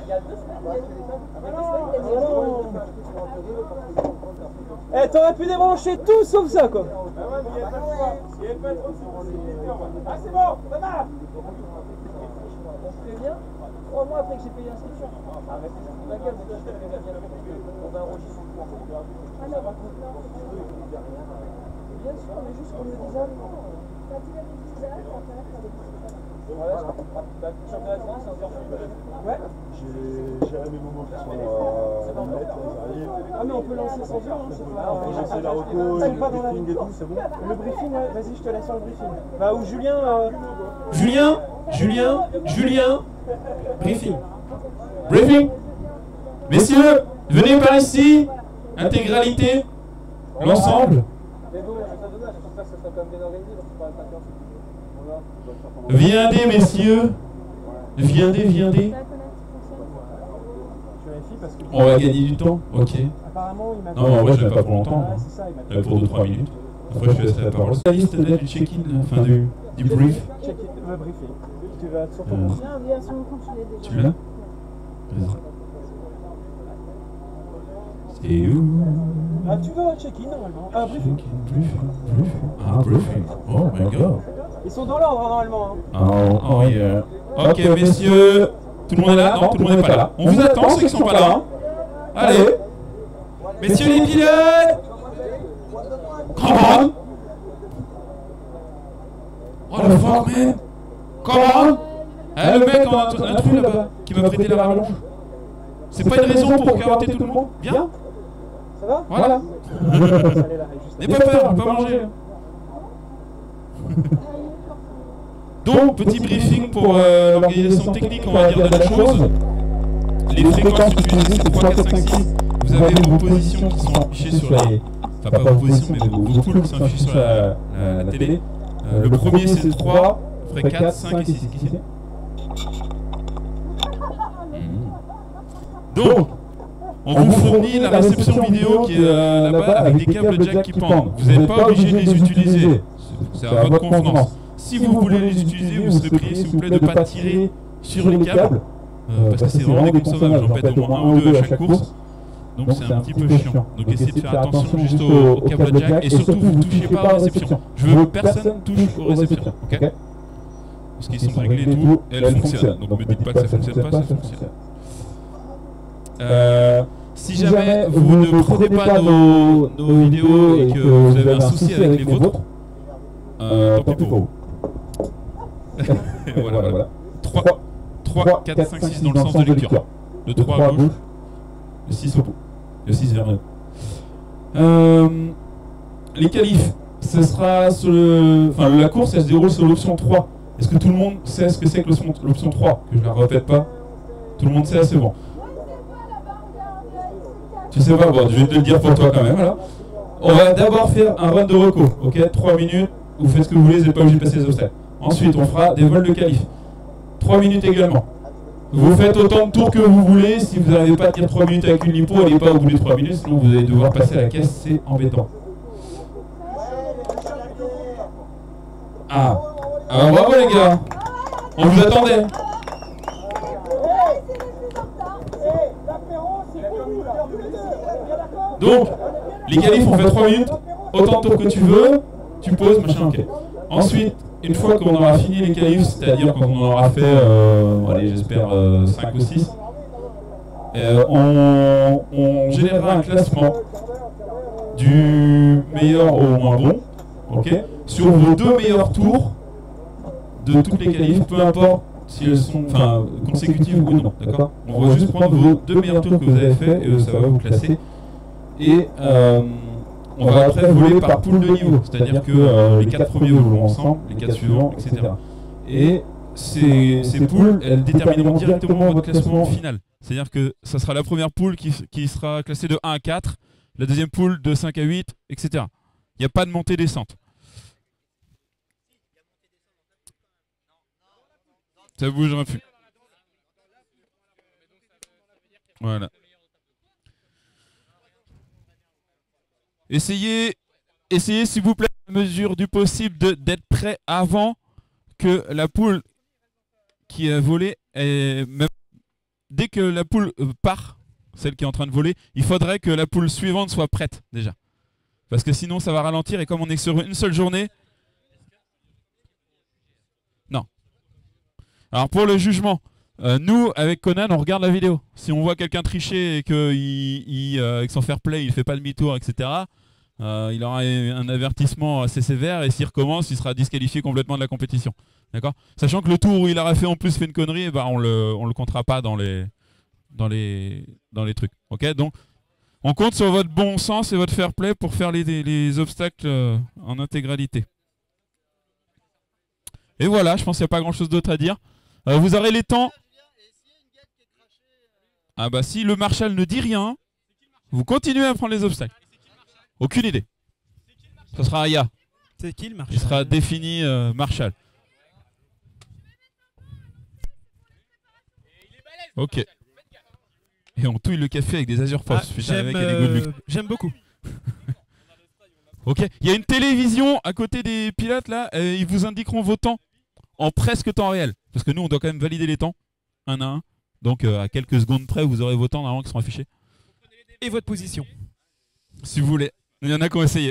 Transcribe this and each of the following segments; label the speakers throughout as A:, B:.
A: Eh, t'aurais pu débrancher tout sauf ça, quoi.
B: Ah, c'est bon, ça marche.
A: On prévient 3 mois après que j'ai payé l'inscription. Arrête, c'est la gueule, mais je te préviens bien. On va enregistrer le cours. Ah non, bien sûr, mais juste qu'on le dise avant. Quand il avait 10 heures, quand il
C: J'ai mes moments qui sont à mettre,
A: ah mais on peut lancer sans heure, hein, c'est pas...
C: j'ai fait la reco, le briefing et tout, c'est bon.
A: Le briefing, vas-y, je te laisse sur le briefing. Bah, ou Julien...
D: Julien, briefing. Briefing. Messieurs, venez par ici, intégralité, l'ensemble.
A: Mais bon, c'est dommage, j'espère que ça sera quand même bien organisé, parce que pas
D: Viendez, messieurs. Viendez. On va gagner du temps, ok.
A: Apparemment, il m'a...
D: Non, moi je l'ai pas pour longtemps.
A: Ouais, c'est ça, il m'a...
D: Pour 2-3 minutes. Après je laisse la parole. La liste du check-in, enfin du brief.
A: Check-in, le briefing. Tu vas sur ton compte.
E: Viens sur mon compte, tu l'as déjà.
D: Tu l'as? Vas-y. C'est où?
A: Ah, tu vas check-in normalement. Ah, briefing.
D: Ah, briefing. Oh my god.
A: Ils sont dans l'ordre normalement. Hein.
D: Oh yeah. Ok, messieurs. Tout le monde est là? Non, tout le monde n'est pas là. On vous attend, ceux qui sont pas là. Hein. Allez. Messieurs les pilotes. Come on. Oh la fuck, man. Come on. Le mec en un truc là-bas qui m'a prêté la rallonge. C'est pas une raison pour carotter tout le monde? Viens.
A: Ça va?
D: Voilà. N'aie pas peur, pas manger. Donc, petit briefing pour l'organisation technique, on va dire de la chose. Les fréquences utilisées, c'est 3, 4, 5, 6. Vous avez vos positions qui sont affichées sur la... Enfin, pas vos positions, mais vos poules qui sont affichées sur la télé. Le premier, c'est 3, frais 4, 5 et 6. Qui c'est? Donc, on vous fournit la réception vidéo qui est là-bas avec des câbles jack qui pendent. Vous n'êtes pas obligé de les utiliser. C'est à votre convenance. Si vous voulez les utiliser, vous serez prié, s'il vous plaît, de ne pas tirer sur les câbles. Parce que c'est vraiment déconsommable. J'en pète au moins 1 ou 2 à chaque course. Donc c'est un petit peu chiant. Donc essayez de faire attention juste au câble jack. Et surtout, vous ne touchez pas à la réception. Je veux que personne touche aux réceptions. Ok? Parce qu'ils sont réglés et tout, et elles fonctionnent. Donc ne me dites pas que ça ne fonctionne pas, ça fonctionne. Si jamais vous ne prenez pas nos vidéos et que vous avez un souci avec les vôtres, tant pis pour vous. Voilà. 3, 4, 5, 6 dans le sens de lecture. Le 3 à gauche, le 6 au bout. Le 6 vers le... Les qualifs, ce sera sur le... Enfin, la course, elle se déroule sur l'option 3. Est-ce que tout le monde sait ce que c'est que l'option 3? Que je ne la répète pas. Tout le monde sait, c'est bon. Tu sais pas, bon, je vais te le dire pour toi quand même. Voilà. On va d'abord faire un run de reco, ok? 3 minutes, vous faites ce que vous voulez, vous n'êtes pas obligé de passer les obstacles. Ensuite, on fera des vols de qualif. 3 minutes également. Vous faites autant de tours que vous voulez. Si vous n'arrivez pas à tenir 3 minutes avec une lipo, elle n'est pas au bout des 3 minutes, sinon vous allez devoir passer à la caisse, c'est embêtant. Ah, bravo les gars. On vous attendait. Donc, les qualifs, on fait 3 minutes, autant de tours que tu veux, tu poses, machin, ok. Ensuite, une fois qu'on aura fini les qualifs, c'est-à-dire quand on aura fait, allez, j'espère 5 ou 6, on générera un classement du meilleur au moins bon, ok, sur vos 2 meilleurs tours de toutes les qualifs, peu importe si elles sont consécutives ou non, d'accord? On va juste prendre vos 2 meilleurs tours que vous avez fait et ça va vous classer. Et on va après voler par poule de niveau, c'est-à-dire que les 4 premiers voleront ensemble, les 4 suivants, etc. Et ces poules, elles détermineront directement votre classement final. C'est-à-dire que ça sera la première poule qui sera classée de 1 à 4, la deuxième poule de 5 à 8, etc. Il n'y a pas de montée-descente. Ça bougera plus. Voilà. Essayez s'il vous plaît, à mesure du possible, d'être prêt avant que la poule qui a volé, même dès que la poule part, celle qui est en train de voler, il faudrait que la poule suivante soit prête déjà. Parce que sinon ça va ralentir et comme on est sur une seule journée... Non. Alors pour le jugement, nous avec Conan on regarde la vidéo. Si on voit quelqu'un tricher et qu'avec son fair play il fait pas demi-tour, etc., il aura un avertissement assez sévère et s'il recommence il sera disqualifié complètement de la compétition. D'accord ? Sachant que le tour où il aura fait en plus fait une connerie, eh ben on le comptera pas dans les trucs. Ok ? Donc on compte sur votre bon sens et votre fair play pour faire les obstacles en intégralité. Et voilà, je pense qu'il n'y a pas grand chose d'autre à dire. Vous aurez les temps. Ah bah si le Marshall ne dit rien, vous continuez à prendre les obstacles. Aucune idée. Ce sera Aya.
E: C'est qui le Marshall?
D: Il sera défini Marshall. Ok. Et on touille le café avec des Azure Puffs.
E: J'aime beaucoup.
D: Ok. Il y a une télévision à côté des pilotes là. Ils vous indiqueront vos temps en presque temps réel. Parce que nous, on doit quand même valider les temps, un à un. Donc à quelques secondes près, vous aurez vos temps normalement qui seront affichés.
E: Et votre position.
D: Si vous voulez. Il y en a qui ont essayé.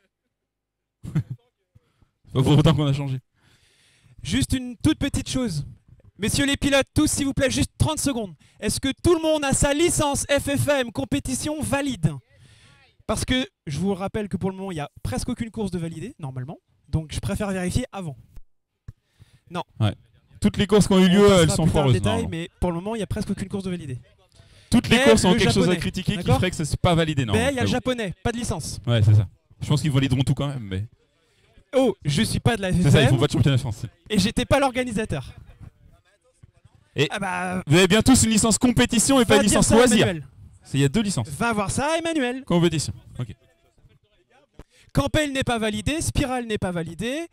D: C'est pas pour autant qu'on a changé.
E: Juste une toute petite chose. Messieurs les pilotes, tous s'il vous plaît, juste 30 secondes. Est-ce que tout le monde a sa licence FFM compétition valide? Parce que je vous rappelle que pour le moment, il n'y a presque aucune course de validée, normalement. Donc je préfère vérifier avant. Non.
D: Ouais. Toutes les courses qui ont eu lieu, elles sont foireuses.
E: Mais pour le moment, il n'y a presque aucune course de validée.
D: Toutes les courses ont quelque chose à critiquer qui ferait que ce n'est pas validé.
E: Mais il y a le japonais, pas de licence.
D: Ouais, c'est ça. Je pense qu'ils valideront tout quand même. Mais...
E: Oh, je suis pas de la FFM.
D: C'est ça, ils font pas de championnat de France.
E: Et j'étais pas l'organisateur.
D: Et vous avez bien tous une licence compétition et pas une licence loisir. Il y a deux licences.
E: Va voir ça, Emmanuel.
D: Compétition. Ok.
E: Campbell n'est pas validé, Spiral n'est pas validé.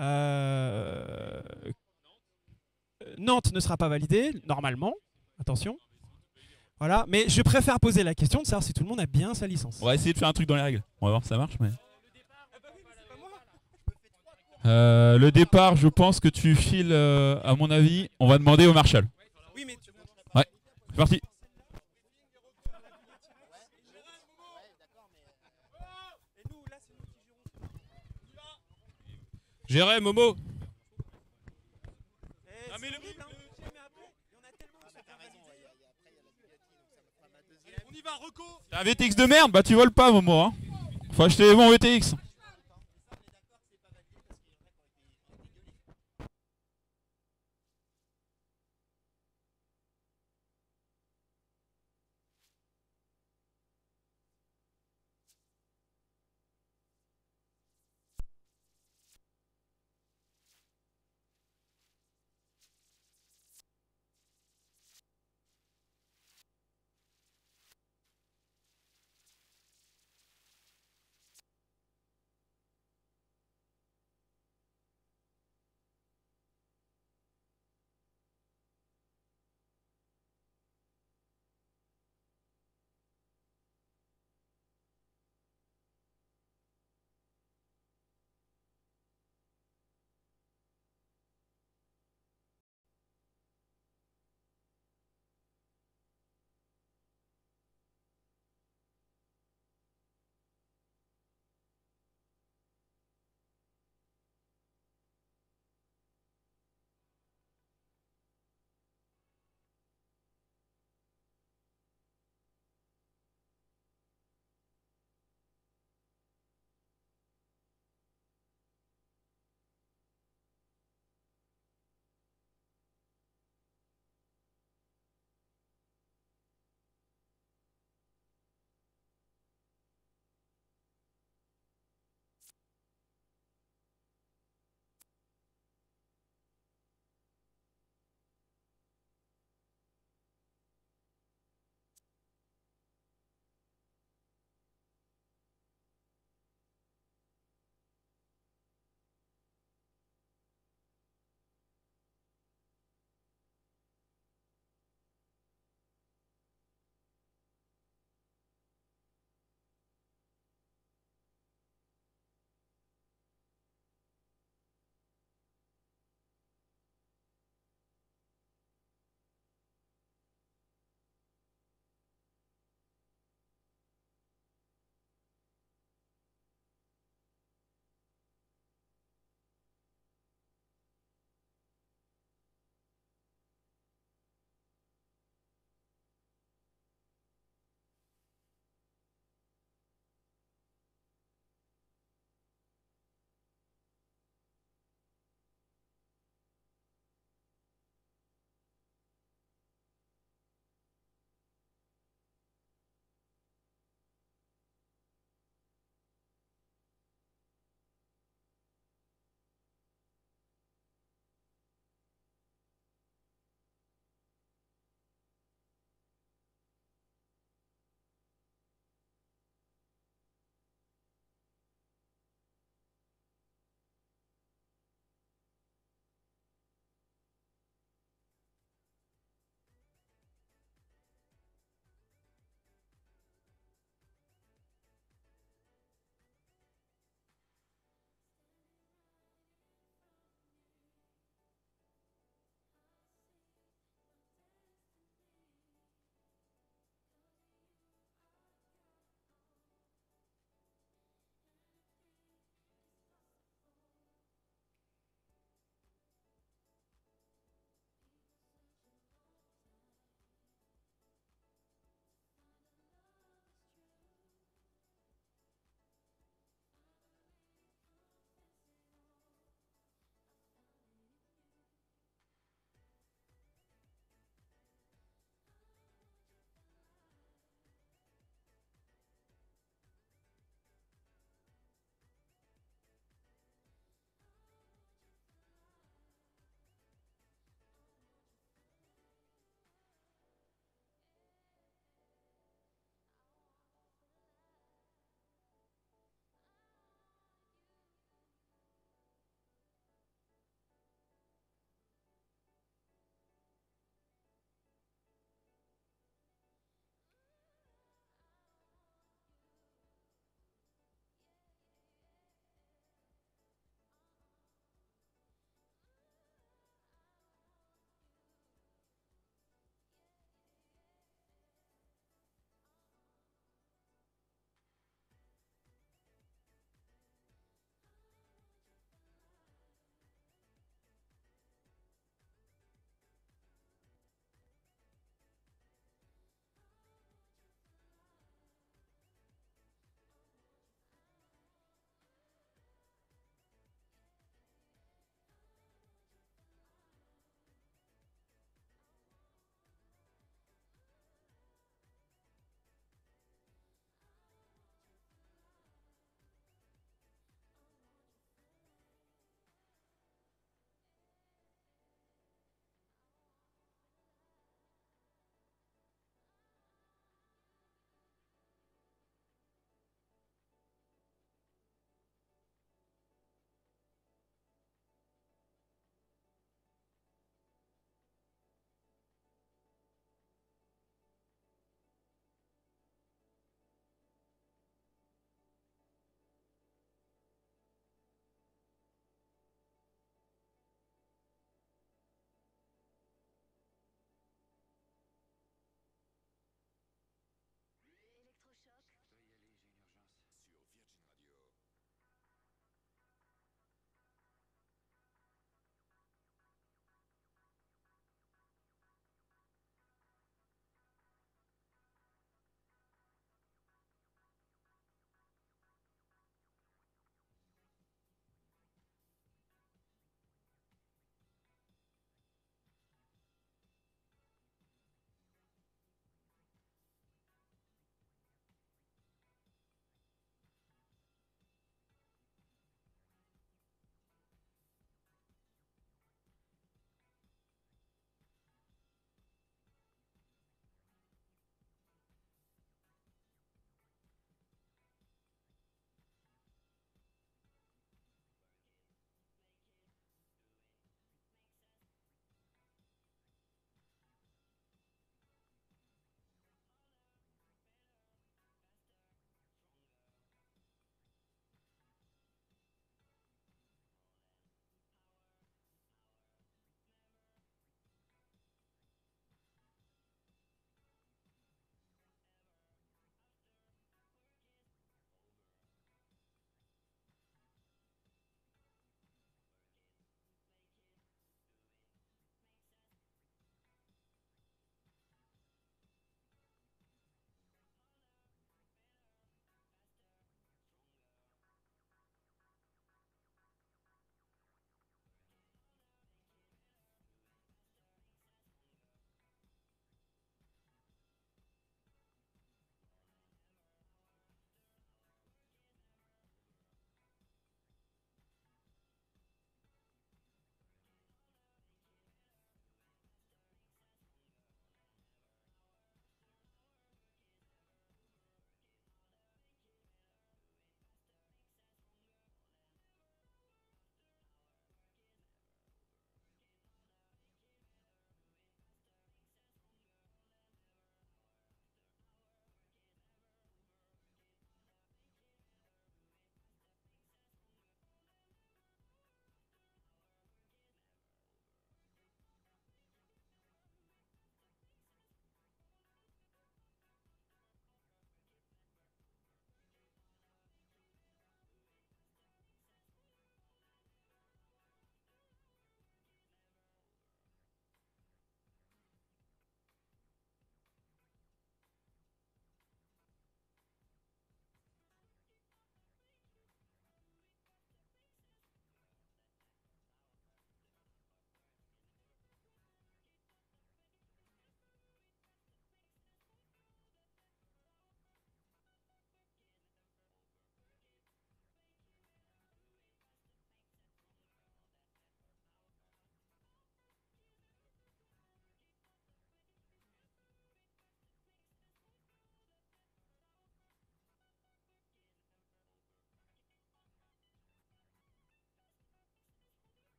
E: Nantes ne sera pas validé, normalement. Attention. Voilà, mais je préfère poser la question de savoir si tout le monde a bien sa licence.
D: On va essayer de faire un truc dans les règles. On va voir si ça marche. Mais... le départ, je pense que tu files, à mon avis, on va demander au Marshall.
E: Oui, mais...
D: Ouais, c'est parti.
F: J'irai, Momo. On y va, Reco.
D: T'as un VTX de merde? Bah tu voles pas, Momo. Hein. Faut acheter les bons VTX.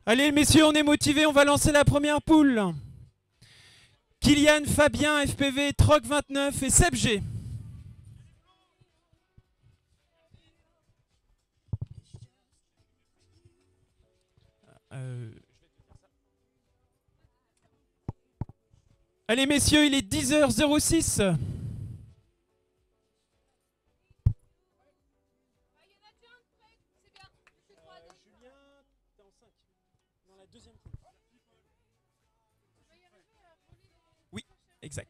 E: Allez, messieurs, on est motivés, on va lancer la première poule. Kylian, Fabien, FPV, Troc29 et Seb G. Allez, messieurs, il est 10h06. Oui, exact.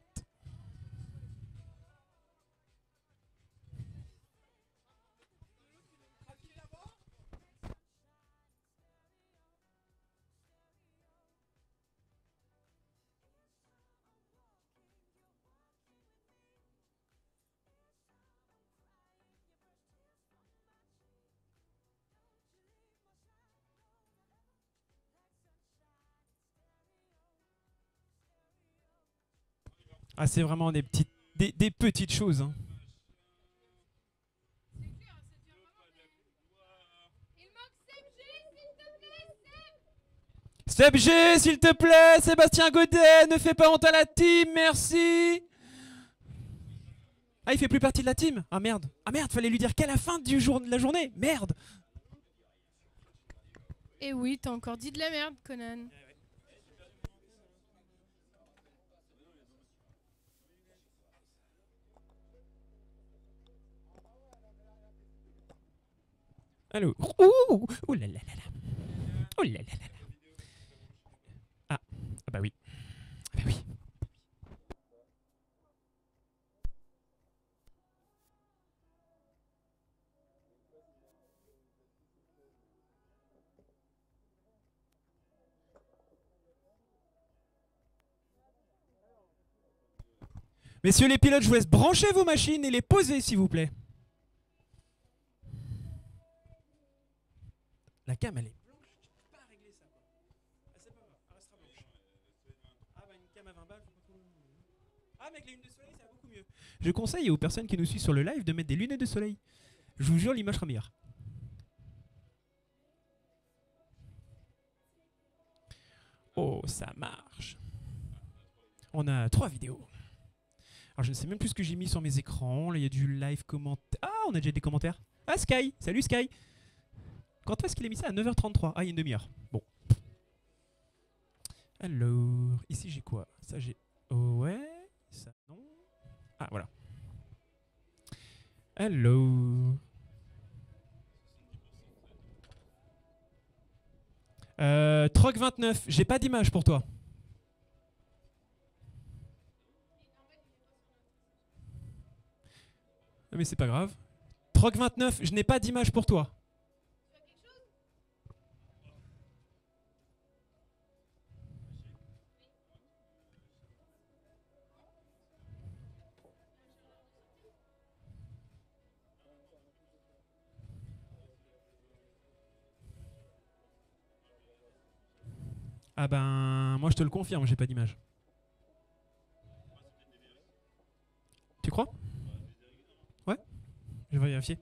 E: Ah, c'est vraiment des petites choses. Hein. Seb G, s'il te plaît, Sébastien Godet, ne fais pas honte à la team, merci. Ah, il fait plus partie de la team. Ah merde, fallait lui dire qu'à la fin de la journée, merde.
G: Eh oui, t'as encore dit de la merde, Conan.
E: Allô. Ouh là là là là. Oh là là là là. Ah bah oui. Ah bah oui. Messieurs les pilotes, je vous laisse brancher vos machines et les poser, s'il vous plaît. La cam, elle est blanche. Je peux pas régler ça. Ah, c'est pas grave. Elle restera blanche. Ah, bah, une cam à 20 balles, faut pas trop. Ah, mais avec les lunettes de soleil, ça va beaucoup mieux. Je conseille aux personnes qui nous suivent sur le live de mettre des lunettes de soleil. Je vous jure, l'image sera meilleure. Oh, ça marche. On a 3 vidéos. Alors, je ne sais même plus ce que j'ai mis sur mes écrans. Là, il y a du live commentaire. Ah, on a déjà des commentaires. Ah, Sky. Salut, Sky. Quand est-ce qu'il a mis ça? À 9h33. Ah, il y a une demi-heure. Bon. Alors, ici, j'ai quoi? Ça, j'ai... Oh, ouais. Ça, non. Ah, voilà. Hello. Troc29, j'ai pas d'image pour toi. Mais c'est pas grave. Troc29, je n'ai pas d'image pour toi. Ah ben, moi je te le confirme, j'ai pas d'image. Tu crois? Ouais, je vais vérifier.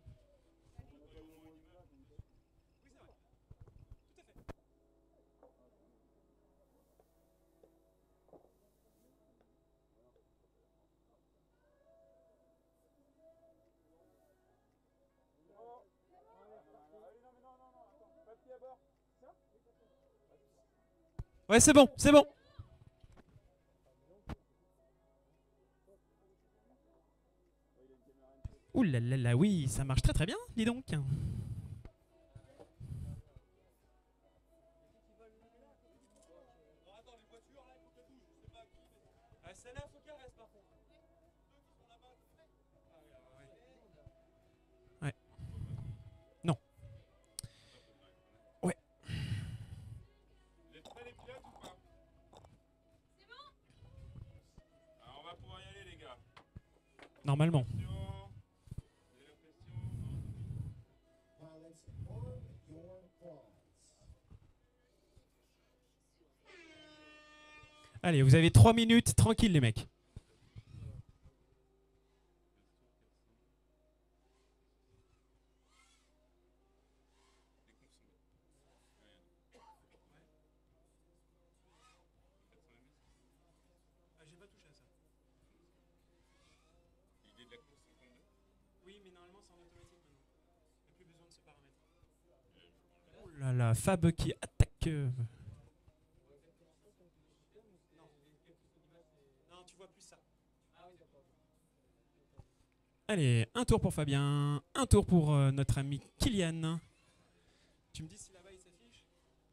E: Ouais, c'est bon, c'est bon. Ouh là là là, oui, ça marche très très bien, dis donc. Ouais. Non. Ouais.
F: Vous êtes prêts les pilotes ou pas? C'est bon? Alors on va pouvoir y aller les gars.
E: Normalement. Allez, vous avez 3 minutes, tranquille les mecs. Oui, mais normalement c'est en automatique maintenant. Il n'y a plus besoin de ce paramètre. Oh là là, Fab qui attaque. Non, tu vois plus ça. Allez, un tour pour Fabien, un tour pour notre ami Kylian. Tu me dis si là-bas il s'affiche?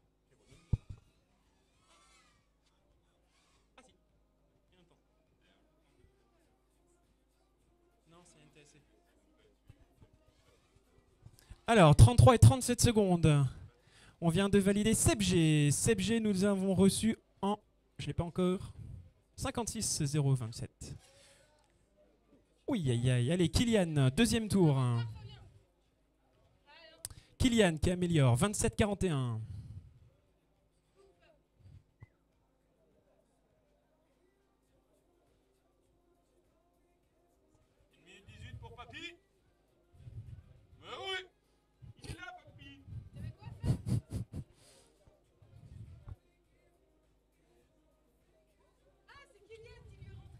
E: Ah si, il y a un temps. Non, c'est NTSC. Alors, 33 et 37 secondes. On vient de valider SebG. SebG, nous avons reçu en... Je ne l'ai pas encore. 56 027. Oui, aïe, aïe. Allez, Kylian, deuxième tour. Kylian qui améliore. 27-41.
F: Pour papy. Mais oui, il est là, papy.
G: Ah, c'est Kylian qui lui est rentré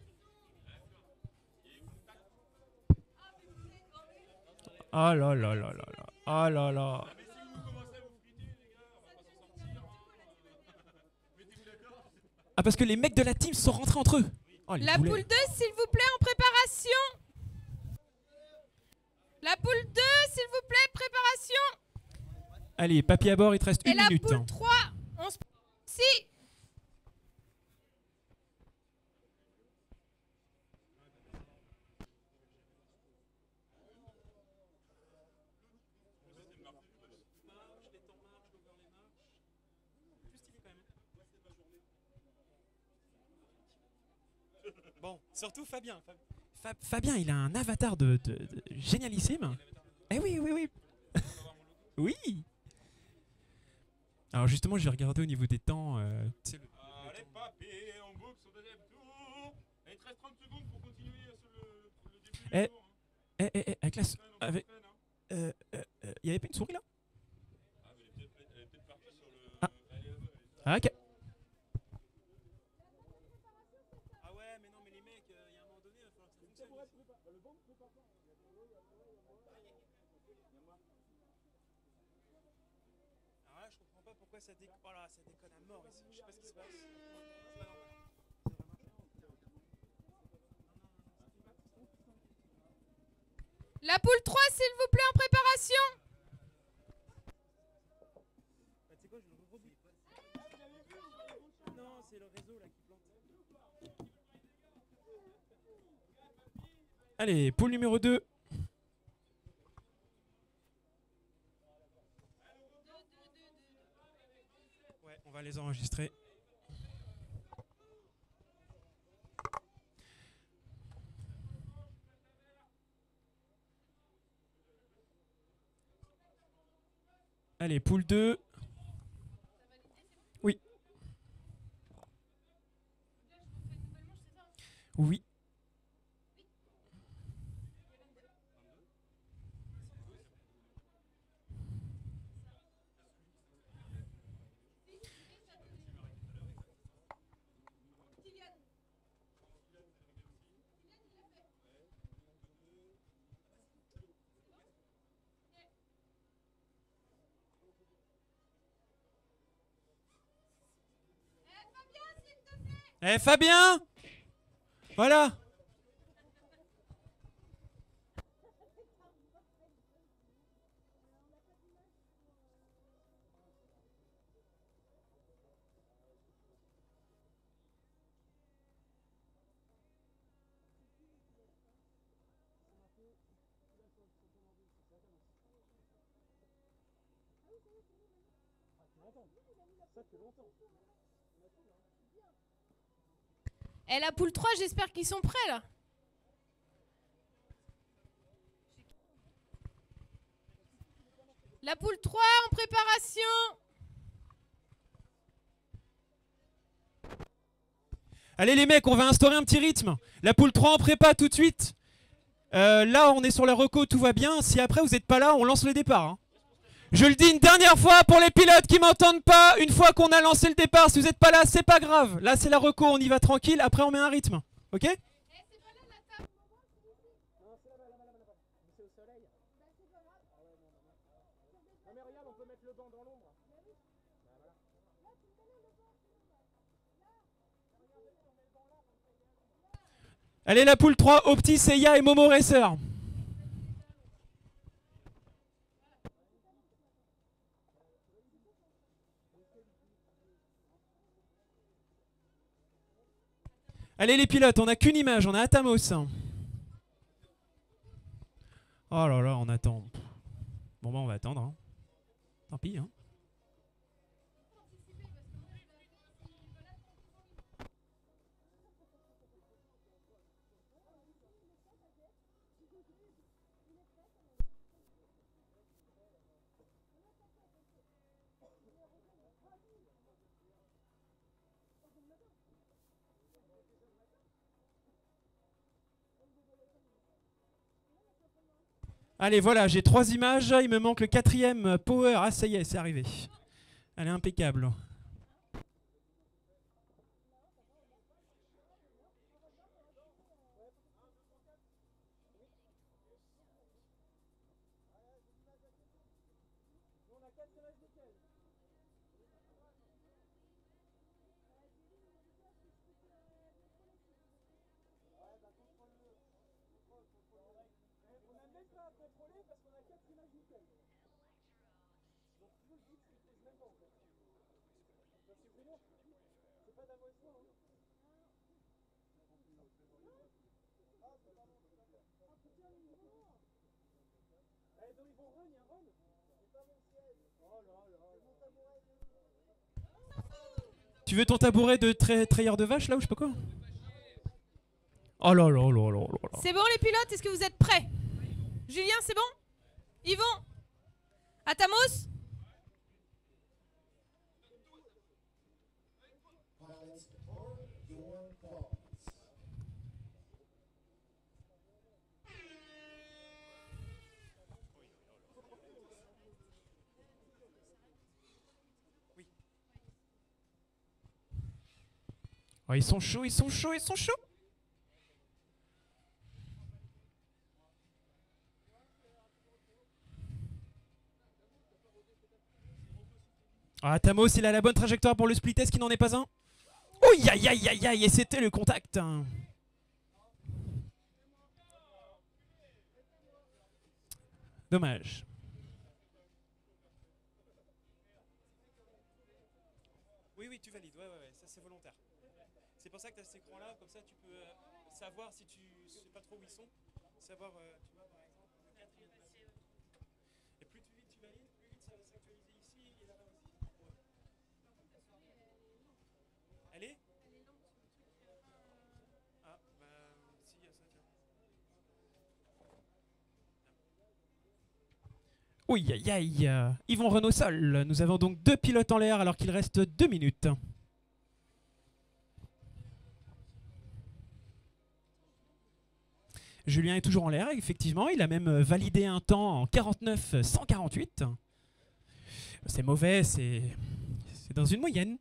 G: dedans.
E: Ah là là là là là. Ah là là.
F: Mais si vous commencez à vous friter, les gars, on va pas s'en sortir. Mettez-vous d'accord.
E: Ah, parce que les mecs de la team sont rentrés entre eux. Oh, les
G: La
E: boulets.
G: poule 2, s'il vous plaît, en préparation. La poule 2, s'il vous plaît, préparation.
E: Allez, papier à bord, il te reste
G: Et
E: une
G: la
E: minute.
G: poule 3, on se... Si.
E: Bon, surtout Fabien. Fabien, il a un avatar de génialissime. Eh oui, oui, oui. Oui. Alors justement, j'ai regardé au niveau des temps. C'est le-
F: Allez, papy, on boucle son deuxième tour. Et il te reste 30 secondes pour continuer sur le début
E: Eh,
F: du tour.
E: avec la... Avec...
F: Peine, hein.
E: Il y avait pas une souris là?
F: Ah, mais elle est peut-être partie sur le...
E: Ah.
F: Elle est là-bas, elle est-
E: Ah, ok. Ah ouais, mais non, mais les mecs, il y a un moment donné, il va falloir que ça fonctionne. Alors là, je comprends pas pourquoi ça déconne. Oh là, ça déconne à mort ici. Je sais pas ce qui se passe. C'est pas normal.
G: La poule 3, s'il vous plaît, en préparation.
E: Bah, tu sais quoi, je le reboucle. Non, c'est le réseau là qui plante. Allez, poule numéro 2. Ouais, on va les enregistrer. Allez, poule 2. Oui. Oui. Eh Fabien! Voilà!
G: Et la poule 3, j'espère qu'ils sont prêts là. La poule 3 en préparation.
E: Allez les mecs, on va instaurer un petit rythme. La poule 3 en prépa tout de suite. Là, on est sur la reco, tout va bien. Si après vous n'êtes pas là, on lance le départ. Hein. Je le dis une dernière fois pour les pilotes qui m'entendent pas. Une fois qu'on a lancé le départ, si vous n'êtes pas là, c'est pas grave. Là, c'est la reco, on y va tranquille. Après, on met un rythme. Ok? Allez, la poule 3, Opti, Seiya et Momo Racer. Allez les pilotes, on n'a qu'une image, on a Atamos. Oh là là, on attend. Bon bah on va attendre. Hein. Tant pis. Hein. Allez, voilà, j'ai 3 images. Il me manque le 4e power. Ah, ça y est, c'est arrivé. Elle est impeccable. Tu veux ton tabouret de trayeur de vache là ou je sais pas quoi? Oh là là là là là.
G: C'est bon les pilotes, est-ce que vous êtes prêts? Julien, c'est bon? Yvon? Atamos?
E: Oh, ils sont chauds, ils sont chauds, ils sont chauds. Ah, Tamos, il a la bonne trajectoire pour le split test qui n'en est pas un. Ouh, aïe, aïe, aïe, aïe, et c'était le contact. Dommage. Oui, oui, tu valides, ouais, ça c'est volontaire. C'est pour ça que tu as cet écran là, comme ça tu peux savoir si tu sais pas trop où ils sont, savoir, tu vois, par exemple, le 4e passé. Et plus vite tu valides, plus vite ça va s'actualiser ici et là-bas aussi. Ouais. Elle est Ah, bah, si, il y a ça, tiens. Oui, aïe, aïe. Yvon Renault seul. Nous avons donc 2 pilotes en l'air alors qu'il reste 2 minutes. Julien est toujours en l'air, effectivement. Il a même validé un temps en 49,148. C'est mauvais, c'est dans une moyenne.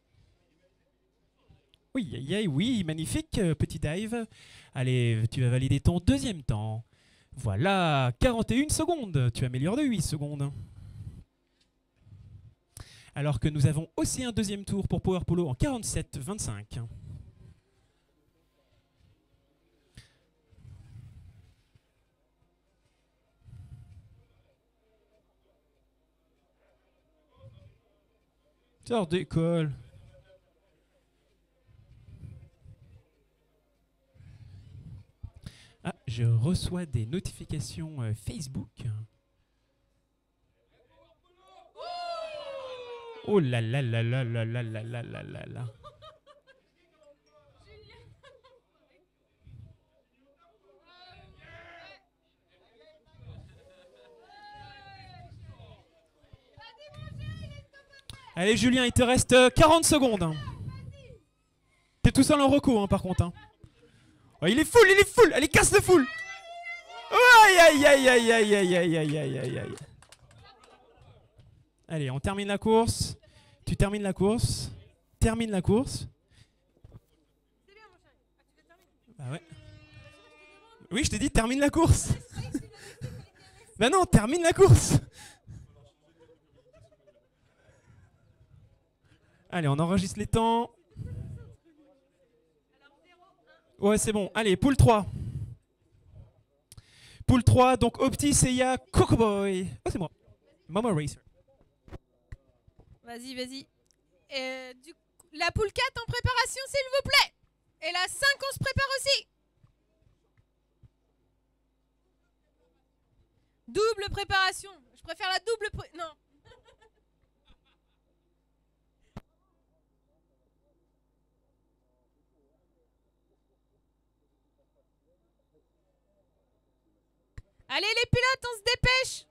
E: Oui, aïe, aïe, oui, magnifique, petit dive. Allez, tu vas valider ton 2e temps. Voilà, 41 secondes. Tu améliores de 8 secondes. Alors que nous avons aussi un 2e tour pour Power Polo en 47,25. Sors d'école. Ah, je reçois des notifications Facebook. Oh là là là là là là là là là là là. Allez Julien, il te reste 40 secondes. T'es tout seul en reco hein, par contre. Hein. Oh, il est full, allez casse le full. Aïe aïe aïe aïe aïe aïe aïe aïe aïe aïe aïe. Allez, on termine la course. Tu termines la course. Termine la course. Bah ouais. Oui, je t'ai dit termine la course. Bah non, termine la course. Allez, on enregistre les temps. Ouais, c'est bon. Allez, poule 3. Poule 3, donc Opti, Seiya, Cocoboy. Oh, c'est moi. Momo Racer.
G: Vas-y, vas-y. La poule 4 en préparation, s'il vous plaît. Et la 5, on se prépare aussi. Double préparation. Je préfère la double non. Allez les pilotes, on se dépêche.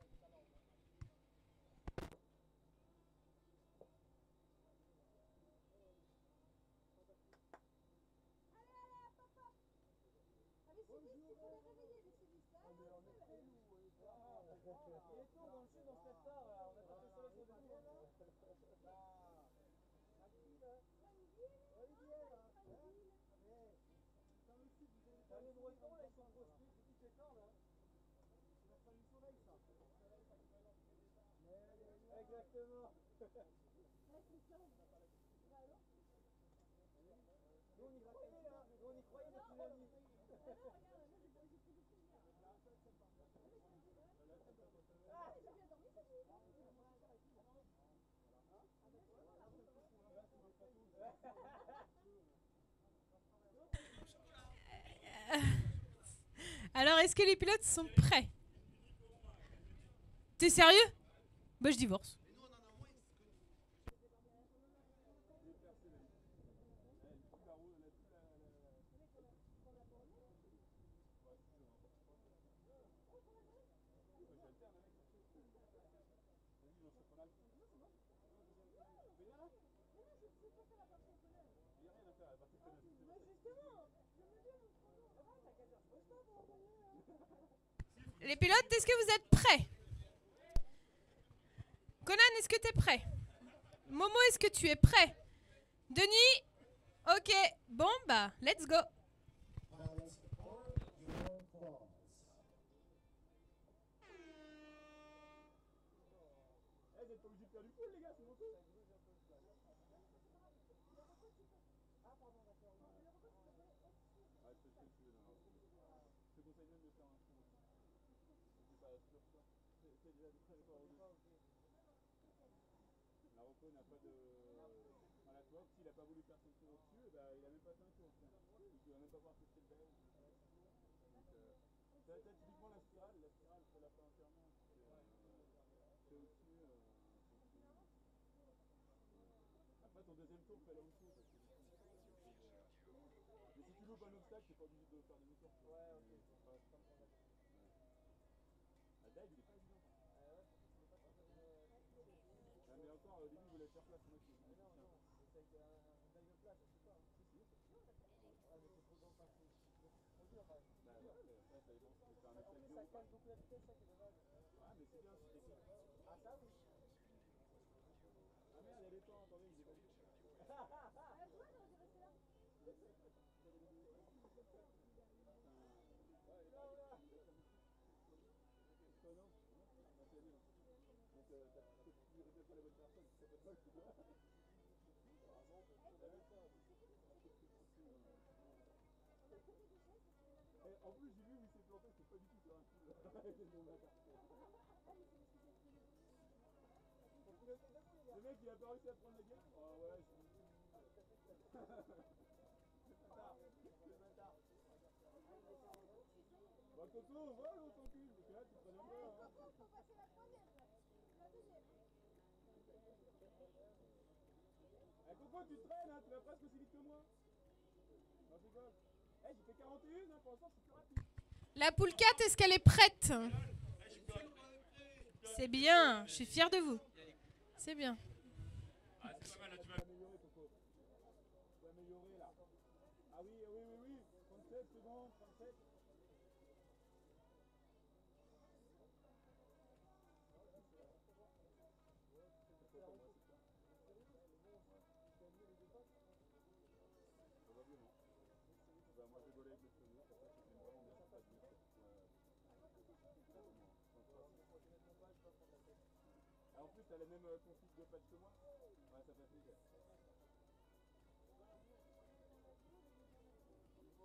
A: Exactement. Nous on y croyait, hein. Nous on y croyait depuis une année.
G: Alors, est-ce que les pilotes sont prêts? T'es sérieux? Bah, je divorce. Les pilotes, est-ce que vous êtes prêts? Conan, est-ce que tu es prêt? Momo, est-ce que tu es prêt? Denis? Ok, bon bah, let's go.
F: La reco n'a pas de... Enfin, la toile, s'il n'a pas voulu faire son tour au-dessus, il a même pas fait un tour. Donc il va même pas pouvoir tester le bel. Donc, ça, typiquement la spirale, je la fais entièrement. C'est au-dessus. Après, ton deuxième tour, fais-le en dessous. Mais si tu loupes un obstacle, t'es pas obligé de faire demi-tour. Ouais, ok. La dive, il est pas évident. Ah, mais encore, au début, il voulait faire place. Moi, je me dis, non, c'est avec un dive place, je sais pas. Si, si. Ah, mais c'est trop grand, c'est trop dur. Bah ouais, mais après, ça dépend. C'est un obstacle de haut. Ça casse beaucoup la vitesse, ça qui est dommage. Ouais, mais c'est bien, c'est technique. Ah, ça, oui. Ah merde, il y a les temps, attendez, il est pas vu. En plus, j'ai vu où il s'est planté, c'est pas du tout sur un fil. Le mec, il a pas réussi à prendre la gueule. Oh ouais, c'est bâtard. Bah, Coco, voilà, on s'en cul. Parce que là, tu prenais pas. Coco, faut passer la première. La deuxième. Eh, Coco, tu traînes, hein, tu vas presque aussi vite que moi. Non, je rigole. Eh, j'ai fait 41, hein, pour l'instant, je suis plus rapide.
G: La poule 4, est-ce qu'elle est prête? C'est bien, je suis fière de vous. C'est bien.
F: Ah, c'est pas mal, là, tu vas améliorer, Coco. Tu vas améliorer, là. Ah oui, oui, oui, oui. 37 secondes, 37. Probablement. Bah, moi, j'ai volé avec le cheveu, pour ça que j'aime vraiment bien ça. Ah, en plus, t'as les mêmes configs de patch que moi. Ouais, ça fait plaisir.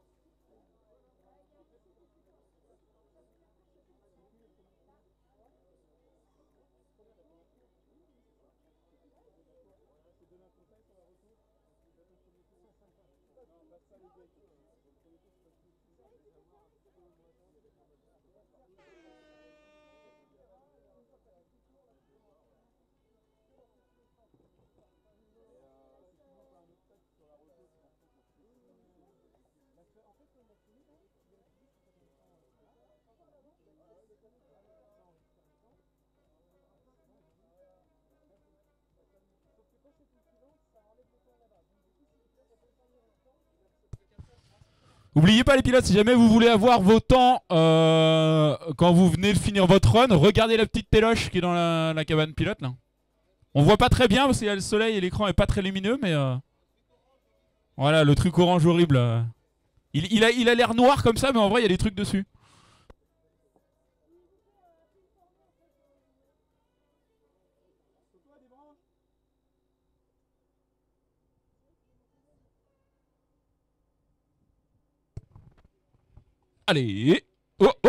D: N'oubliez pas les pilotes, si jamais vous voulez avoir vos temps quand vous venez de finir votre run, regardez la petite téloche qui est dans la cabane pilote là. On voit pas très bien parce qu'il y a le soleil et l'écran est pas très lumineux, mais voilà le truc orange horrible. Il a l'air noir comme ça, mais en vrai il y a des trucs dessus. Allez. Oh, oh.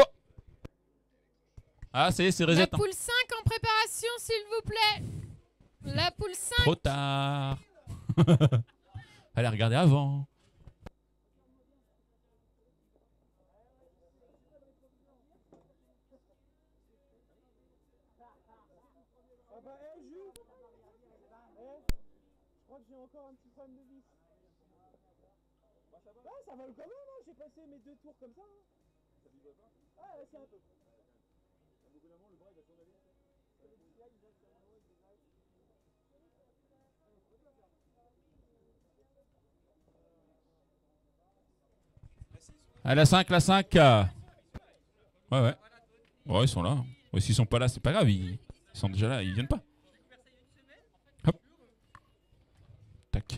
D: Ah, c'est reset.
G: La poule 5 en préparation, s'il vous plaît. La poule 5.
D: Trop tard. Allez, regardez avant.
F: Ah bah, Jules, je crois que j'ai encore un petit problème de vis. Ouais, ça vole quand même, hein. J'ai passé mes 2 tours comme ça. Hein. Ça vibre pas? Ouais, c'est un peu. Au bout d'un moment, le bras il va s'en aller.
D: Ah, la 5, la 5. Ouais, ouais. Ouais, ils sont là. Ouais, s'ils sont pas là, c'est pas grave. Ils sont déjà là, ils viennent pas. Hop. Tac.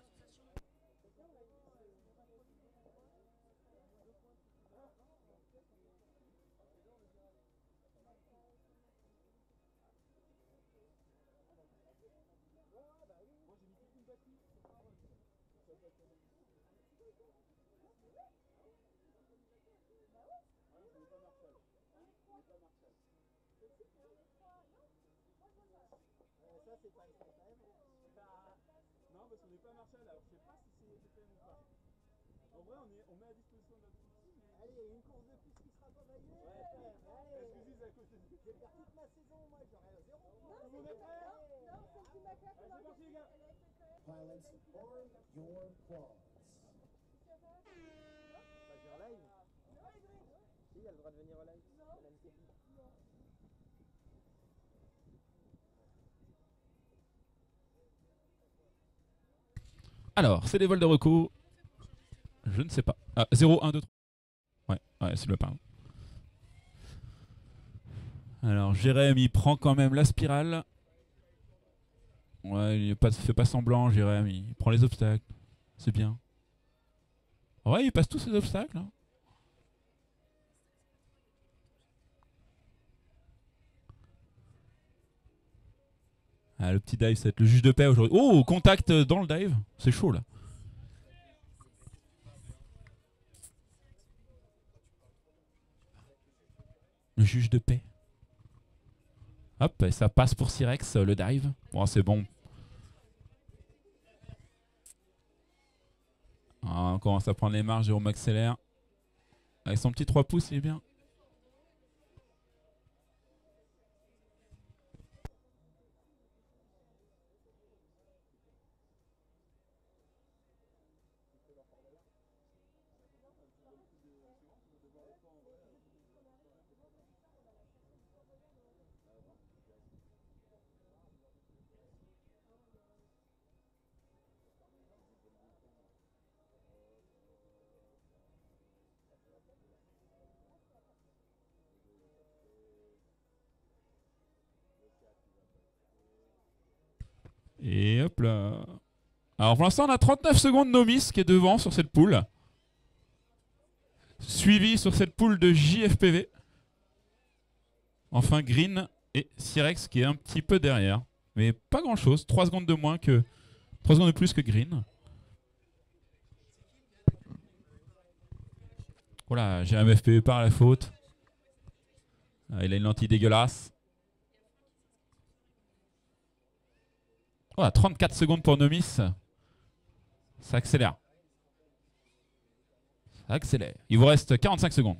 F: Ça, c'est pas SFM. Non, parce qu'on n'est pas Marshall, alors je sais pas si c'est SFM ou pas. En vrai, on met à disposition de notre outil, mais... Allez, il y a une course de plus qui sera pas vaillée. Ouais, allez. Excusez, à côté de... Je vais faire toute ma saison, moi, j'aurai 0. Non, on est prêt? Non, c'est qui m'a claqué. Allez, c'est parti, les gars. Pilots, or your applause. Pas sur live? Si, il a le droit de venir au live. Non.
D: Alors, c'est des vols de recours. Je ne sais pas. Ah, 0, 1, 2, 3. Ouais, c'est le pain. Alors, Jérém, il prend quand même la spirale. Ouais, il fait pas semblant, Jérém. Il prend les obstacles. C'est bien. Ouais, il passe tous ces obstacles. Hein. Ah, le petit dive, ça va être le juge de paix aujourd'hui. Oh, contact dans le dive. C'est chaud, là. Le juge de paix. Hop, et ça passe pour Cyrex, le dive. Bon, c'est bon. Ah, on commence à prendre les marges, Jérôme accélère. Avec son petit 3 pouces, il est bien. Et hop là. Alors pour l'instant on a 39 secondes Nomis qui est devant sur cette poule. Suivi sur cette poule de JFPV. Enfin Green et Cyrex qui est un petit peu derrière. Mais pas grand chose. 3 secondes de moins que. 3 secondes de plus que Green. Voilà, j'ai un FPV par la faute. Ah, il a une lentille dégueulasse. Voilà, 34 secondes pour Nomis. Ça accélère. Ça accélère. Il vous reste 45 secondes.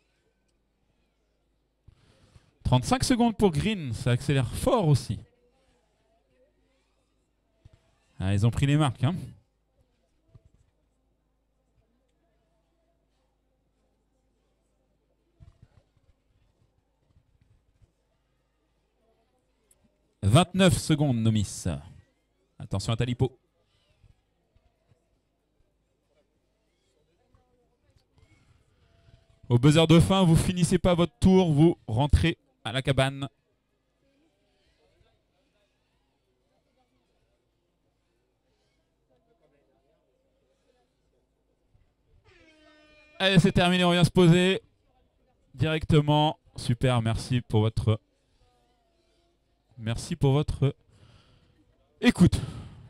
D: 35 secondes pour Green. Ça accélère fort aussi. Ah, ils ont pris les marques. Hein. « 29 secondes, Nomis. Attention à Talipo. Au buzzer de fin, vous finissez pas votre tour, vous rentrez à la cabane. Allez, c'est terminé, on vient se poser directement. Super, merci pour votre écoute.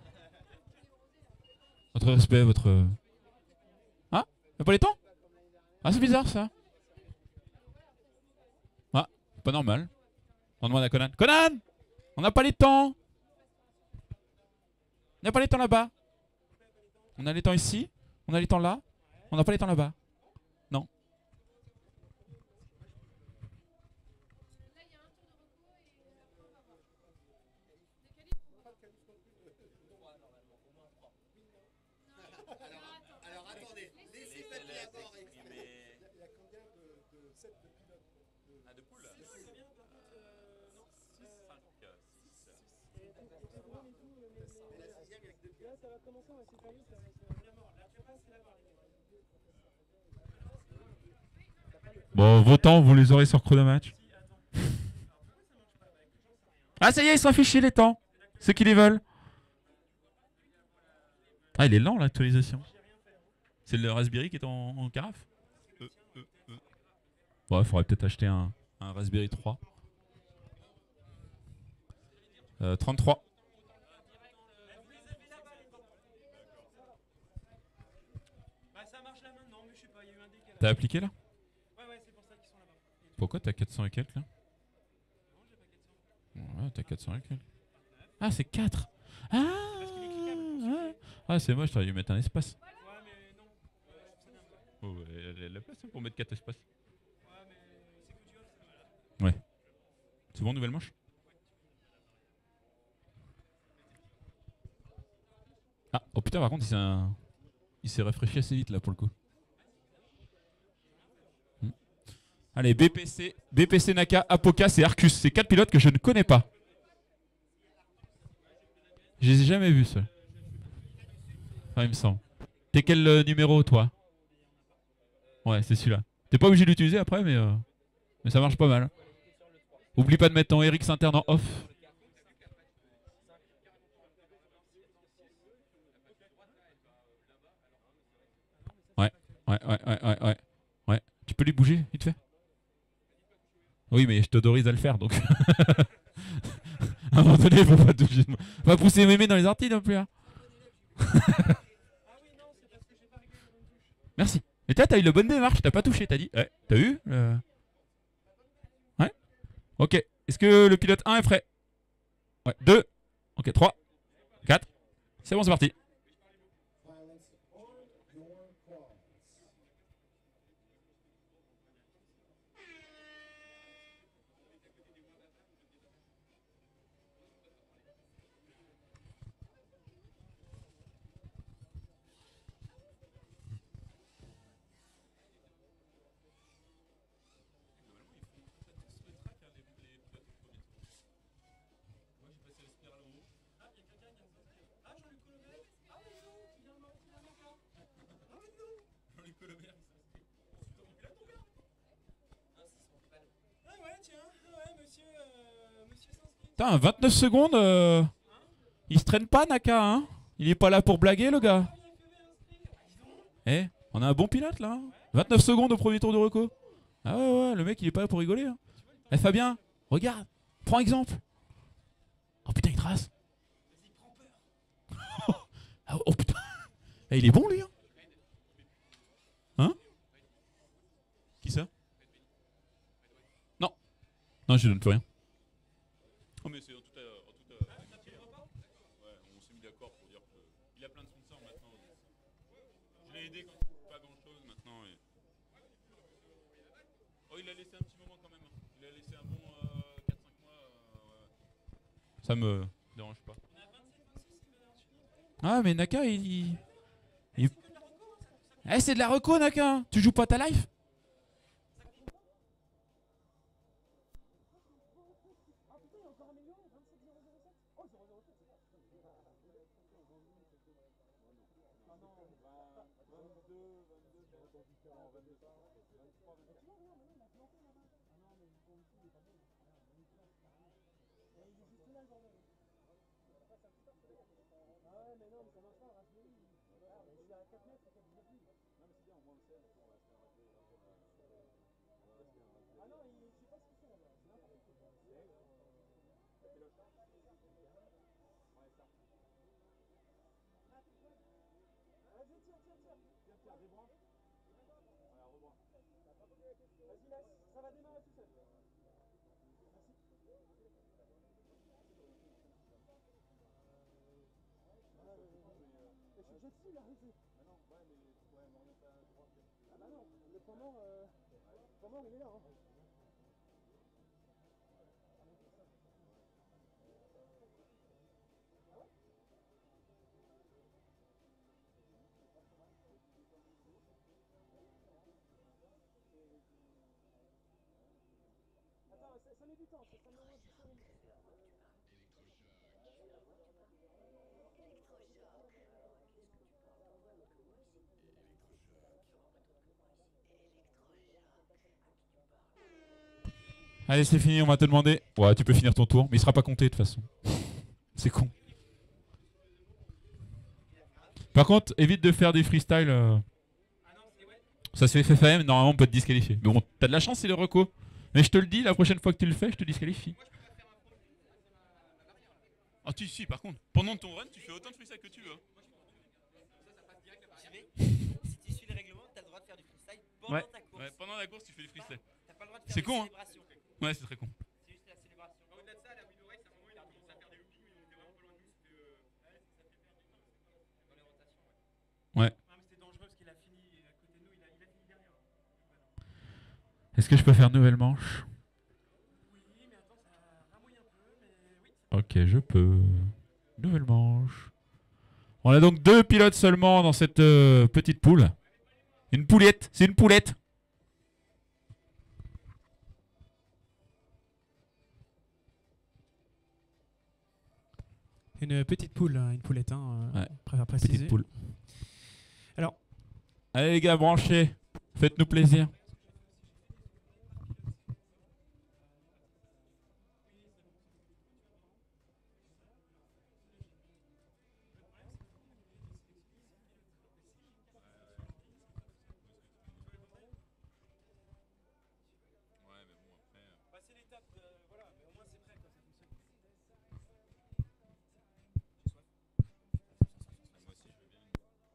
D: Votre respect, votre... Ah, y'a pas les temps? Ah, c'est bizarre ça. Ah, c'est pas normal. On demande à Conan. Conan! On n'a pas les temps! On n'a pas les temps là-bas. On a les temps ici. On a les temps là. On n'a pas les temps là-bas. Non.
H: Alors attendez, laissez Papy d'abord exprimer. Il y a combien de sets de pilotes? Ah, de poules?
F: Ça va commencer, on va essayer de faire vite.
D: Bon, vos temps, vous les aurez sur Chronomatch. Ah, ça y est, ils sont affichés les temps. Ceux qui les veulent. Ah, il est lent l'actualisation. C'est le Raspberry qui est en carafe. Ouais, il faudrait peut-être acheter un Raspberry 3. 33. T'as appliqué là?
F: Ouais, c'est pour ça qu'ils sont là-bas.
D: Pourquoi t'as 400 et quelques là? Ouais, t'as 400 et quelques. Ah, c'est 4. Ah, c'est moche, t'aurais dû mettre un espace.
F: Ouais, mais non.
D: Oh, la place hein, pour mettre 4 espaces.
F: Ouais, mais c'est que du off.
D: Ouais. C'est bon, nouvelle manche? Ah, oh putain, par contre, il s'est rafraîchi assez vite là pour le coup. Allez, BPC Naka, Apoca et Arcus. C'est 4 pilotes que je ne connais pas. Je les ai jamais vus, ceux. Enfin, il me semble. T'es quel numéro, toi? Ouais, c'est celui-là. T'es pas obligé de l'utiliser après, mais ça marche pas mal. Oublie pas de mettre ton RX interne en off. Ouais. Tu peux lui bouger, vite fait? Oui, mais je t'autorise à le faire, donc... à un moment donné, faut pas toucher... Faut pas pousser mémé dans les orties non plus, hein. Merci. Et toi, t'as eu la bonne démarche, t'as pas touché, t'as dit... Ouais, t'as eu Ouais. Ok. Est-ce que le pilote 1 est prêt? Ouais, 2. Ok, 3. 4. C'est bon, c'est parti. Putain, 29 secondes, il se traîne pas Naka, hein. Il est pas là pour blaguer le gars. Eh, on a un bon pilote là, hein. 29 secondes au premier tour de reco. Ah ouais, le mec il est pas là pour rigoler, hein. Eh Fabien, regarde, prends exemple. Oh putain, il trace. Oh putain. Eh, il est bon lui, hein. Hein? Qui ça? Non. Non, je donne plus rien. Oh mais c'est en tout ouais, on s'est mis d'accord pour dire qu'il a plein de sponsors maintenant. Je l'ai aidé quand il pas grand chose maintenant. Oh, il a laissé un petit moment quand même. Il a laissé un bon 4-5 mois. Ça me dérange pas. Ah, mais Naka, il... Eh, c'est de la reco, Naka. Tu joues pas ta life? Allez, c'est fini, on va te demander. Ouais, tu peux finir ton tour, mais il sera pas compté de toute façon. C'est con. Par contre, évite de faire des freestyles. Ça se fait FFM, normalement on peut te disqualifier. Mais bon, t'as de la chance, c'est le reco. Mais je te le dis, la prochaine fois que tu le fais, je te disqualifie. Ah, si, par contre, pendant ton run, tu fais autant de freestyle que tu veux.
I: Si tu suis les règlements, t'as le droit de faire du freestyle pendant ta course.
D: Ouais, pendant la course, tu fais du freestyle.
I: T'as pas le droit de faire
D: C'est
I: des
D: con, hein.
I: célébrations.
D: Ouais, c'est très con.
I: C'est juste la célébration.
F: Au-delà de ça, la Windows Race, à un moment, il a commencé à faire des loopings, mais on était vraiment pas loin de nous. C'était. Dans les rotations,
D: Ouais.
F: Ah, mais c'était dangereux parce qu'il a fini à côté de nous, il a fini derrière.
D: Est-ce que je peux faire nouvelle manche?
F: Oui, mais attends, ça ramouille un peu, mais oui.
D: Ok, je peux. Nouvelle manche. On a donc 2 pilotes seulement dans cette petite poule. Une poulette, c'est une poulette.
E: Une petite poule, une poulette, hein,
D: Ouais.
E: préfère préciser.
D: Petite poule.
E: Alors,
D: allez les gars, branchez. Faites-nous plaisir.
F: Passer l'étape, voilà, mais au moins c'est prêt, quoi, ça fonctionne.
D: Moi aussi, je veux bien.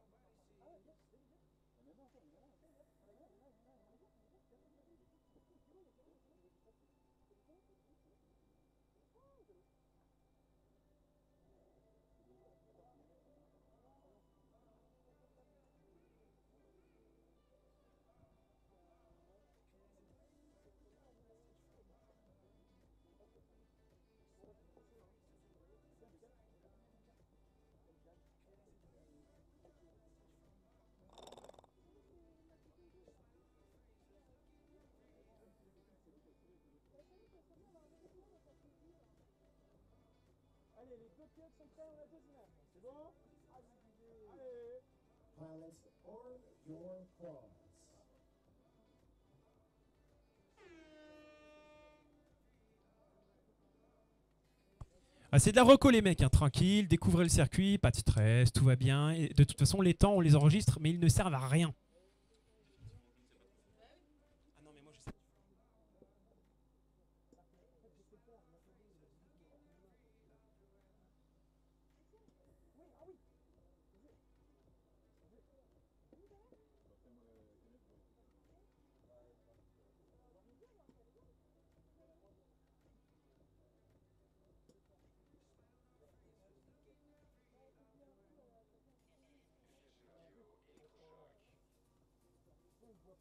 F: Allez, les deux pilotes sont prêts, on a 2 images. C'est bon? Allez.
J: Pilots, or your claws.
E: ah, c'est de la reco les mecs, hein, tranquille, découvrez le circuit, pas de stress, tout va bien. Et de toute façon, les temps, on les enregistre, mais ils ne servent à rien.
F: Ah non, mais moi je sais.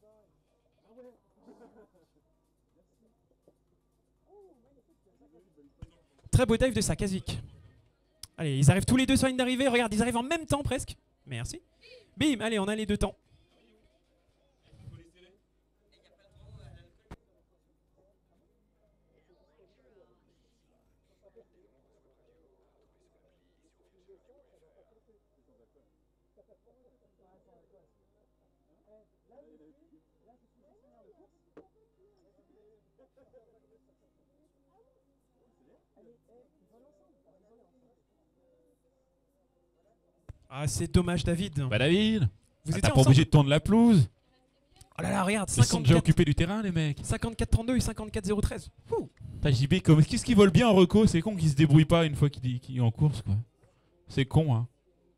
E: Très beau dive de Sakazik. Allez, ils arrivent tous les deux sur la ligne d'arrivée. Regarde, ils arrivent en même temps presque. Merci. Bim, allez, on a les deux temps. Ah, c'est dommage, David.
D: Bah, David,
E: Vous
D: t'as
E: étiez
D: pas
E: ensemble.
D: obligé de tourner la pelouse.
E: Oh là là, regarde,
D: Ils sont déjà
E: 54,
D: occupés du terrain, les mecs.
E: 54-32 et 54-013. Ouh.
D: Putain, JB, qu'est-ce qu'ils volent bien en reco? C'est con qu'ils se débrouillent pas une fois qu'il est en course, quoi. C'est con, hein.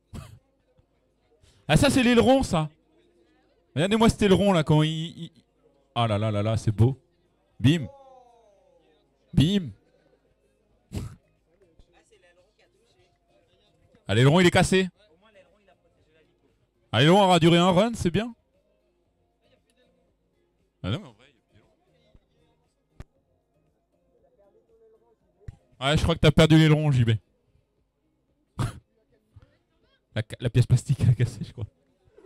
D: Ah, ça, c'est l'aileron, ça. Regardez-moi cet aileron, là, quand il... Ah là là là là, c'est beau. Bim. Bim. Ah, l'aileron, il est cassé. Ah, l'aileron aura duré un run, c'est bien. Ah non, mais en vrai, ouais, je crois que t'as perdu l'aileron, JB. La pièce plastique elle a cassé, je crois.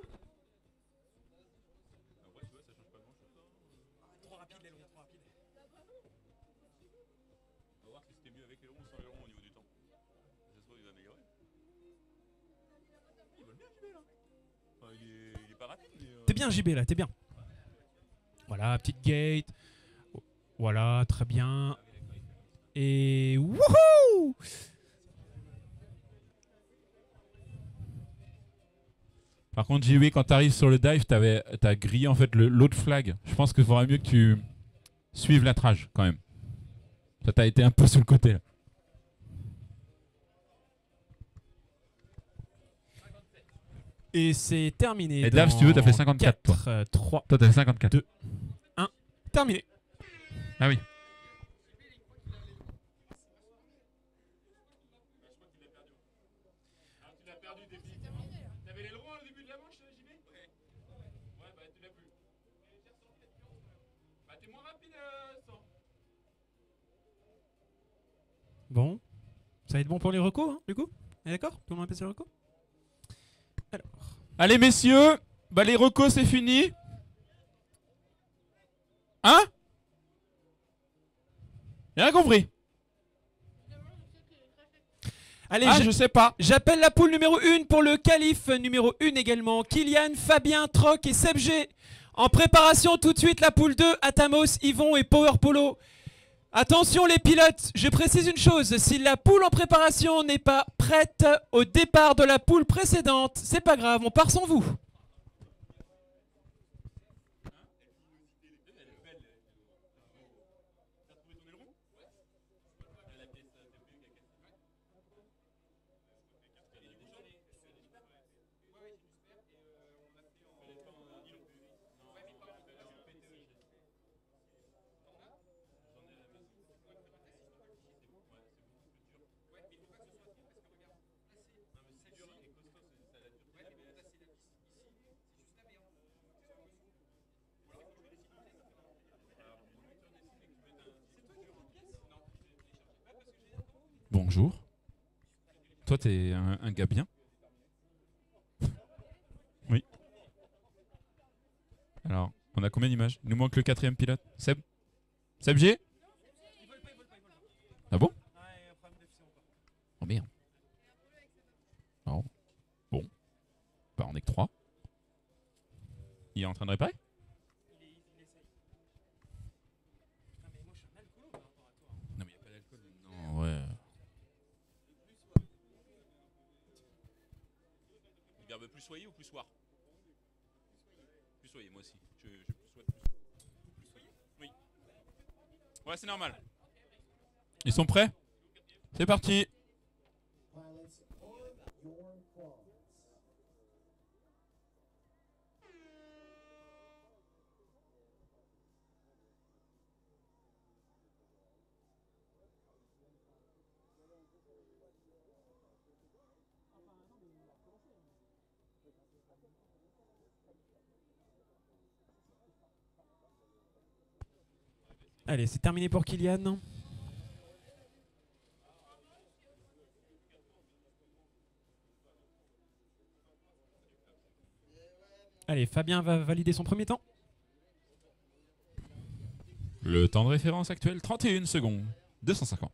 E: Trop rapide, l'aileron, trop rapide.
D: On va voir si c'était mieux avec l'aileron ou sans l'aileron au niveau du temps. Ça se trouve, il va améliorer. Il vole bien, JB, là. Enfin, il est pas rapide, mais...
E: T'es bien, JB, là, t'es bien. Voilà, petite gate. Voilà, très bien. Et... Wouhou!
D: Par contre, JB, quand t'arrives sur le dive, t'as grillé en fait l'autre flag. Je pense qu'il faudrait mieux que tu suives la trage, quand même. Ça t'a été un peu sur le côté, là.
E: Et c'est terminé.
D: Et Dave, si tu veux, t'as fait 54,
E: 4,
D: toi.
E: 3,
D: Toi, t'as fait 54.
E: 2, 1. Terminé.
D: Ah oui.
F: T'avais l'aileron au début de la manche, JB? Ouais. Ouais, bah tu l'as plus. Bah t'es moins rapide sans.
E: Bon. Ça va être bon pour les recos, hein, du coup? On est d'accord? Tout le monde a passé les recos? Alors.
D: Allez, messieurs, bah les recos, c'est fini. Hein? Rien compris.
E: Allez,
D: Ah, je sais pas.
E: J'appelle la poule numéro 1 pour le qualif numéro 1 également. Kylian, Fabien, Troc et Seb G. En préparation tout de suite la poule 2, Atamos, Yvon et Power Polo. Attention les pilotes, je précise une chose, si la poule en préparation n'est pas prête au départ de la poule précédente, c'est pas grave, on part sans vous.
D: Bonjour. Toi, t'es un gars bien. Oui. Alors, on a combien d'images? Il nous manque le 4e pilote. Seb? Seb G? Ah bon? Oh merde. Oh. Bon. Bah, on est que 3. Il est en train de réparer? Non, mais il n'y a pas d'alcool. Non, ouais. Le verbe plus soyer ou plus soir? Plus soyer, moi aussi. Je plus souhaite plus soyer. Oui. Ouais, c'est normal. Ils sont prêts? C'est parti.
J: Pilots, on your cross.
E: Allez, c'est terminé pour Kylian. Allez, Fabien va valider son premier temps.
D: Le temps de référence actuel, 31 secondes. 250.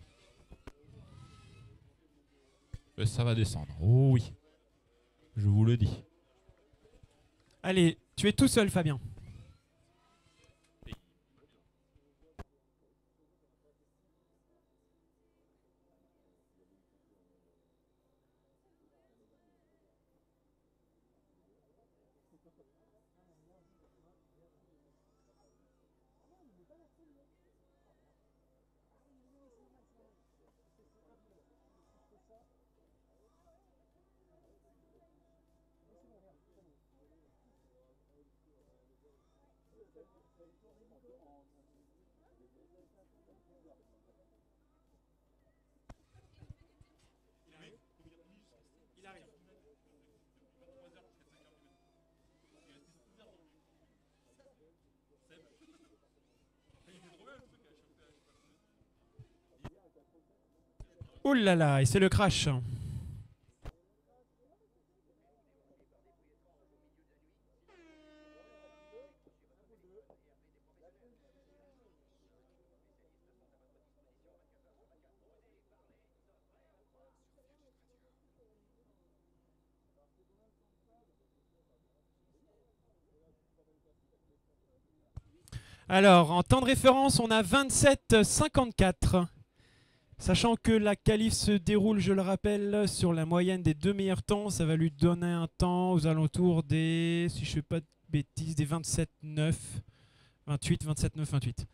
D: Et ça va descendre. Oh oui. Je vous le dis.
E: Allez, tu es tout seul, Fabien. Ouh là là, et c'est le crash. Alors, en temps de référence, on a 27,54. Sachant que la qualif se déroule, je le rappelle, sur la moyenne des 2 meilleurs temps, ça va lui donner un temps aux alentours des, si je ne fais pas de bêtises, des 27,9, 28, 27,9, 28.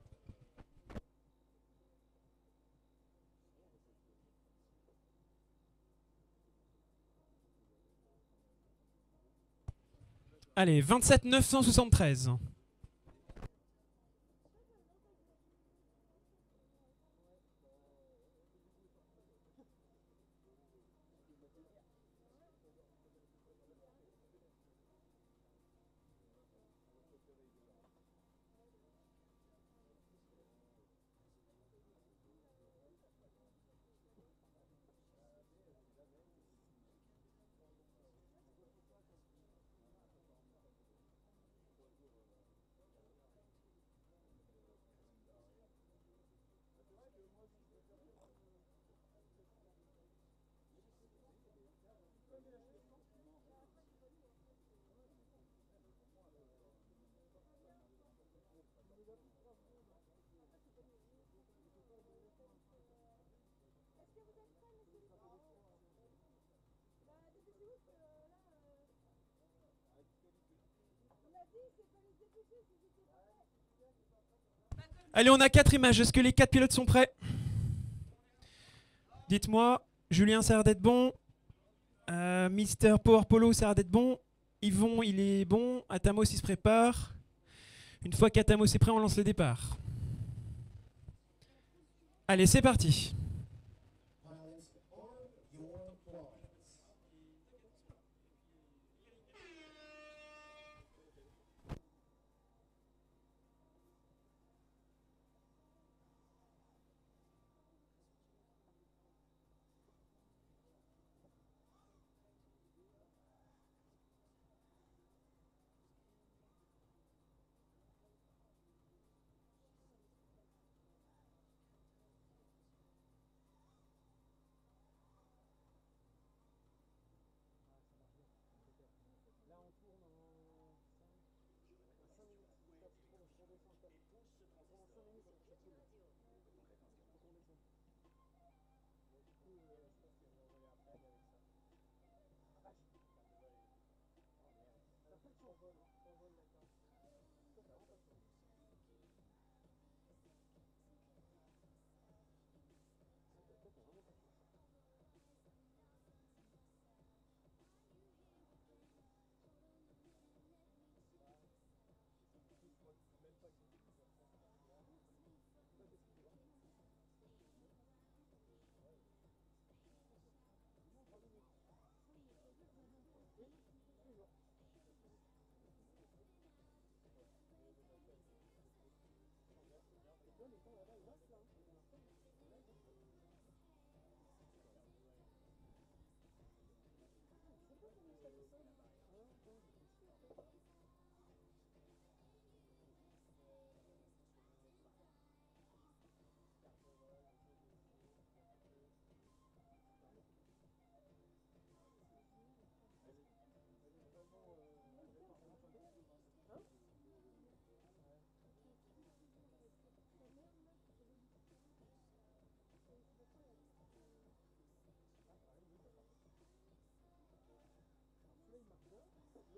E: Allez, 27,973. Allez, on a 4 images. Est-ce que les 4 pilotes sont prêts? Dites-moi. Julien, ça a l'air d'être bon. Mister Power Polo, ça a l'air d'être bon. Yvon, il est bon. Atamos, il se prépare. Une fois qu'Atamos est prêt, on lance le départ. Allez, c'est parti.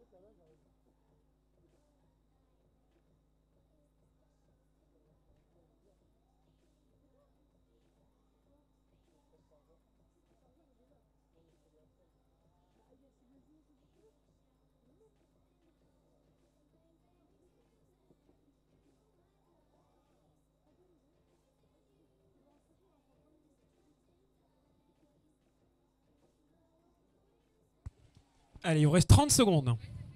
E: Allez, il vous reste 30 secondes.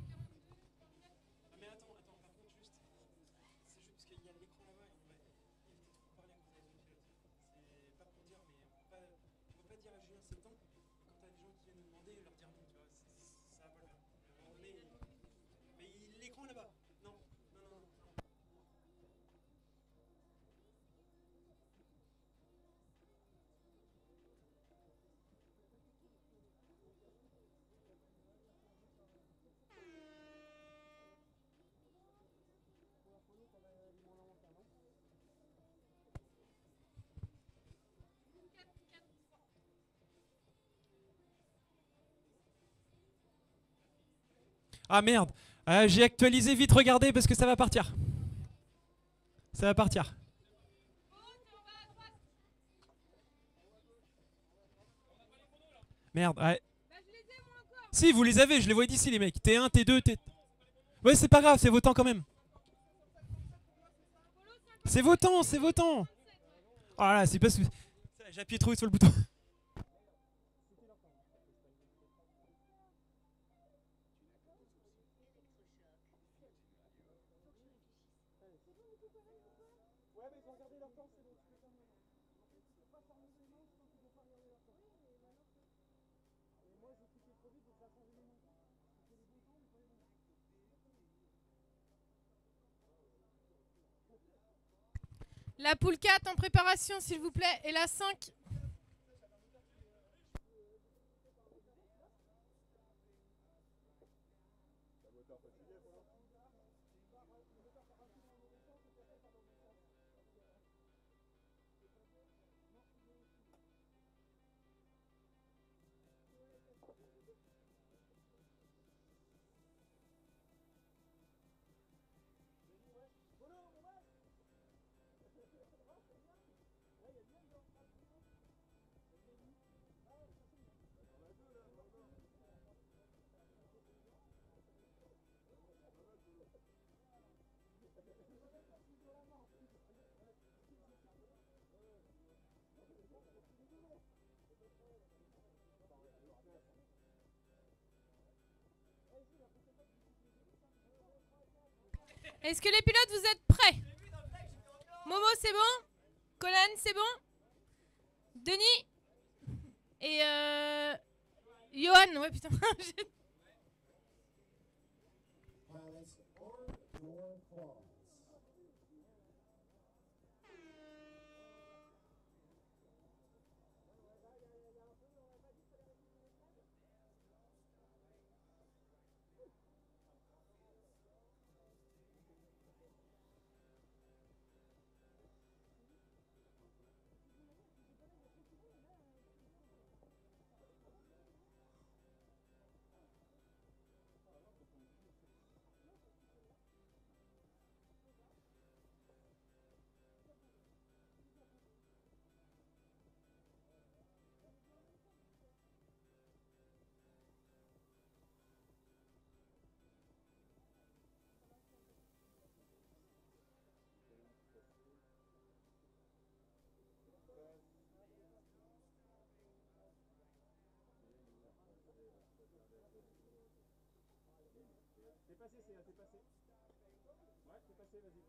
E: Ah merde, j'ai actualisé vite, regardez parce que ça va partir. Ça va partir. Merde, ouais. Si, vous les avez, je les vois d'ici les mecs. T1, T2, T... Ouais, c'est pas grave, c'est votant quand même. C'est votant, c'est votant. Oh là, c'est parce que... J'ai appuyé trop vite sur le bouton.
F: Ouais, mais ils ont regardé leur temps, c'est bon, tu peux pas. Faut pas fermer les mains, je pense qu'ils vont pas regarder leur temps. Et moi, j'ai cliqué trop vite, donc ça a changé les mains. C'est les bons temps, mais pas les bons temps.
G: La poule 4 en préparation, s'il vous plaît. Et la 5. Est-ce que les pilotes, vous êtes prêts? Momo, c'est bon? Colin, c'est bon? Denis? Et Johan, ouais putain.
J: Pilots, on your calls.
F: T'es passé, c'est t'es passé. Ouais, t'es passé, vas-y.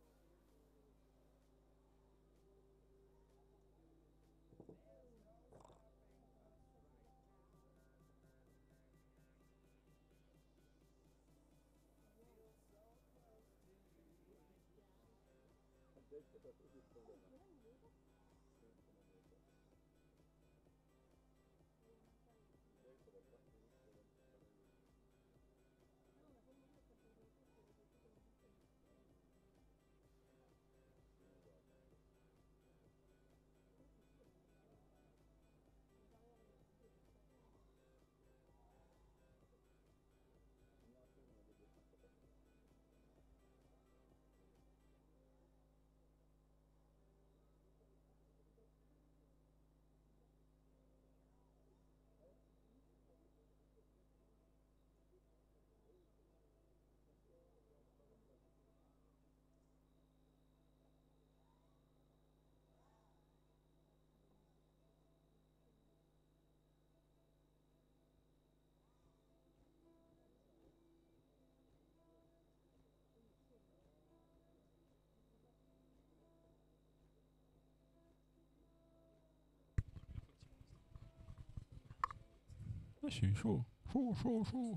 D: Ah, je suis chaud. Chaud, chaud, chaud.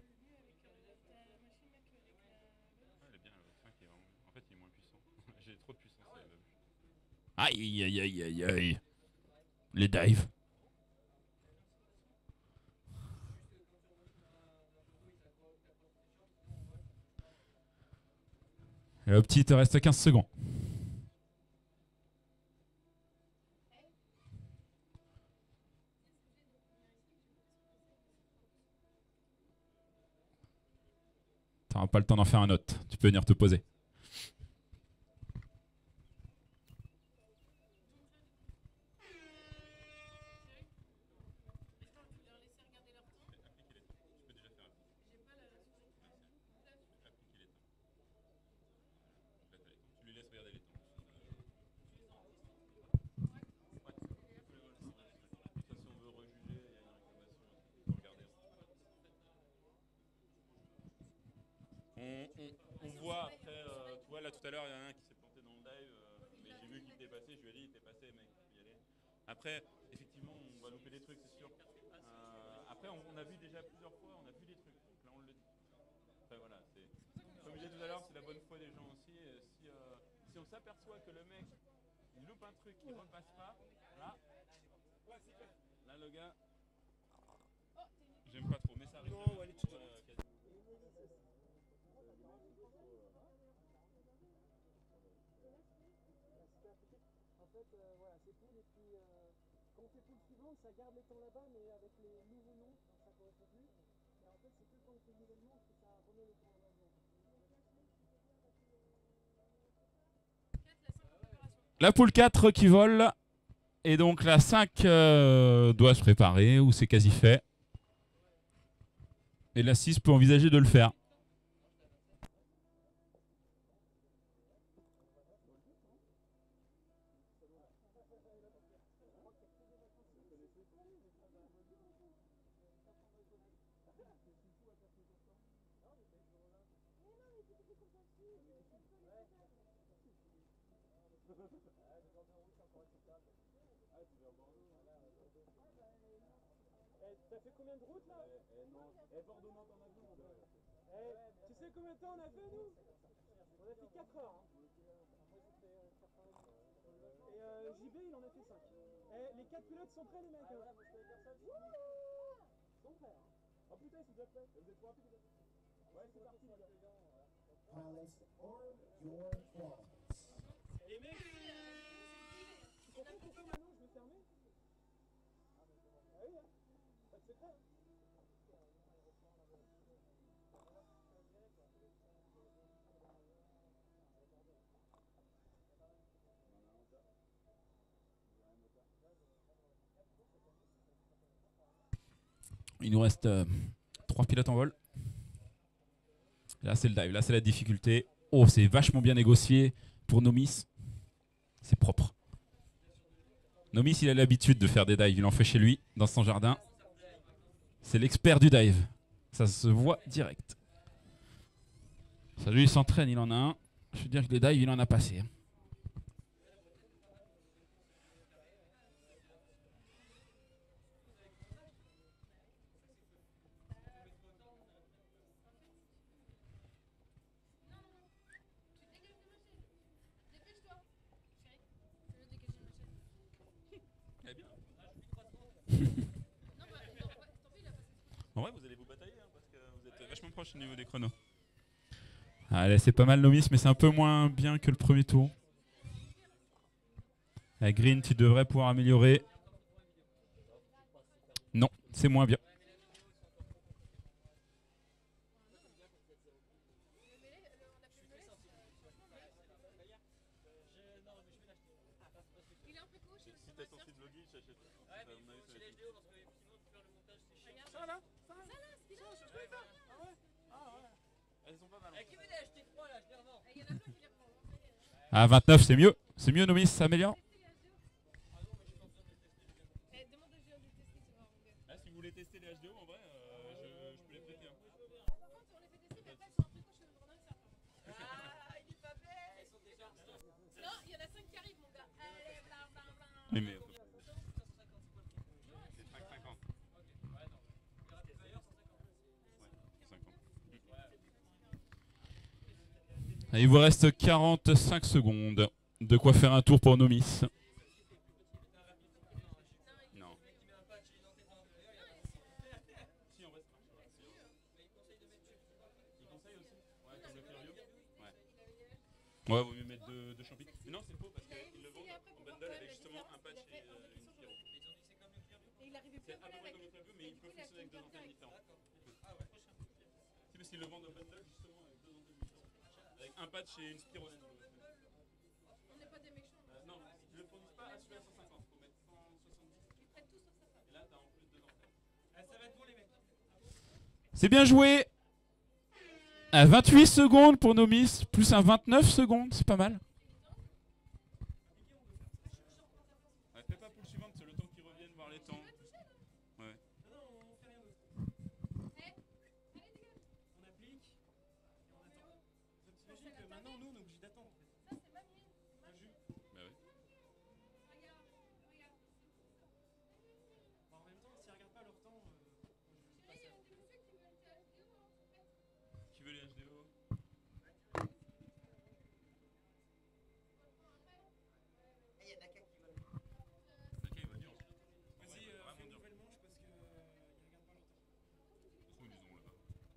F: Il est bien, le 5 est vraiment. En fait, il est moins puissant. J'ai trop de puissance.
D: Aïe, aïe, aïe, aïe, aïe. Les dives. Et le petit, il te reste 15 secondes. T'auras pas le temps d'en faire un autre. Tu peux venir te poser.
F: Tu lui laisses regarder les temps. Ça, si on veut rejuger, il y a une réclamation. Il faut regarder. On voit après, tu vois là tout à l'heure, il y en a un qui s'est planté dans le dive, mais j'ai vu qu'il était passé, je lui ai dit, il était passé, mec, tu peux y aller. Après, effectivement, on va louper des trucs, c'est sûr. Après, on a vu déjà plusieurs fois, on a vu des trucs, donc là on le dit. Après, voilà, c'est. Comme je disais tout à l'heure, c'est la bonne foi des gens aussi. Si on s'aperçoit que le mec, il loupe un truc, il repasse pas, là, le gars, j'aime pas trop, mais ça arrive.
A: En fait, voilà, c'est poule et puis quand on fait poule suivante, ça garde les temps là-bas, mais avec les nouveaux noms, ça correspond plus. Et en fait, c'est que quand on fait nouvellement que ça remet les temps là-bas.
D: La poule 4 qui vole. Et donc la 5 doit se préparer, ou c'est quasi fait. Et la 6 peut envisager de le faire.
A: T'as fait combien de routes là? Bordeaux-Nantes en avion. Tu sais combien de temps on a fait nous? On a fait 4 heures. Hein. Et JB il en a fait 5. Les 4 pilotes sont prêts les mecs. Ils sont prêts. Oh putain ils sont déjà prêts. Vous êtes trop rapides. Ouais c'est parti les gars.
J: Pilots, arm your claws.
A: Les mecs, tu comprends pourquoi maintenant je vais fermer? Ah oui, hein. Pas de secret.
D: Il nous reste 3 pilotes en vol. Là c'est le dive, là c'est la difficulté. Oh, c'est vachement bien négocié pour Nomis. C'est propre. Nomis il a l'habitude de faire des dives, il en fait chez lui, dans son jardin. C'est l'expert du dive. Ça se voit direct. Ça lui il s'entraîne, il en a un. Je veux dire que les dives il en a passé.
F: En vrai, vous allez vous batailler hein, parce que vous êtes vachement proche au niveau des chronos.
D: Allez, c'est pas mal Nomis, mais c'est un peu moins bien que le premier tour. La green, tu devrais pouvoir améliorer. Non, c'est moins bien.
F: Si t'es censé vlogger, j'achète.
A: Ça là?
F: Elles sont pas mal.
I: Qui veut acheter 3 là, je les revends. Il y en a plein qui les reprennent.
D: Ah, 29, c'est mieux. C'est mieux Nomis, ça améliore.
F: Ah, si vous voulez tester les H2O, en vrai, je peux les prêter. Hein.
G: Non, il y en a 5 qui arrivent, mon gars. Allez, bla bla bla.
F: Oui, mais c'est 5,50.
D: Il vous reste 45 secondes. De quoi faire un tour pour Nomis. Non. Ouais, vaut mieux mettre deux champignons. Mais non, c'est faux parce qu'ils le vendent en bundle avec justement un patch et une spiro. C'est à peu près comme le clavier, mais il peut fonctionner avec deux antennes différentes. Ah ouais. Si, parce qu'ils le vendent en bundle justement avec deux antennes différentes. Avec un patch et une spiro.
G: On n'est pas des méchants.
D: Non, ils ne le produisent pas à celui à 150. Il faut mettre 170.
G: Ils prennent tout sur sa femme.
D: Et là, t'as en plus deux antennes.
E: Ça va être bon, les mecs. C'est bien joué. À 28 secondes pour Nomis, plus un 29 secondes, c'est pas mal.
D: Ouais, fais pas pour le suivant, c'est le temps qu'ils reviennent voir les temps. Ouais.
E: Non, on fait rien d'autre. On applique et on attend. T'imagines que maintenant, nous, on est obligé d'attendre.
G: Ça, c'est mamie.
D: Bah oui.
G: Regarde.
E: En même temps, s'ils regardent pas leur temps,
G: Il y a des monsieur qui veulent faire la vidéo.
D: Qui veut les HDO?
I: Il y a Naka qui va.
D: Ok, il va dur.
E: vas-y, fais une nouvelle manche parce que ils regardent pas leur temps.
D: Ils ont là-bas.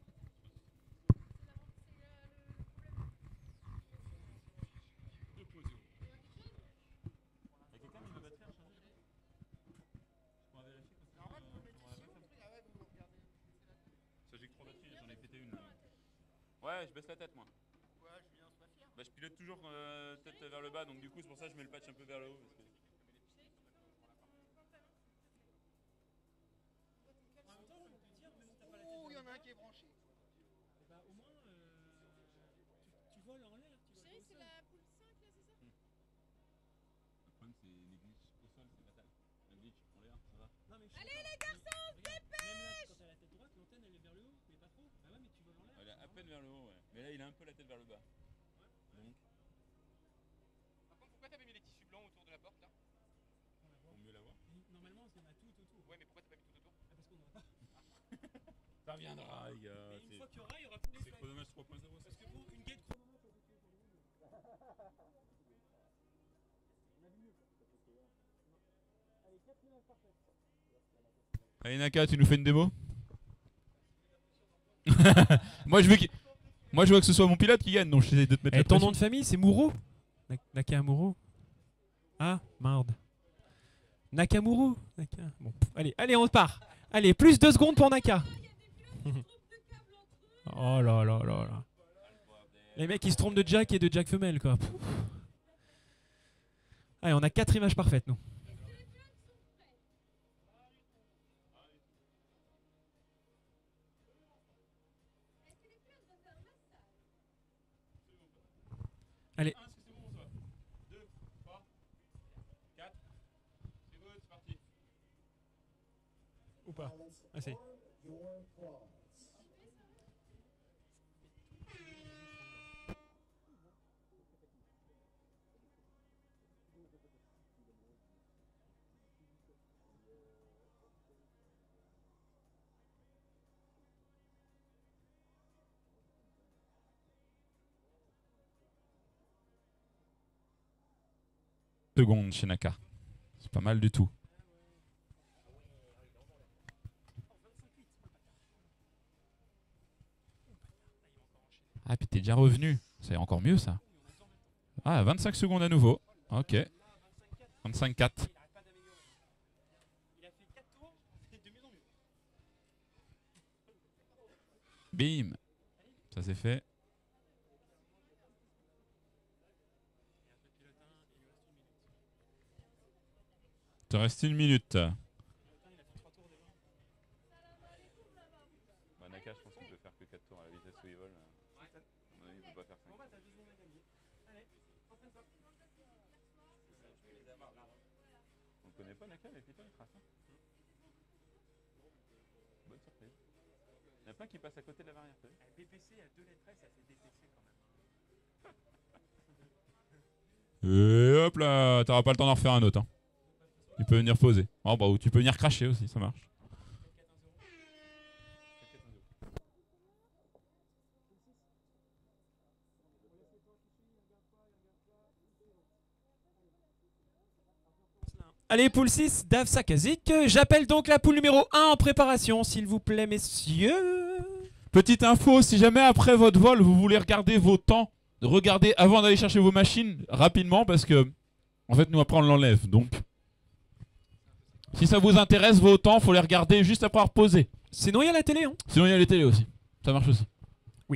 D: Deux pauses. Il y a quelqu'un qui veut batterie à charger? Je pourrais vérifier parce que on a pas ça, j'ai que 3 batteries, j'en ai pété une. Ouais, je baisse la tête moi.
I: Quoi, Julien, sois fier.
D: Bah, je pilote toujours tête vers le bas, donc du coup c'est pour ça que je mets le patch un peu vers le haut. Parce que...
E: En même temps, je peux te dire, même si t'as pas la tête.
I: Ouh, il y en a un qui est branché.
E: Et bah, au moins, tu voles en l'air. Tu voles
G: Chérie,
E: au
G: c'est
E: sol.
G: la poule 5 là, c'est ça?
D: Le problème c'est les glitches au sol, c'est fatal. Un glitch en l'air, ça va.
E: Non, mais
G: Allez, les garçons,
E: regarde, même là, quand t'as la tête droite, l'antenne elle est vers le haut, mais pas trop. Bah ouais, mais tu voles en l'air.
D: Il est à peine vers le haut, ouais. Mais là il a un peu la tête vers le bas. Donc,
I: Par contre, pourquoi t'avais mis les tissus blancs autour de la porte là?
D: pour mieux l'avoir.
E: Normalement, on a tout autour.
I: Ouais, mais pourquoi t'as pas mis tout autour?
E: Ah, parce qu'on en a pas.
D: Ça reviendra, les gars.
E: Mais une
D: C'est
E: fois qu'il y aura, il y aura tous les
D: c'est
E: flags.
D: chronomètre 3.0.
E: Parce que pour une gate chrono.
A: Allez, 4 images parfaites.
D: Allez Naka, tu nous fais une démo? Moi je veux que ce soit mon pilote qui gagne, donc j'essaie de te mettre
E: Et
D: la
E: ton
D: pression.
E: nom de famille, c'est Mouro Nakamuro. Ah, merde. Nakamuro. Bon, allez, on part. Allez, plus 2 secondes pour Naka. Oh là là là là. Les mecs, ils se trompent de Jack et de Jack femelle, quoi. Allez, on a 4 images parfaites, nous. Allez.
D: 1, c'est bon, ça. 2, 3, 4. C'est good, c'est parti.
E: Ou pas. Ah, c'est.
J: Your claws.
D: Seconde chez Naka. C'est pas mal du tout. Ah, puis t'es déjà revenu. C'est encore mieux ça. Ah, 25 secondes à nouveau. Ok. 25-4.
E: Il a fait 4 tours, et de mieux en mieux.
D: Bim. Ça c'est fait. Il te reste 1 minute. Bah, Naka, je pense qu'il peut faire que 4 tours à la vitesse où il vole. À mon avis, il peut pas faire 5. On ne connaît pas Naka, mais putain, il trace. Bonne surprise. Il y en a plein qui passent à côté de la barrière.
E: BPC à 2 lettres S, ça fait DPC quand même.
D: Et hop là, t'auras pas le temps d'en refaire un autre. Hein. Tu peux venir poser. Oh, bah, ou tu peux venir cracher aussi, ça marche.
E: Allez, poule 6, Dave Sakazik. J'appelle donc la poule numéro 1 en préparation, s'il vous plaît, messieurs.
D: Petite info, si jamais après votre vol, vous voulez regarder vos temps, regardez avant d'aller chercher vos machines rapidement parce que, en fait, nous après on l'enlève. Donc, si ça vous intéresse, vos temps, faut les regarder juste après avoir posé.
E: Sinon, il y a la télé. Hein.
D: Sinon, il y a les télés aussi. Ça marche aussi.
E: Oui.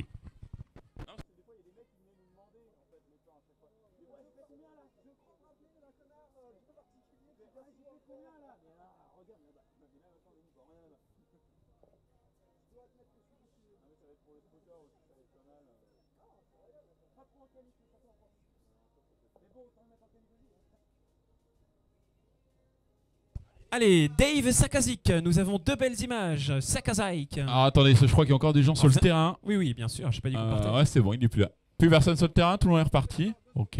E: Allez, Dave Sakazik, nous avons 2 belles images. Sakazik.
D: Alors attendez, je crois qu'il y a encore des gens sur le terrain.
E: Oui, oui, bien sûr, j'ai pas dit qu'on partait.
D: Ouais, c'est bon, il n'est plus là. Plus personne sur le terrain, tout le monde est reparti. Ok.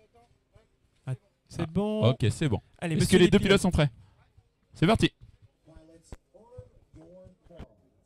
E: C'est bon.
D: Ok, c'est bon.
E: Allez,
D: est-ce que
E: monsieur
D: les
E: les
D: deux pilotes sont prêts? C'est parti.
J: Pilots, arm your phones.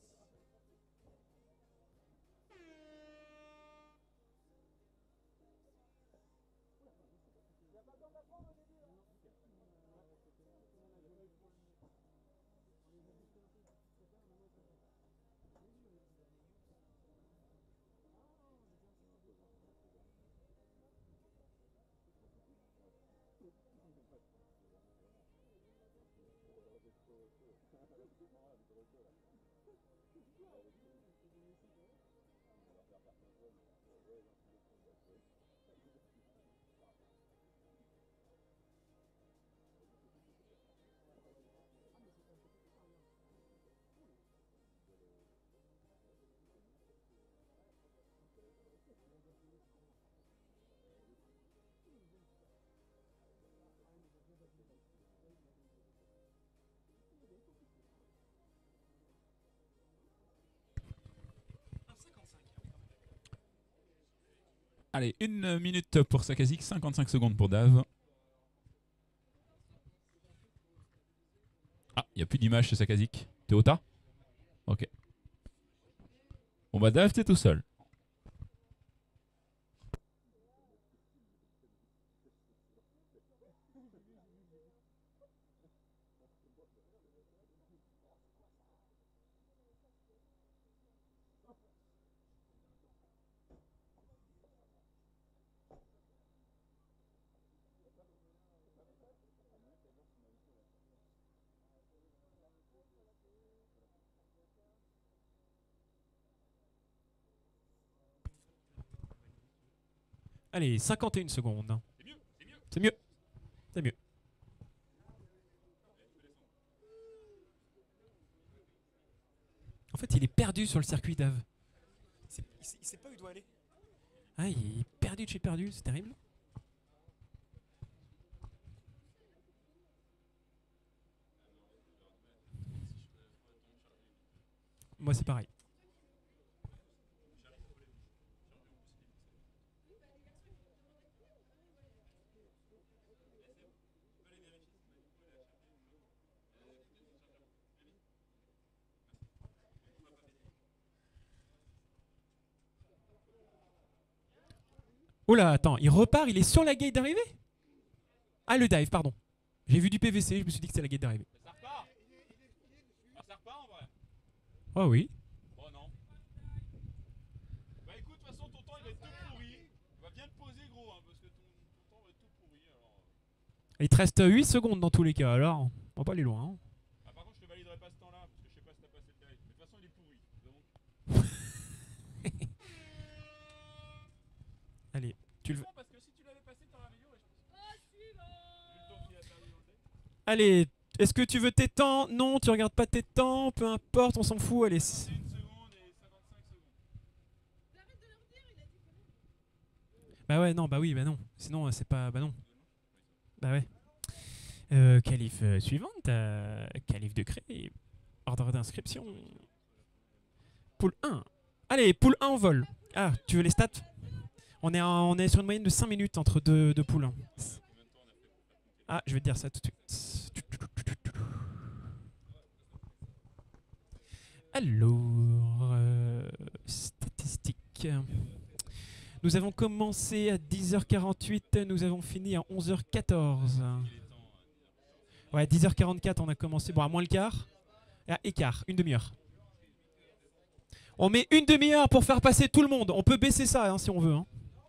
D: Allez, 1 minute pour Sakazik, 55 secondes pour Dave. Ah, il n'y a plus d'image chez Sakazik. T'es au tas? Ok. Bon bah Dave, t'es tout seul.
E: Allez, 51 secondes. C'est mieux. C'est mieux. En fait, il est perdu sur le circuit, Dave. Il sait pas où il doit aller. Ah, il est perdu de chez perdu, c'est terrible. Moi, c'est pareil. Oh là, attends, il repart, il est sur la gate d'arrivée? Ah, le dive, pardon. J'ai vu du PVC, je me suis dit que c'était la gate d'arrivée.
F: Ça repart. Ah, ça repart en vrai.
E: Oh oui.
F: Oh non. Bah écoute, de toute façon, ton temps il va être tout pourri. Va bien te poser gros, hein, parce que ton temps va être tout pourri. Alors...
E: Il te reste 8 secondes dans tous les cas, alors on va pas aller loin. Hein.
F: Ah, par contre, je te validerai pas ce temps-là, parce que je sais pas si t'as passé le tarif. Mais de toute façon, il est pourri. Donc...
E: Allez, tu le veux.
F: Parce que si tu l'avais passé, t'aurais amélioré, je pense.
E: Allez, est-ce que tu veux tes temps? Non, tu regardes pas tes temps, peu importe, on s'en fout, allez.
F: 1 seconde et 55 secondes.
E: Bah ouais, non, bah oui, bah non. Sinon, c'est pas... Bah non. Bah ouais. Qualif suivante, qualif de créer. Ordre d'inscription. Poule 1. Allez, poule 1 en vol. Ah, tu veux les stats? On est sur une moyenne de 5 minutes entre deux poules. Ah, je vais te dire ça tout de suite. Alors, statistiques. Nous avons commencé à 10h48, nous avons fini à 11h14. Ouais, 10h44, on a commencé. Bon, à moins le quart. Ah, écart, une demi-heure. On met une demi-heure pour faire passer tout le monde. On peut baisser ça hein, si on veut. Hein.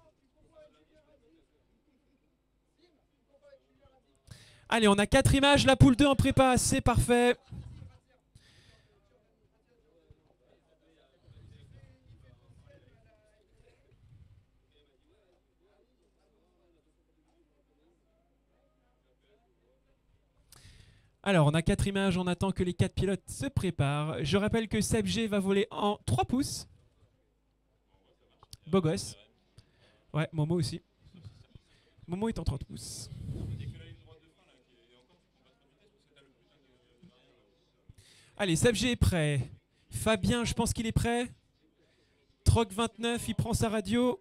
E: Allez, on a 4 images. La poule 2 en prépa, c'est parfait. Alors, on a 4 images, on attend que les 4 pilotes se préparent. Je rappelle que Seb G va voler en 3 pouces. Beau gosse. Ouais, Momo aussi. Momo est en 30 pouces. Allez, Seb G est prêt. Fabien, je pense qu'il est prêt. Troc 29, il prend sa radio.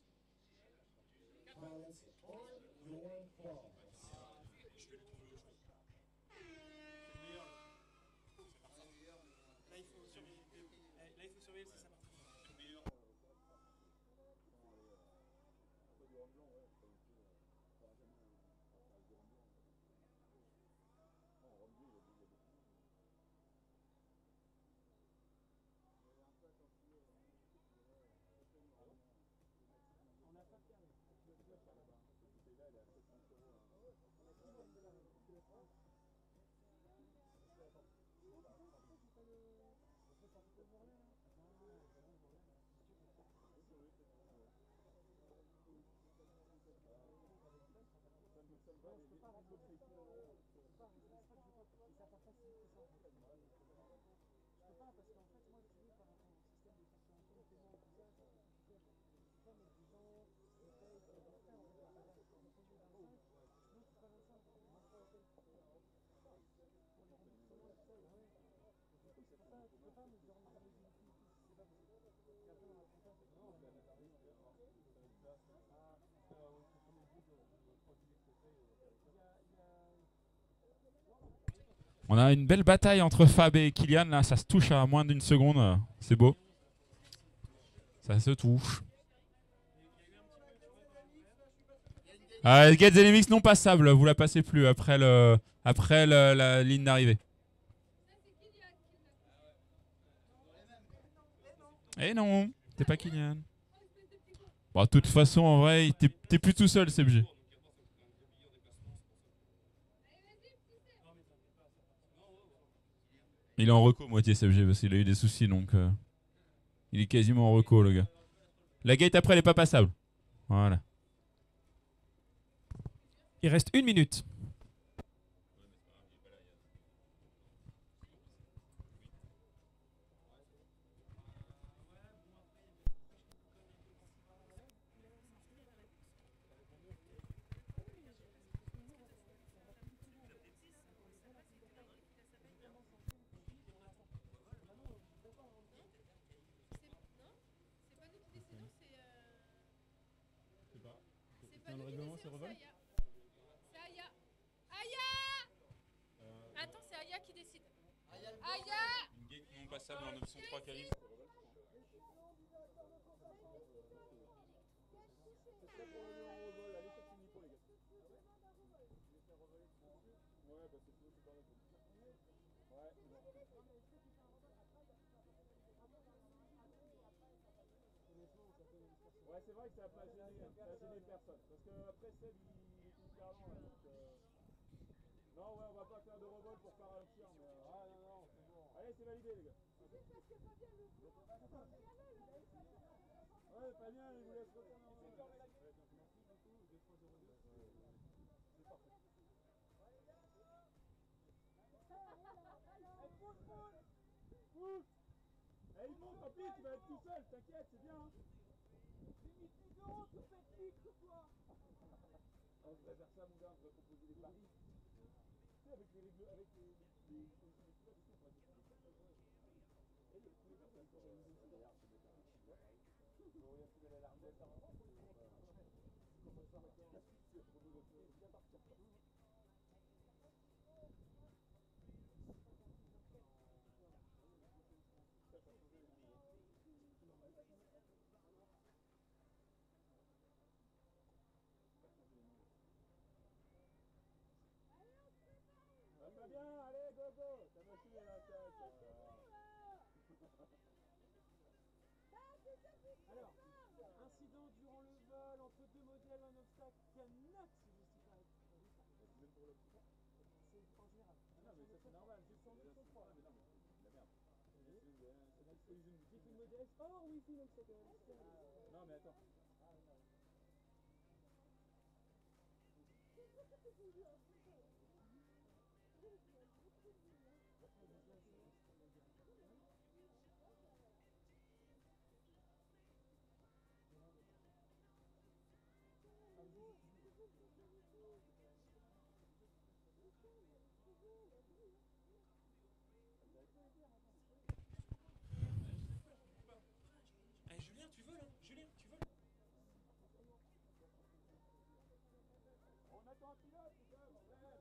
K: On a une belle bataille entre Fab et Kylian. Là, ça se touche à moins d'une seconde. C'est beau. Ça se touche. Gates et Mix non passable. Vous la passez plus après la ligne d'arrivée. Eh non, t'es pas Kylian. Bon, de toute façon, en vrai, t'es plus tout seul, CBG. Il est en reco, moitié CBG, parce qu'il a eu des soucis, donc il est quasiment en reco, le gars. La gate après, elle est pas passable. Voilà.
E: Il reste 1 minute.
G: Dans le règlement, c'est Revol ? C'est Aya. Aya. Attends, c'est Aya qui décide. Aya.
K: Une gate non passable en option 3 qualif.
F: Ouais, c'est vrai que ça n'a pas gêné personne. Parce que après Seb, il est hyper lent. Là, donc, non, ouais, on va pas faire de revol pour pas ralentir. Mais, ah non, non, c'est bon. Allez, c'est validé, les gars. Ouais, pas bien, il vous laisse retourner en haut. C'est parfait. Eh, il monte, tant pis, tu vas être tout seul, t'inquiète, c'est bien. J'ai mis 10 € sur cette litre, quoi. On devrait faire ça, mon gars, on devrait proposer des paris. Tu sais, avec les règles, avec les
A: C'est en général.
F: Non, mais ça c'est normal. Juste en dessous, je crois. Mais non, mais c'est de la merde.
A: J'ai fait une modèle hors wifi, donc c'est que.
F: Non, mais attends.
E: Eh, Julien, tu veux là? Julien, tu veux?
F: On attend un pilote, putain, bordel.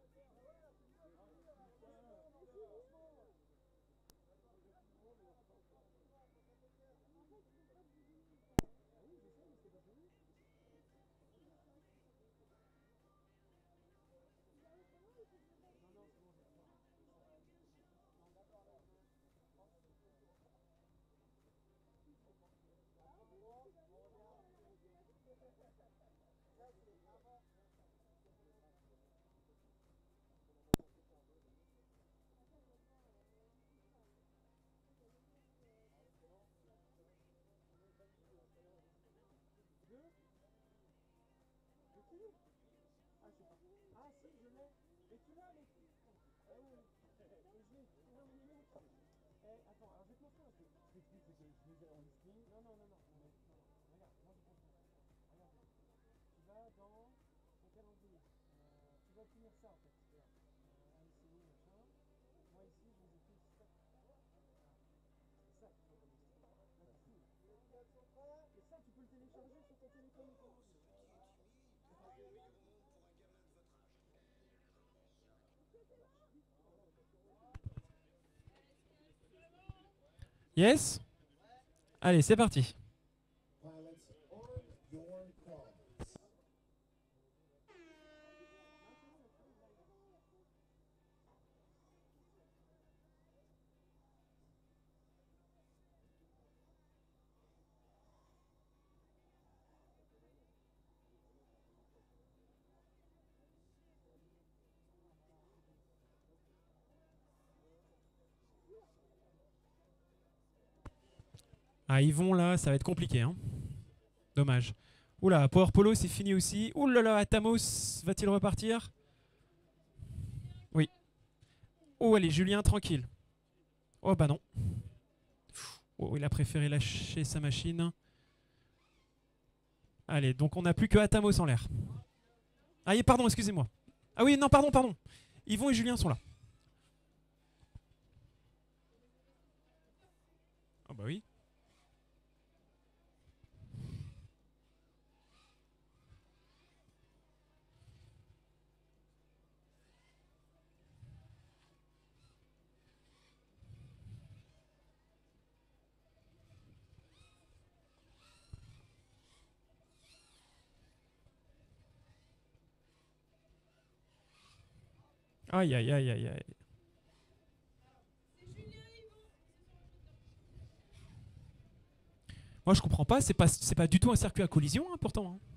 A: Ah, je sais pas. Ah, si, je l'ai. Mais tu l'as, mais. Ah oui. Et je l'ai. Non, mais il est où? Eh, attends, alors je vais te montrer un truc. Je t'explique, c'est que je les ai en listing. Non, non, non, non. Mais, non. Regarde, moi je comprends. Regarde. Tu vas dans ton calendrier. Tu vas finir ça en fait. Regarde. AMCO, machin. Moi ici, je les ai tous. Ça. Voilà. C'est ça qu'il faut comme listing. Là, t'as tout. Et ça, tu peux le télécharger sur ton téléphone.
E: Yes? Allez, c'est parti. Ah, ils vont là, ça va être compliqué. Hein. Dommage. Oula, Power Polo, c'est fini aussi. Oulala, Atamos, va-t-il repartir? Oui. Oh, allez, Julien, tranquille. Oh, bah non. Oh, il a préféré lâcher sa machine. Allez, donc on n'a plus que Atamos en l'air. Ah, pardon, excusez-moi. Ah oui, non, pardon, pardon. Yvon et Julien sont là. Ah bah oui. Aïe, aïe, aïe, aïe, aïe. Moi, je comprends pas, c'est pas du tout un circuit à collision, hein, pourtant. Hein.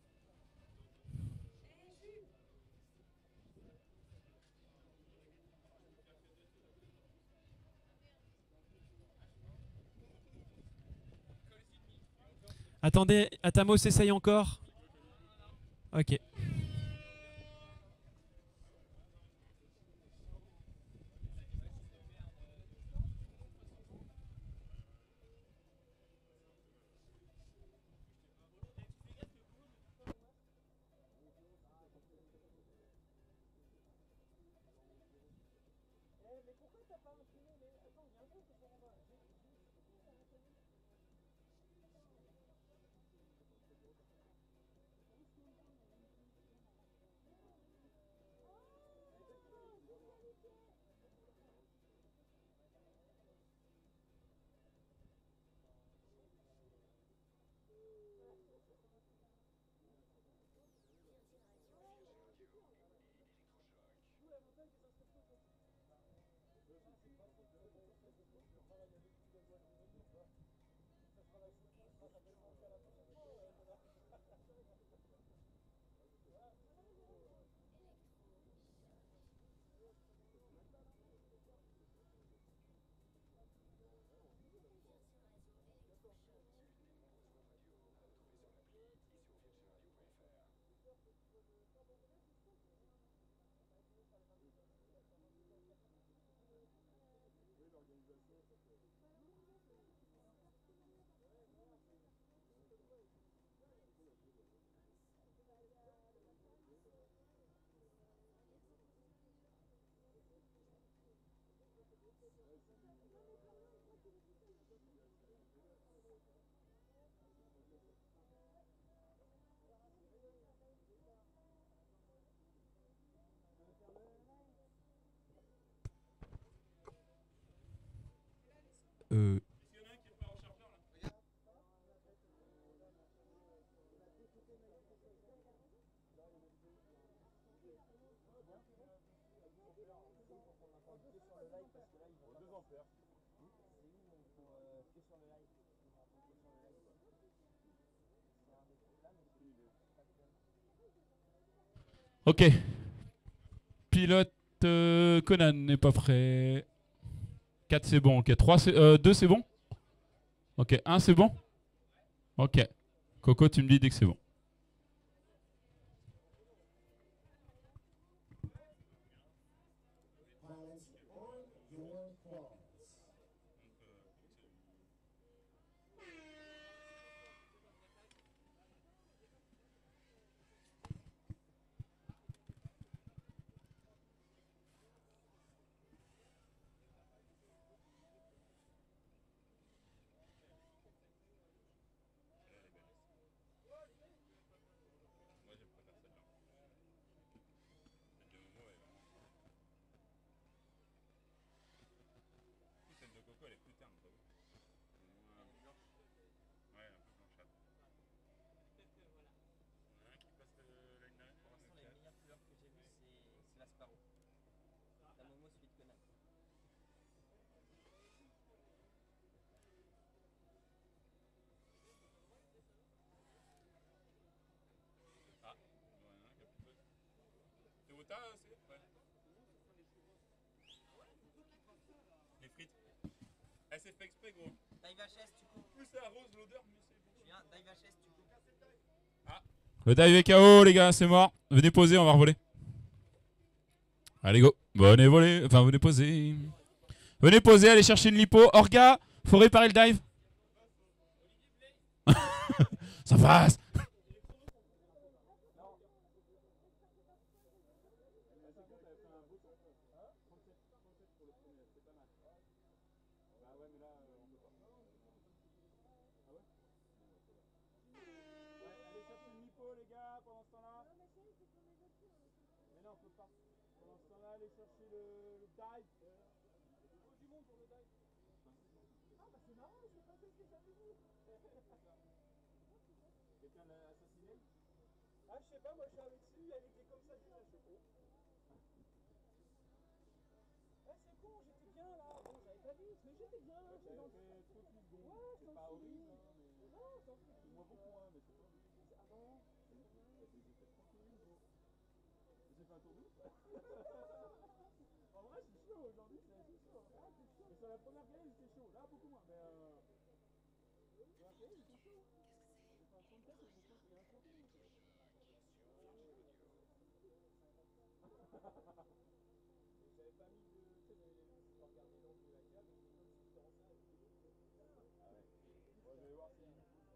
E: Attendez, Atamos essaye encore. Ok.
A: Mais pourquoi t'as pas imprimé les... Attends, il y a un truc que ça va.
K: Ok. Pilote Conan n'est pas prêt. 4 c'est bon, ok. 2 c'est bon. Ok, 1 c'est bon. Ok. Coco, tu me dis dès que c'est bon.
H: Les frites. Elle s'est fait exprès, gros.
I: Dive HS, tu coupes.
H: Plus ça arrose l'odeur, mieux c'est.
I: Tu viens, dive HS, tu coupes.
H: Ah.
K: Le dive est KO, les gars, c'est mort. Venez poser, on va revoler. Allez, go. Venez voler. Enfin, venez poser. Venez poser, allez chercher une lipo. Orga, faut réparer le dive. Ça passe.
A: Allez chercher le dive. Du monde pour le dive. Ah bah c'est marrant, c'est pas celle que j'avais vu. Quelqu'un l'a assassiné? Ah je sais pas, moi je suis avec dessus, elle était comme ça, je sais pas. Ah c'est con, j'étais bien là. Bon j'avais pas vu, mais j'étais bien. J'avais fait trop de secondes. Ouais, c'est pas horrible. Non, t'en fais. C'est moins beaucoup hein, mais c'est pas horrible. Ah bon? J'ai fait un tour de ouf. En vrai, je suis chaud aujourd'hui, c'est chaud. Ah, c'est chaud. Mais sur la première play, j'étais chaud. Là, beaucoup moins. Mais la play, j'étais chaud. J'ai fait un 34 et il y a un 31. J'avais pas mis de. Tu sais, j'avais pas regardé l'angle de la cam, mais comme c'était dans ça. Ah ouais. Bon, je vais voir si.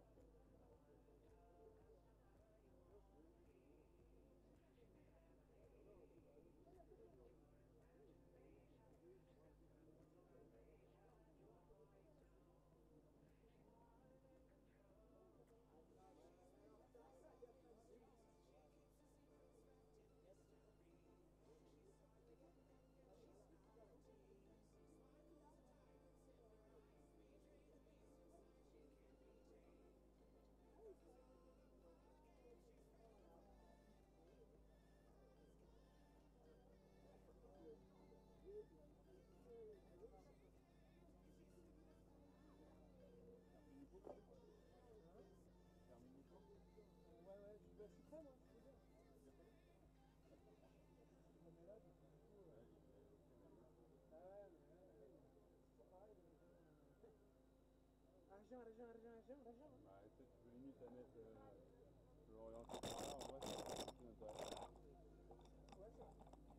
A: Argent.
F: Bah, tu peux limite la mettre, je l'orienter par là, en vrai, c'est plus intéressant.
A: Ouais, ça.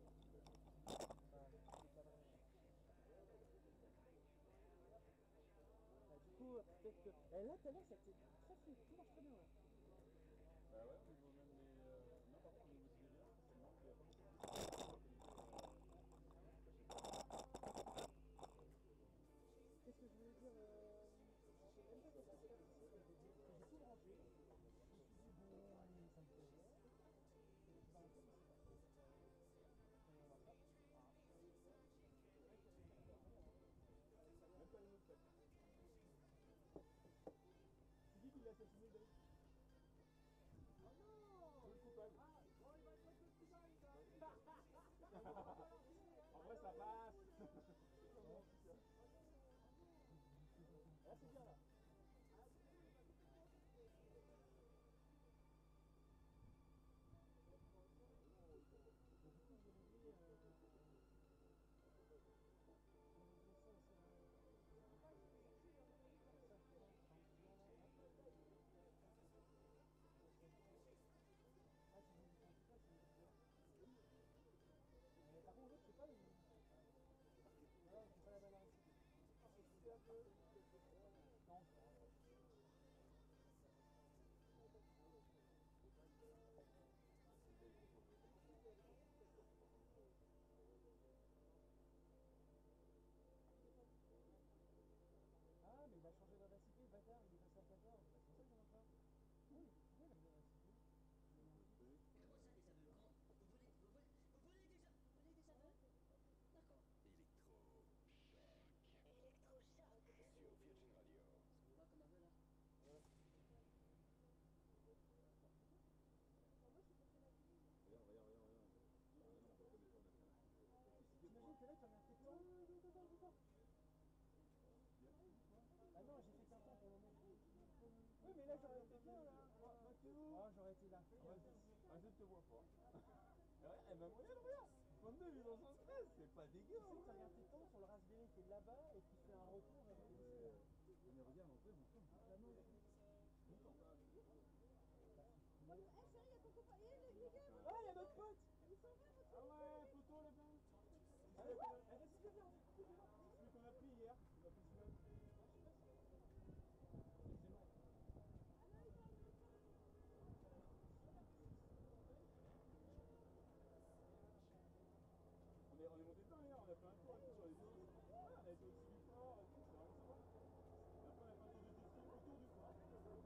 A: Du coup, peut-être que. Là, tout à l'heure, ça a été très fluide, tout marche très bien là.
F: Bah ouais, au niveau même des. Non, par contre, au niveau du délire, c'est marrant qu'il n'y a pas beaucoup de.
A: Qu'est-ce que je voulais dire? Je sais même pas ce que ça se passe ici. J'ai tout branché. Je me suis dit, bon, ça me plairait. Bah, en fait, c'est parti. Et on va pas. Même pas une autre. c'est bien là. Par contre, je sais pas, voilà, c'est pas la balance. C'est un peu. Non. Ah, mais il a changé d'adversité, le bâtard, il est passé à 14. Bah, c'est pour ça que j'en ai pas. Oui, pourquoi il a mis d'adversité? T'imagines que là tu regardes tes temps? Attends. Ah non, j'ai fait qu'un temps pour le moment. Oui, mais là j'aurais été bien là. Oh, j'aurais été là.
F: Ah, je ne te vois pas. Eh ben, regarde. 22, il est dans son stress, c'est pas dégueu.
A: Tu sais que tu regardes tes temps sur le Raspberry qui est là-bas et qui fait un retour avec les ici.
F: Mais regarde, on peut.
L: Chérie, y'a ton copain. Les gars,
A: ah, y'a notre pote.
L: ils sont là, votre
A: Ah ouais, photo les gars. Allez, vas-y, viens.
F: Celui qu'on a pris hier, on a pris celui-là. On est monté dedans hier, on a fait un tour et tout sur les îles. Ouais, on a été aussi du fort et tout, c'est vraiment sympa. Et après on a fait un tour de jet ski autour du fort.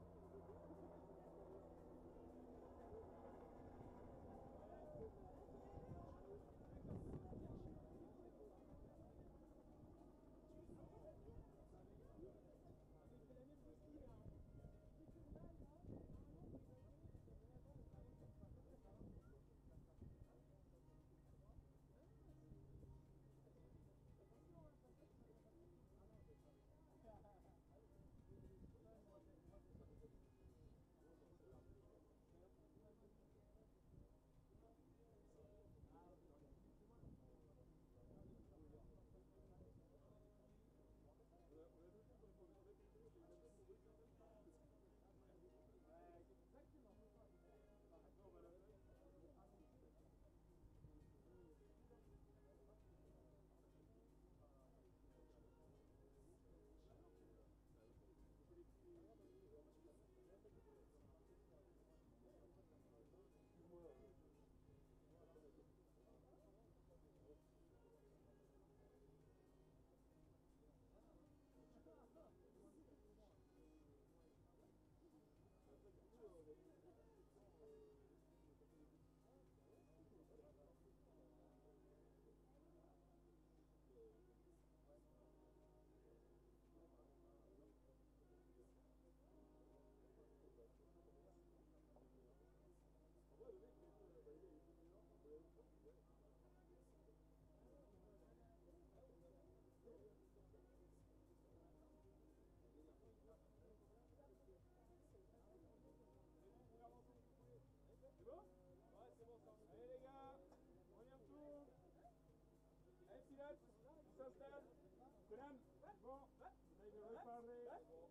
F: C'est bon? Ouais, c'est bon ça. Allez les gars, on y retourne. Allez pilote, on s'installe. Conan, bon, vous allez réparer.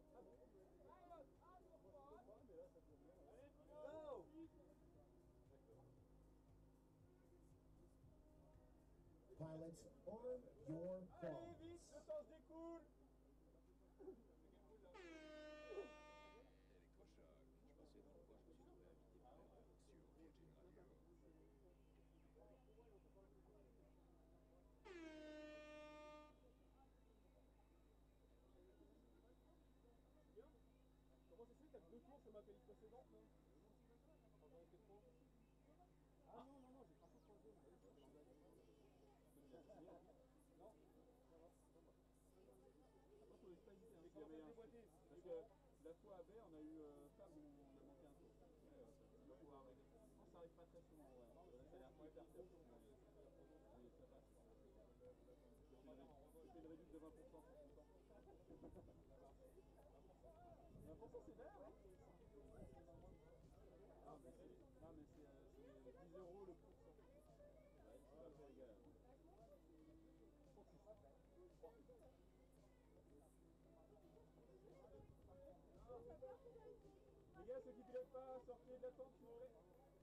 F: Allez, go!
J: Pilots, on your
A: Allez
J: phones.
A: vite, le temps se découle.
H: Je passais dans le bois, je me suis trouvé invité sur Virgin Radio.
F: Bien. Comment ça se fait que t'as 2 tours sur ma qualif précédente là? Enfin, j'en ai fait trop.
A: Ah non, j'ai pas fait 3 jours.
F: Non, ça va. Après, faut pas hésiter avec les parce que la fois à Baie, on a eu Fab où on a manqué un tour. Ça doit pouvoir arriver. Non, ça arrive pas très souvent, ouais. Ça a l'air super court, mais ça passe. C'est une réduction de 20% sur son temps. L'important c'est vert, hein. Ah, mais c'est 10 € le cours. Les gars, ceux qui pilotent pas, sortez de la tente, s'il vous plaît.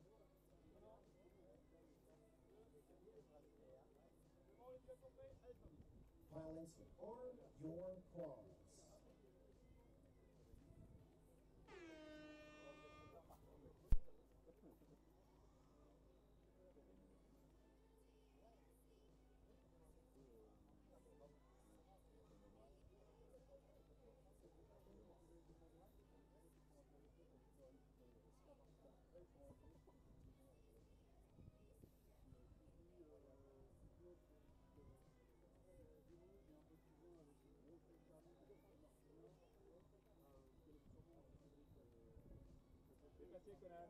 J: Pilots, arm your claws.
F: Déplacez, Conan.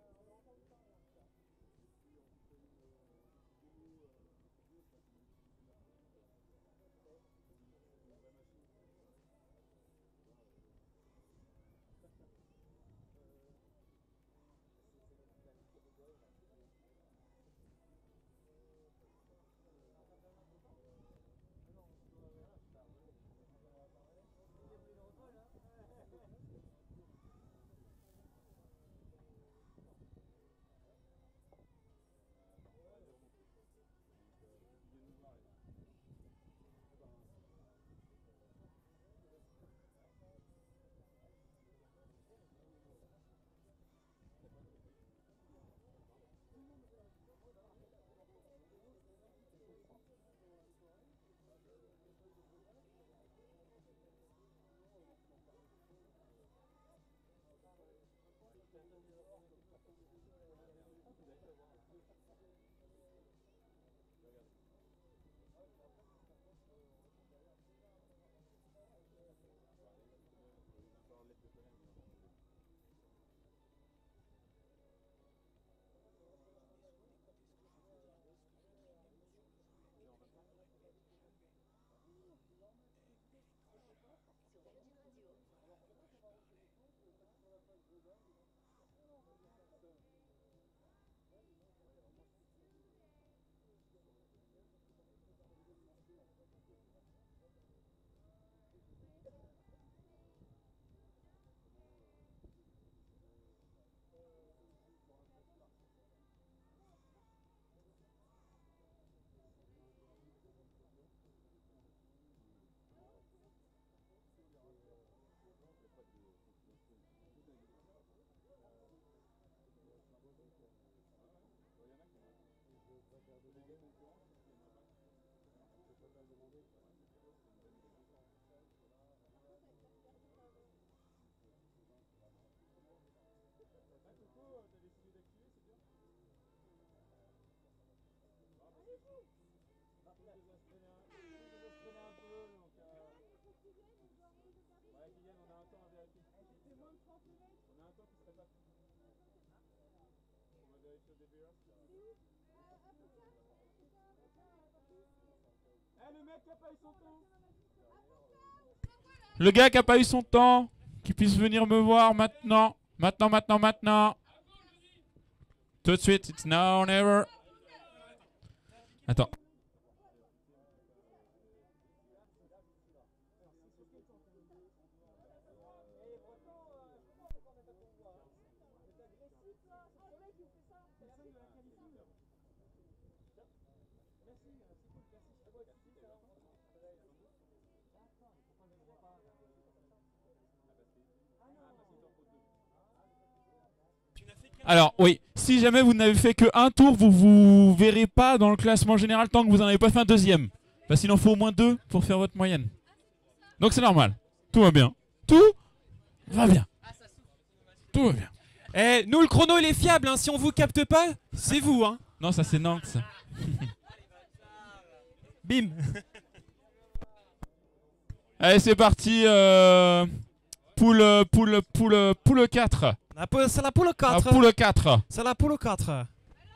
F: Le mec qui a pas eu son temps.
K: Le gars qui a pas eu son temps, qui puisse venir me voir maintenant. Maintenant. Tout de suite, it's now or never. Attends. Alors oui, si jamais vous n'avez fait que un tour, vous verrez pas dans le classement général tant que vous n'en avez pas fait un deuxième. Parce qu'il en faut au moins 2 pour faire votre moyenne. Donc c'est normal. Tout va bien. Tout va bien. Tout va bien.
E: Eh, nous le chrono il est fiable, hein. Si on vous capte pas, c'est vous, hein.
K: Non, ça c'est Nantes, ça.
E: Bim.
K: Allez, c'est parti. Poule 4.
E: C'est la poule 4.
K: Poule 4.
E: C'est la poule 4.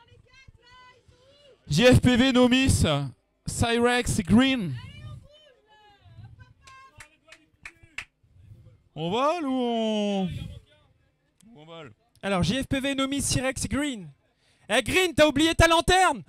K: JFPV, Nomis, Cyrex, Green. On vole ou on vole?
E: Alors, JFPV, Nomi, Sirex, Green. Eh Green, t'as oublié ta lanterne!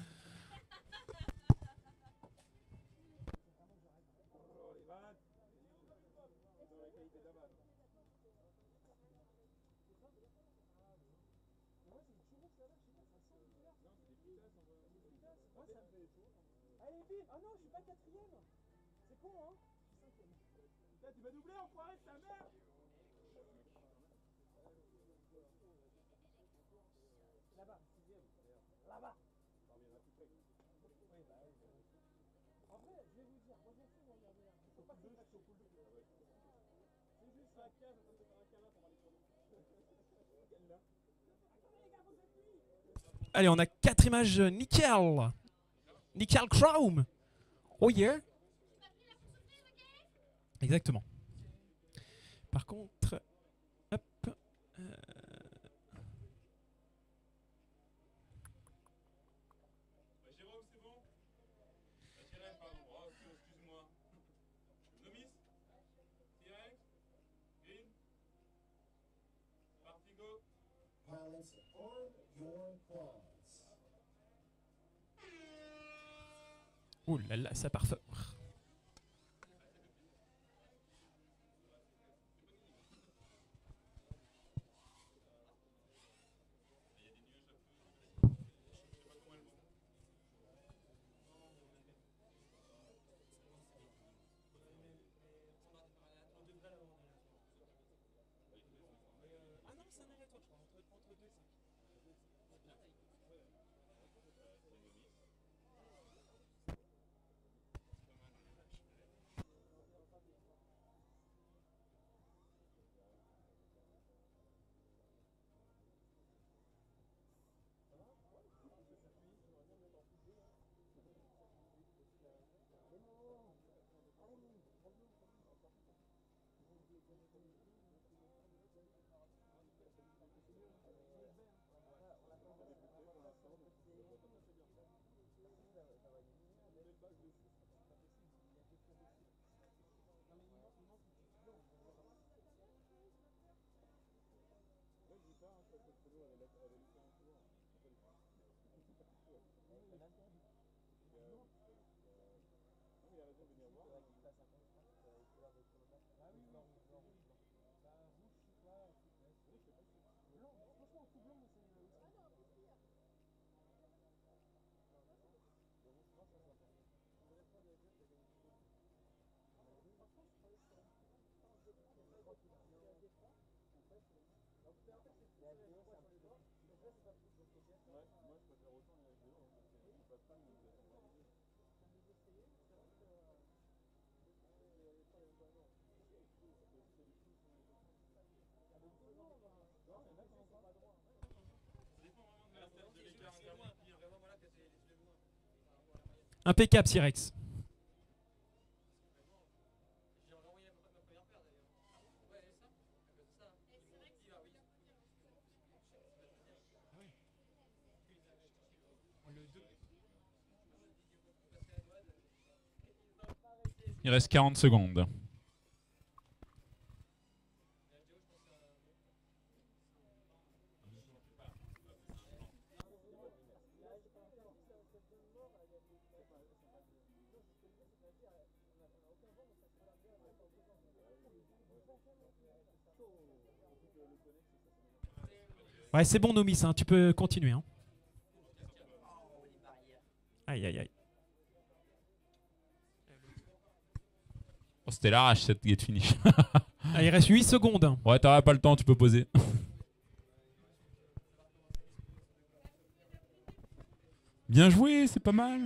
A: Allez, vite! Ah non, je suis pas quatrième! C'est con, hein? Putain, tu m'as doublé, enfoiré de ta mère! Là-bas, sixième. Là-bas! En vrai, je vais vous dire, moi je m'en fous de regarder là. Il faut pas que je fasse au pool de c'est juste la cave, ça me fait faire un câlin pour aller sur le là. Attendez les gars, vous êtes nuits!
E: Allez, on a 4 images nickel. Nickel Chrome. Oh yeah. Exactement. Par contre, hop.
D: Jérôme, c'est bon? Jérôme, pardon. Oh, excuse-moi. Nomis? T-Rex? Green? Parti, go!
J: Pilots, arm your quads.
E: Ouh là là, ça part fort. Impeccable, Sirex.
K: Il reste 40 secondes.
E: Ouais, c'est bon, Nomis, hein, tu peux continuer. Hein. Aïe, aïe, aïe.
K: Oh, c'était l'arrache cette gate finish.
E: Ah, il reste 8 secondes.
K: Ouais, t'auras pas le temps, tu peux poser. Bien joué, c'est pas mal.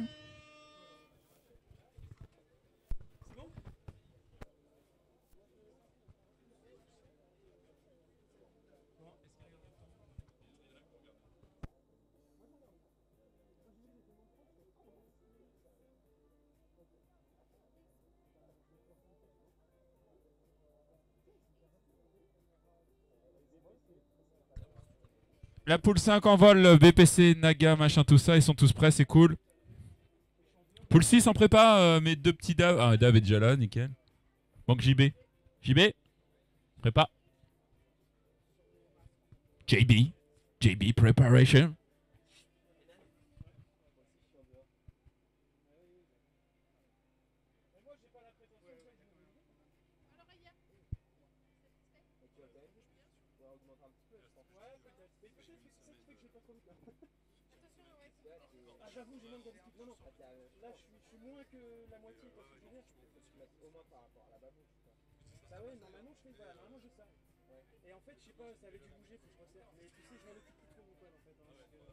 K: La poule 5 en vol, BPC, Naga, machin, tout ça, ils sont tous prêts, c'est cool. Poule 6 en prépa, mes deux petits Dav. Ah, Dav est déjà là, nickel. Manque JB. JB? Prépa. JB Preparation.
A: Ah, j'avoue, j'ai même d'habitude. Non, non. Là, je suis moins que la moitié. Parce que je veux dire, au moins par rapport à la babouche. Bah ouais, normalement, je fais voilà, normalement j'ai ça. Ouais. Et en fait, je sais pas, ça avait dû bouger, faut que je resserre. Mais tu sais, je m'en occupe plus trop mon code en fait. Hein,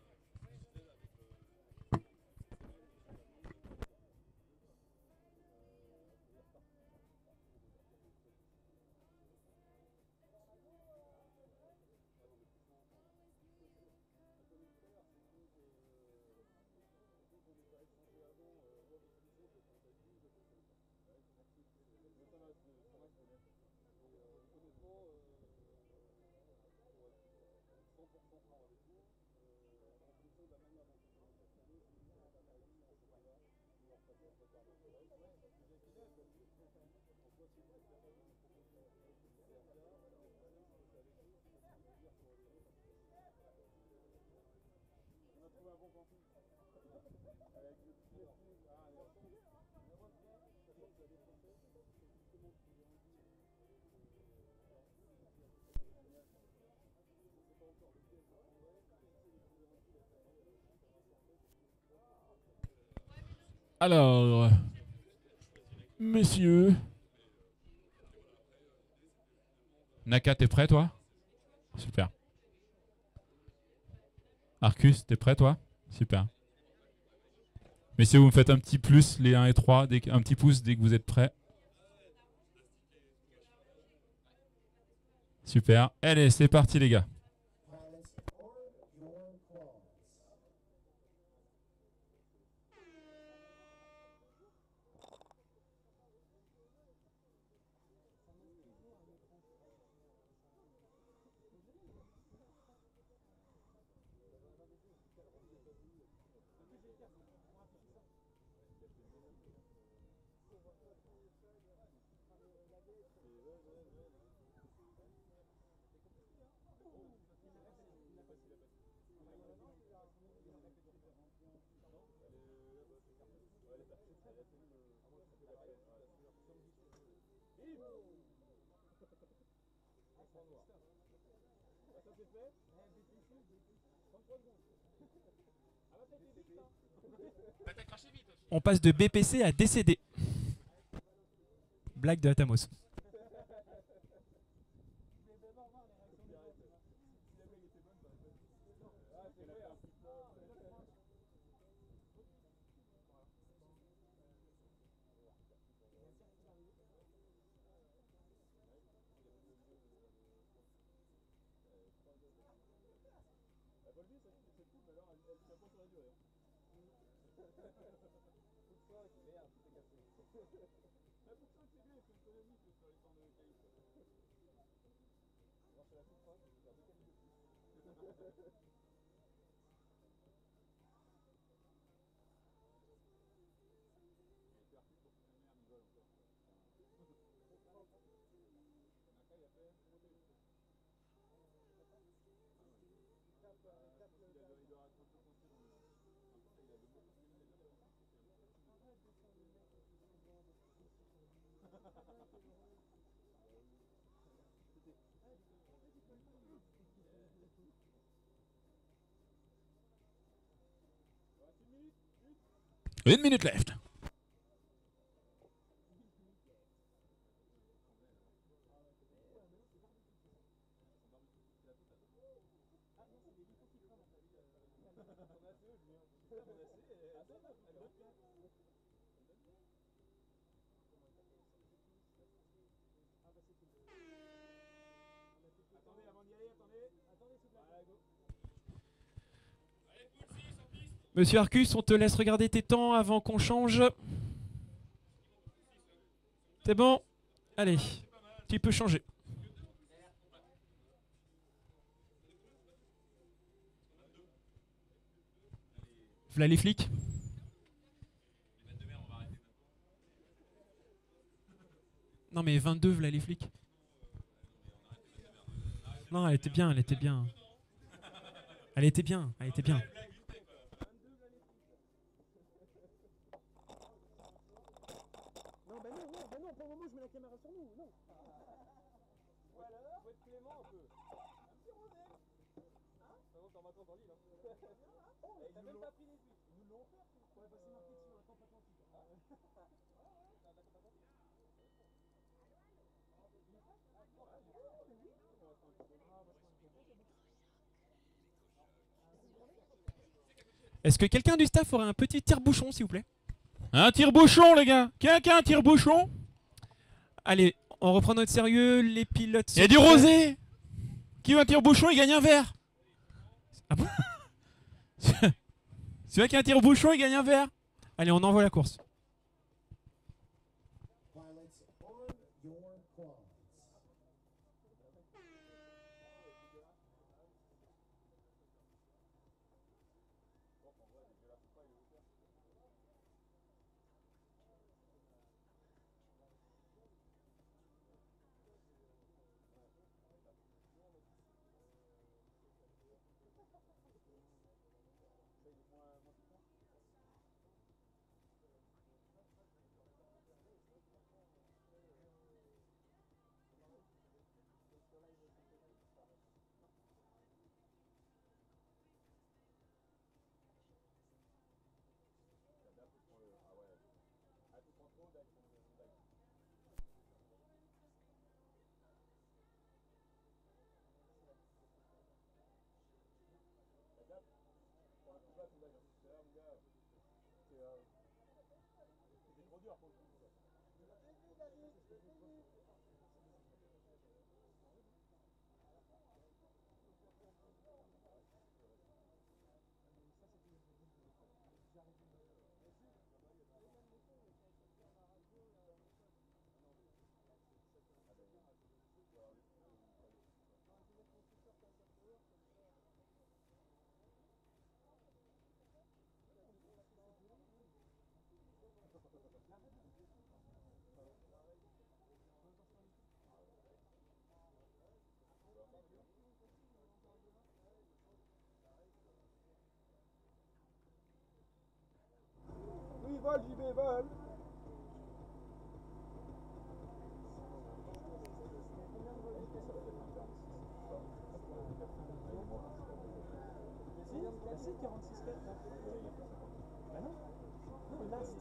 K: Alors, messieurs. Naka, t'es prêt, toi? Super. Arcus, t'es prêt, toi? Super. Messieurs, vous me faites un petit plus, les 1 et 3, un petit pouce dès que vous êtes prêts. Super. Allez, c'est parti, les gars.
E: On passe de BPC à DCD. Blague de Atamos.
K: Une minute left.
E: Monsieur Arcus, on te laisse regarder tes temps avant qu'on change. C'est bon? Allez, tu peux changer. V'là les flics. Non mais 22, v'là les flics. Non, elle était bien, elle était bien. Elle était bien, elle était bien.
A: Non, bah non, pour le moment, je mets la caméra sur nous, non.
F: Voilà, faut être clément un peu. Un petit rosé. Hein? Non, t'en vas dans l'île. Oh, t'as même pas pris les huîtres. Ils nous l'ont offert. Ouais, bah c'est marqué dessus, un camp atlantique.
E: Est-ce que quelqu'un du staff aurait un petit tire-bouchon, s'il vous plaît?
K: Un tire-bouchon, les gars. Qui a un tire-bouchon?
E: Allez, on reprend notre sérieux, les pilotes...
K: Il y a du rosé. Qui veut un tire-bouchon, il gagne un verre.
E: Ah bon?
K: Celui qui a un tire-bouchon, il gagne un verre.
E: Allez, on envoie la course.
F: Oui, vol, JB, vol.
A: C'est 46 4 là. Bah non. Non, last.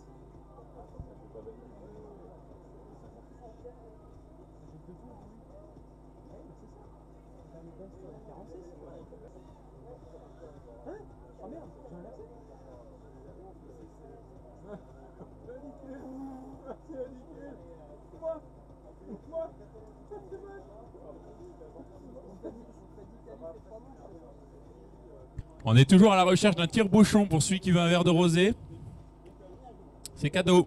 A: J'ai deux tours. Ouais, mais c'est ça. T'as le best 46. Hein? Oh merde, j'ai inversé.
F: C'est ridicule. C'est ridicule. Moi. C'est dommage.
K: On est toujours à la recherche d'un tire-bouchon pour celui qui veut un verre de rosé. C'est cadeau.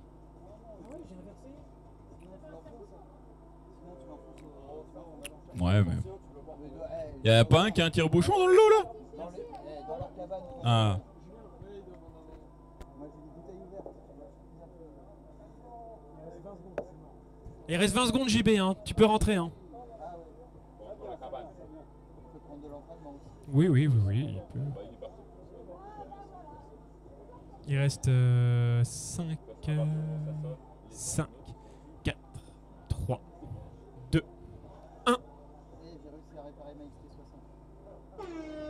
K: Ouais, mais... Il n'y a pas un qui a un tire-bouchon dans le lot, là? Ah.
E: Il reste 20 secondes, JB, hein. Tu peux rentrer. Hein. Oui, oui, oui, oui. Il peut. Il reste 5, 5, 4, 3, 2, 1.
M: J'ai réussi à réparer ma XT60.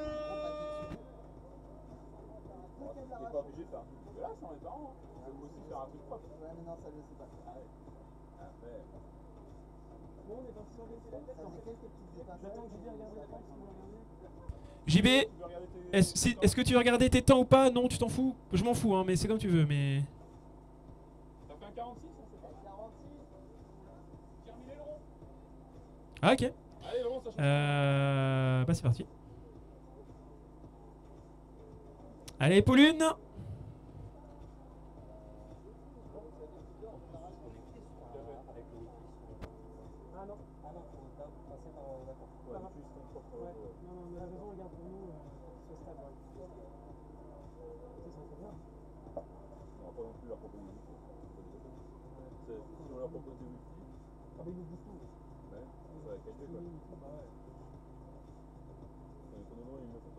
F: T'es pas obligé de faire un truc dégueulasse en même temps. Tu peux aussi faire un truc propre.
M: Ouais, mais non, ça je sais pas.
F: Ah ouais. Après.
A: Bon, on est parti s'organiser la tête.
M: Ça faisait quelques petites étapes.
A: J'attends que JB regarde l'écran si vous regardez.
E: JB, est-ce que tu veux regarder tes temps ou pas? Non, tu t'en fous? Je m'en fous, hein, mais c'est comme tu veux, mais...
F: T'as fait un 46, on sait pas. 46. Terminé le rond.
E: Ah, ok.
F: Allez, le rond, ça change.
E: Bah c'est parti. Allez, Paulune.
A: Ah non, faut passer par d'accord. Ouais, ouais. Non, non, mais la raison, regarde pour nous, ce stade, ouais. Ça serait bien.
C: On va pas non plus leur proposer des wifi. Si on leur propose des wifi,
A: Ah bah ils nous bouffent tout.
C: ouais, ça va qualité quoi.
A: Bah ouais.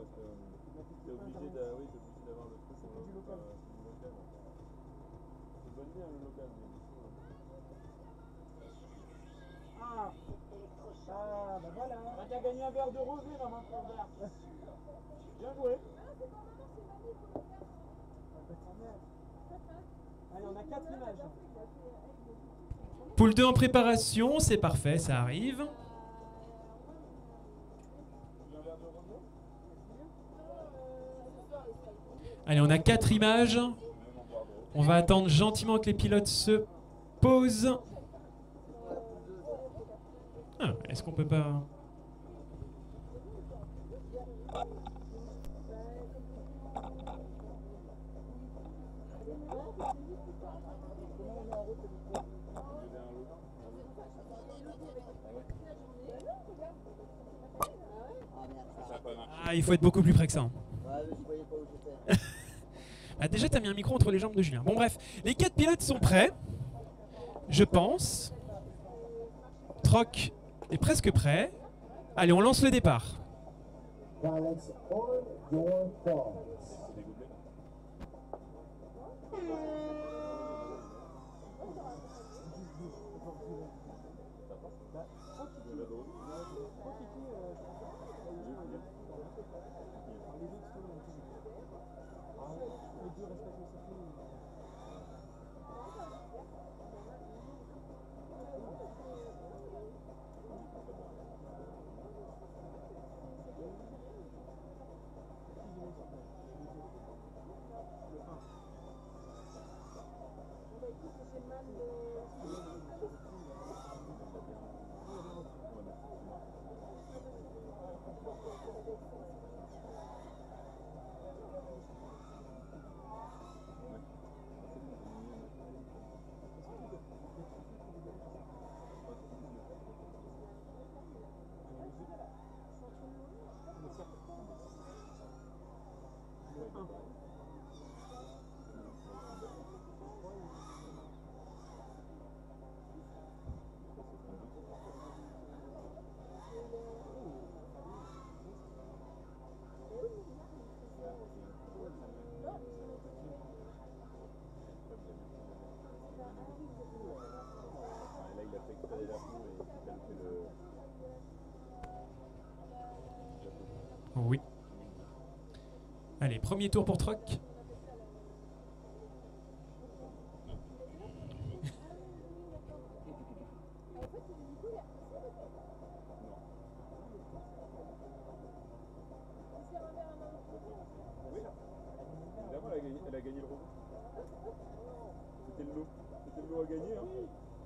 C: parce que t'es obligé d'avoir le truc en local. C'est du local. C'est une bonne idée, le local, mais du coup.
A: Ah, bah voilà.
B: Ah, t'as gagné un verre de rosé, maman, ton verre. Bien joué.
A: Allez, on a 4 images.
E: Poule 2 en préparation, c'est parfait, ça arrive. Allez, on a 4 images. On va attendre gentiment que les pilotes se posent. Ah, est-ce qu'on peut pas... Ah, il faut être beaucoup plus près que ça. Hein. Ah, déjà, t'as mis un micro entre les jambes de Julien. Bon, bref, les 4 pilotes sont prêts, je pense. Troc est presque prêt. Allez, on lance le départ. Oui. Allez, premier tour pour Troc.
C: Évidemment, elle a gagné le robot. C'était le lot. C'était le lot à gagner. Hein.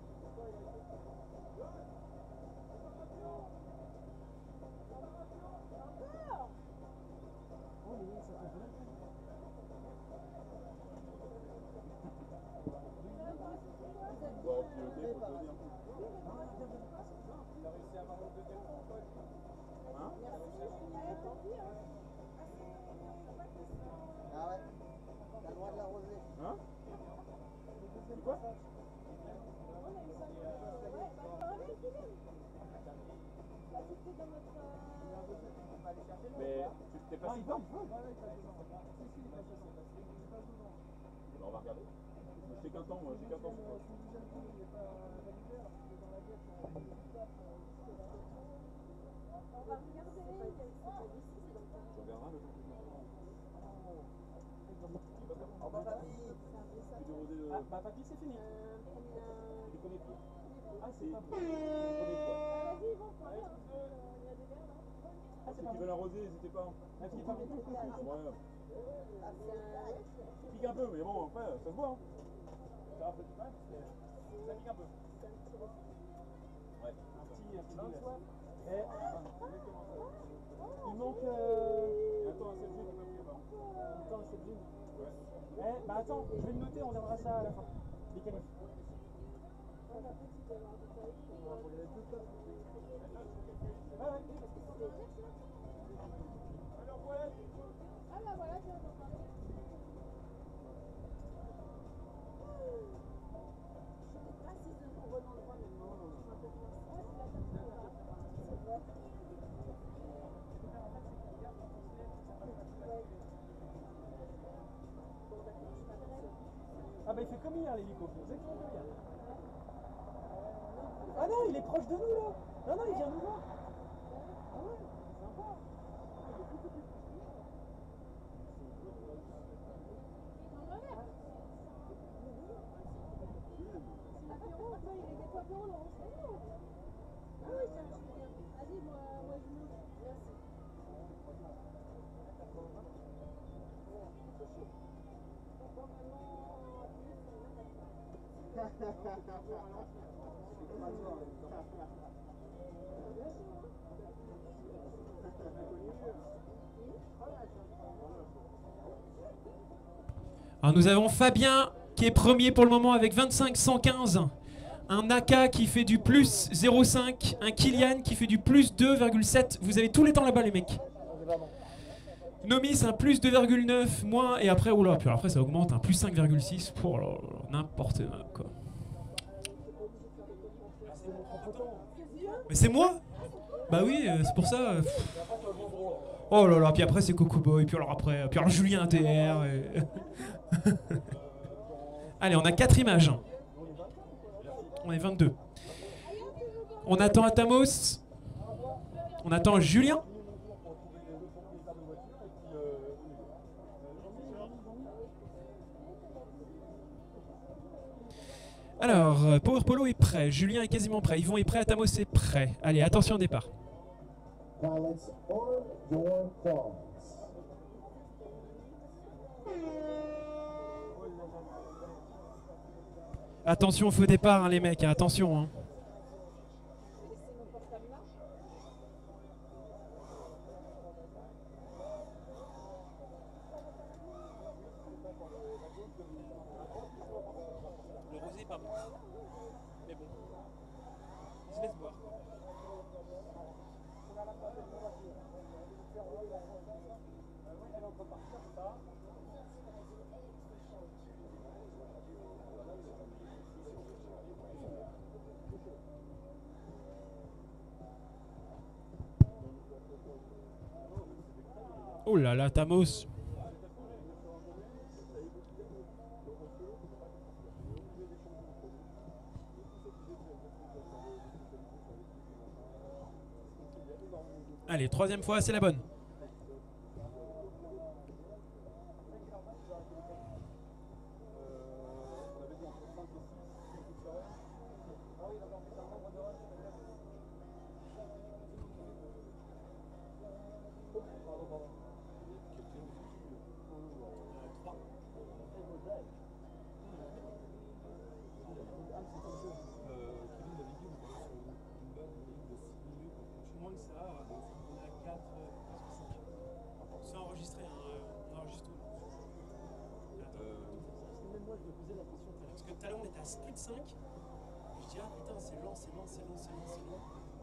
C: Bon, piloter, faut le dire.
B: T'as réussi à avoir le deuxième tour, toi?
C: Hein?
B: T'as réussi à avoir
M: Ah ouais. T'as le droit de l'arroser.
C: Hein? C'est quoi? Mais tu t'es passé dedans? On va regarder. J'ai qu'un temps, moi, j'ai qu'un temps.
L: On va regarder.
C: Tu regarderas le temps que je
M: Au revoir, papy.
A: Ah, bah papy, c'est fini.
C: Tu connais plus.
A: Ah, c'est pas bon.
L: Vas-y, bon, prends bien. Il y a des verres là.
A: Ah,
C: Ceux qui veulent arroser, n'hésitez pas.
A: La fille est pas bien.
C: Ouais. Ça pique un peu, mais bon, après, ça se voit. Hein.
B: Ça va un peu du mal, ça pique un peu.
C: Ouais.
A: Un petit délai. Et il manque...
C: Attends, un 7G, tu m'as pris pas.
A: Attends, c'est bien.
C: Ouais.
A: Eh, bah attends, je vais le noter, on regardera ça à la fin. Les qualifs.
B: Alors, ouais.
L: Ah bah voilà, tu vas t'en parler. Je sais pas si c'est le bon endroit maintenant. Ah, c'est la table là.
A: Ah bah il fait comme hier l'hélico, exactement comme hier. Ah non, il est proche de nous là. Non, non, il vient nous voir. Ah ouais, sympa.
E: Alors nous avons Fabien qui est premier pour le moment avec 25,115. Un Naka qui fait du plus 0,5. Un Kylian qui fait du plus 2,7. Vous avez tous les temps là-bas les mecs. Nomis un plus 2,9 moins et après oula, puis après ça augmente un plus 5,6 pour n'importe quoi. Mais c'est moi. Bah oui, c'est pour ça. Oh là là, puis après c'est Coco Boy, puis alors après, puis alors Julien ATR. Et... Allez, on a 4 images. On est 22. On attend Atamos. On attend Julien. Alors, Power Polo est prêt, Julien est quasiment prêt, Yvon est prêt, Atamos est prêt. Allez, attention au départ. Attention au faux départ, hein, les mecs, hein, attention. Hein.
F: Le rosé est pas bon. Mais bon. Il se laisse boire.
E: Oh là là, Tamos. Allez, troisième fois, c'est la bonne. C'est enregistré, on enregistre tout. Même moi je me posais la question tout à l'heure. Parce que tout à l'heure on était à plus de 5. Et je dis ah putain c'est lent, c'est lent, c'est lent, c'est lent, c'est lent.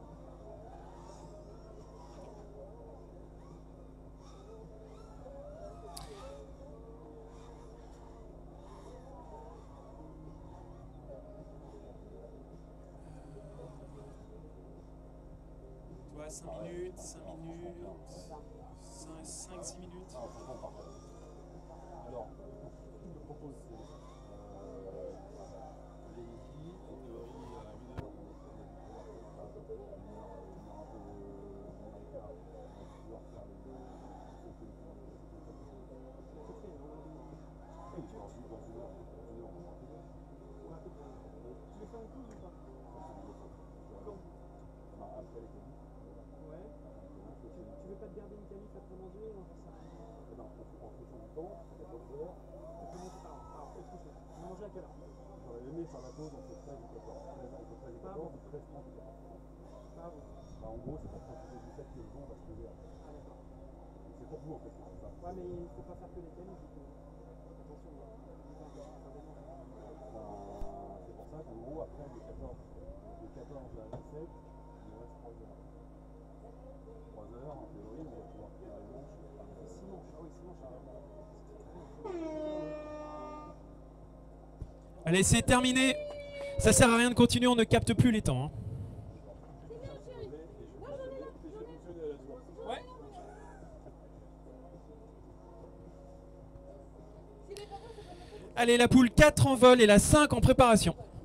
E: Tu vois 5 minutes, 5 minutes, 5-6 minutes.
C: Alors, ce que je me propose, c'est les filles, en théorie, à 1 heure, on essaie de pouvoir faire un peu d'écart, on va pouvoir faire les deux. Et dans 1 heure,
A: Tu les fais en couche ou pas?
C: après les colis.
A: Ouais. Tu veux pas te garder une qualif après manger?
C: Non, en fonction du temps, 14 heures.
A: Alors, autre chose. Tu veux manger à quelle heure?
C: J'aurais aimé faire la pause entre 13 et 14. Entre 13 et 14 ou 13, 30 et 14.
A: Pas bon.
C: Bah, en gros, c'est pour profiter du fait que le vent va se lever.
A: Ah, d'accord.
C: C'est pour vous en fait, c'est ça.
A: Ouais, mais il faut pas faire que les qualifs. Attention, ça démange.
C: C'est pour ça qu'en gros, après de 14 à 17, il nous reste 3 heures. 3 heures, en théorie, on va pouvoir faire les manches.
A: C'est 6 manches. Ah oui, 6 manches.
E: Allez, c'est terminé. Ça sert à rien de continuer, on ne capte plus les temps. Hein.
F: Ouais.
E: Allez, la poule 4 en vol et la 5 en préparation.
C: Ah,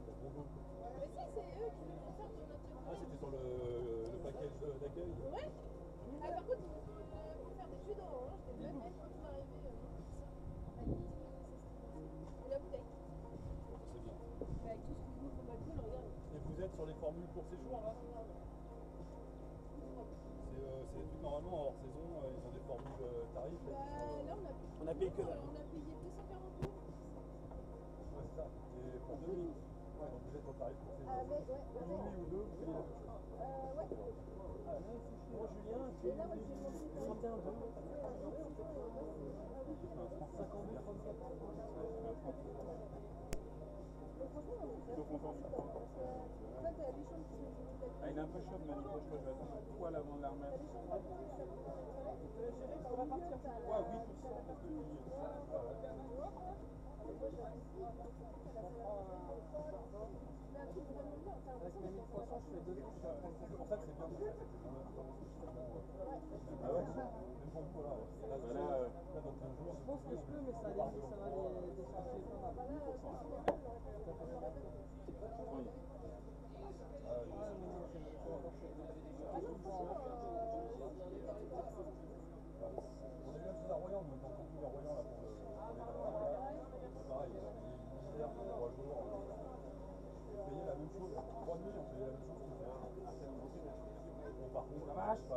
C: c'était sur le package d'accueil.
L: Ouais. Ah, par contre, pour faire des jeux d'orange, je vais même mettre quand on va arriver. La bouteille.
C: C'est bien.
L: Avec tout ce que vous faites mal, regarde.
C: Et vous êtes sur les formules pour séjour là? C'est tout normalement hors saison, ils ont des formules tarifs.
L: Là,
A: On a payé que
L: on a payé 240 euros.
C: Ouais, c'est ça. Et pour 2 nuits. Ouais, donc vous êtes au tarif pour séjour.
L: Avec, ouais.
C: Une nuit ou deux, vous payez la même chose.
L: Ouais.
A: Bon, Julien, tu
L: Et là, moi, j'ai demandé
A: 31 euros.
F: Ah, il est un peu chaud, Mani, je crois que je vais attendre un poil avant de la remettre.
A: On va partir.
F: Ouais, oui, tout ça, parce que
A: Avec mes 1300, je fais 2 ans.
C: C'est pour ça que c'est bien. Ah ouais? Même pour vous, là. Là, dans 15 jours.
A: Je pense que je peux, mais ça va les décharger plein
C: On est même sous la Royan, mais quand on trouve la Royan là pour le. C'est pareil, on a payé une misère pour 3 jours. On payait la même chose, 3 nuits, on payait la même chose que bon, par contre, pas de.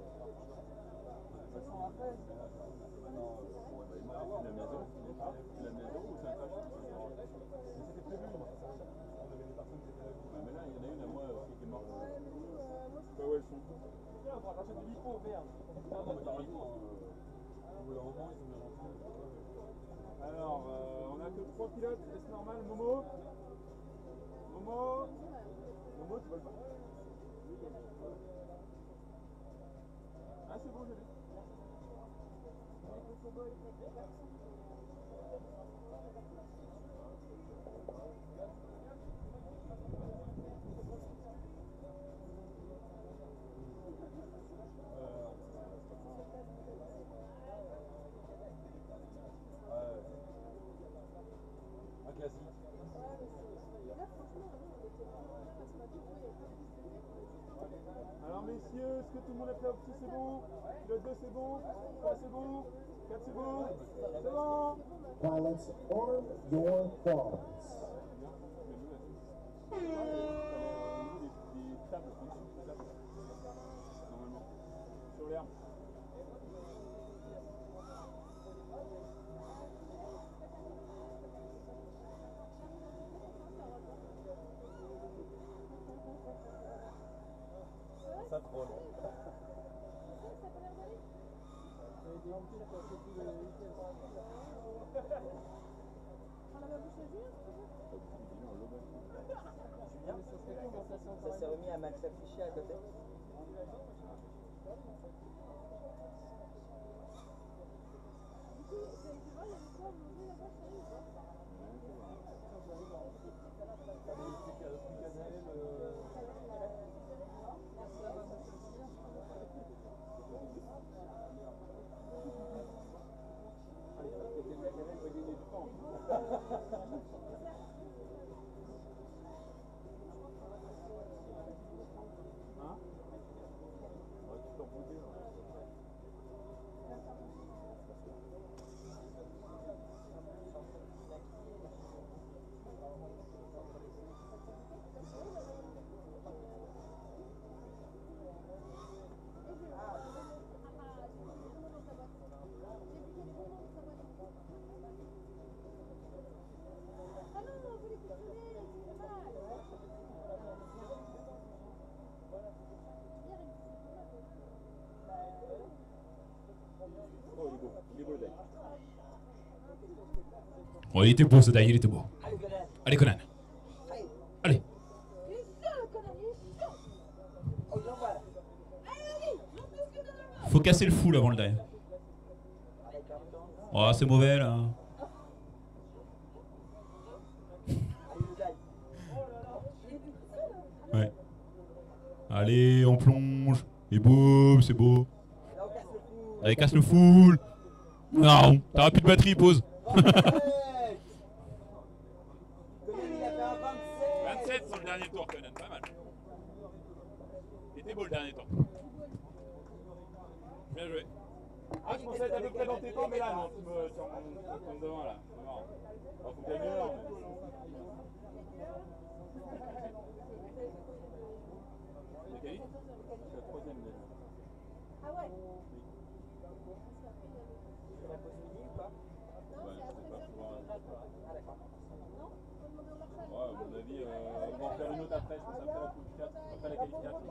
A: Ça sent la fraise.
C: Non, la maison, ou c'est un crash? Mais c'était prévu, on avait des personnes qui étaient là. Mais là, il y en a une à moi aussi qui est morte.
F: pas où elles sont.
A: Tiens, on va racheter du micro, merde.
C: Non, mais carrément, au bout d'un moment, ils sont bien gentils.
F: Alors, on a que 3 pilotes, est-ce normal? Momo? Momo? Momo, tu vas le faire? Ah, c'est bon, je l'ai.
C: Un classique.
F: Alors messieurs, est-ce que tout le monde est prêt au petit? C'est bon? Pilote 2 c'est bon? 3 c'est bon? 4 c'est bon? C'est bon?
J: Pilots, arm your quads.
F: Des tables en dessous de la table. Normalement. Sur l'herbe.
C: Ça troll.
M: Ça s'est remis à mal s'afficher à côté.
D: Oh, il était beau ce die, il était beau. Allez, Conan. Allez. Faut casser le full avant le die. Oh, c'est mauvais là. Ouais. Allez, on plonge. Et boum, c'est beau. Allez, casse le full. Non, t'auras plus de batterie, pause.
K: C'est beau le dernier temps. Bien joué.
C: Ah, je pensais être à peu près dans tes temps, mais là, non, tu me devant là. C'est marrant. Alors, faut que t'ailles meilleur, mais. C'est quali? C'est la troisième déjà.
L: Ah ouais.
M: C'est la pause midi ou pas?
C: Ouais, je sais pas, faut voir.
M: Ah d'accord.
L: Non, faut demander au Marshall.
C: Ouais, à mon avis, on va en faire une autre après, je pense après la poule 4, après la qualif 4.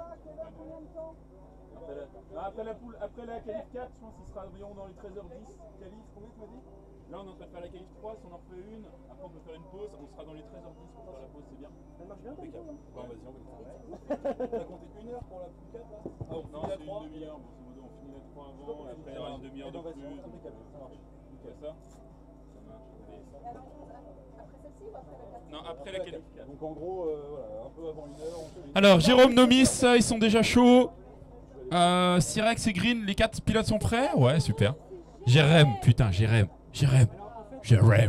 C: Après la qualif 4, je pense qu'il sera environ dans les 13h10. Qualif, combien tu m'as dit? Là, on est en train de faire la qualif 3, si on en refait une, après on peut faire une pause, on sera dans les 13h10 pour faire la pause, c'est bien.
A: Elle marche bien,
C: Impeccable. Bon, vas-y, on va le faire. On a compté 1 heure pour la poule 4 là? Ah, on finit la 3. C'est une demi-heure, bon, c'est on finit la 3 avant, après il y aura une demi-heure de plus. Impeccable, ça marche. Nickel ça? Ça marche.
L: Alors, après celle-ci ou après la 4?
C: Non, après la qualif 4. Donc en gros, voilà, un peu avant 1 heure, on fait les...
K: Alors, Jérôme, Nomis, ils sont déjà chauds. Cyrex et Green, les 4 pilotes sont prêts? Ouais, super. Jérém, putain, Jérém. J'aime Jérém.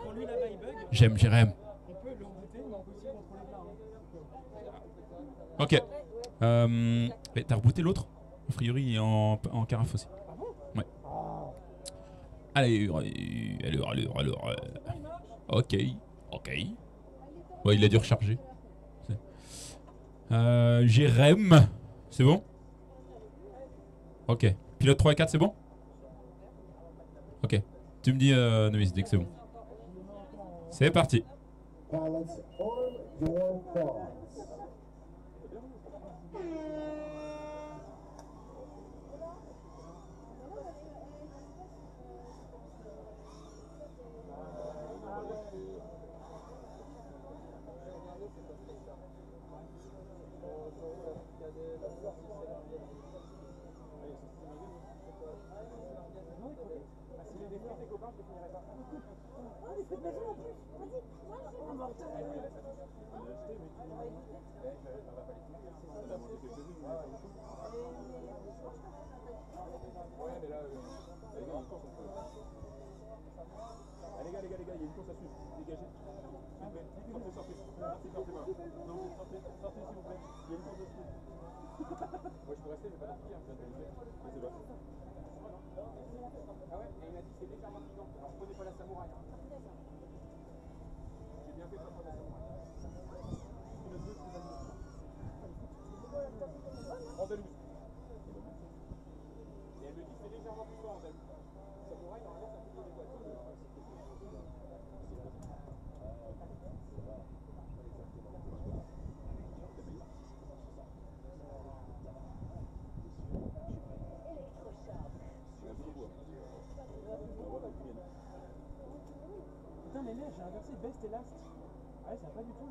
K: Ok. T'as rebooté l'autre? A priori, il est en carafe aussi. Ouais. Allez, alors. Ok. Ouais, il a dû recharger. Jérém. C'est bon? Ok. Pilote 3 et 4, c'est bon? Ok. Tu me dis, Nomis, dès que c'est bon. C'est parti.
J: Pilots, arm your quads.
C: Les gars, il y a une course à suivre. Dégagez. Sortez. Non, sortez s'il vous plaît. Il y a une course à suivre. Moi je peux rester, mais pas d'appuyer. Je sais pas. Ah ouais, et il m'a dit que c'est légèrement vivant. Alors prenez pas la samouraï. J'ai bien fait de pas prendre la samouraï. Andalouse. Et elle me dit que c'est légèrement plus fort Andalouse. Samouraï, normalement, ça fait des voitures.
A: Putain, mais merde, j'ai inversé best et last. Ah ouais, ça va pas du tout là.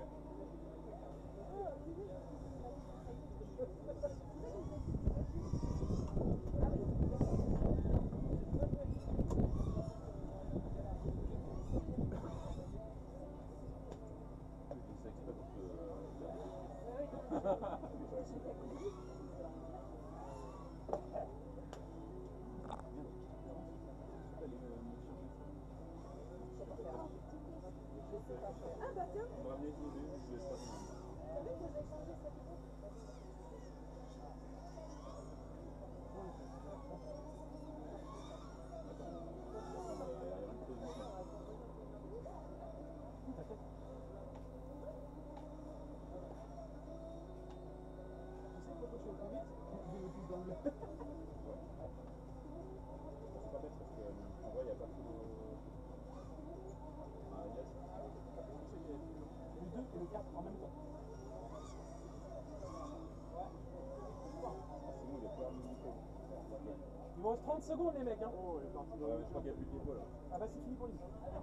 A: Il vous reste 30 secondes les mecs hein. Oh, il est parti. Je crois qu'il n'y a plus de dépôt là. Ah bah c'est fini pour lui.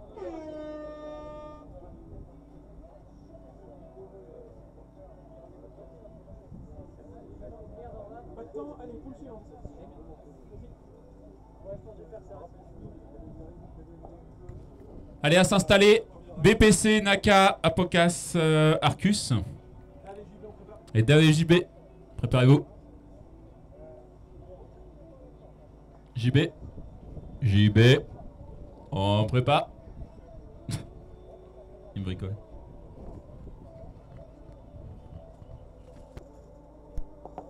A: Pas de temps, allez, poule suivante.
K: Allez, à s'installer. BPC, Naka, Apokas, Arcus. Et Davé JB. Préparez-vous. JB. On prépare. Il me bricole.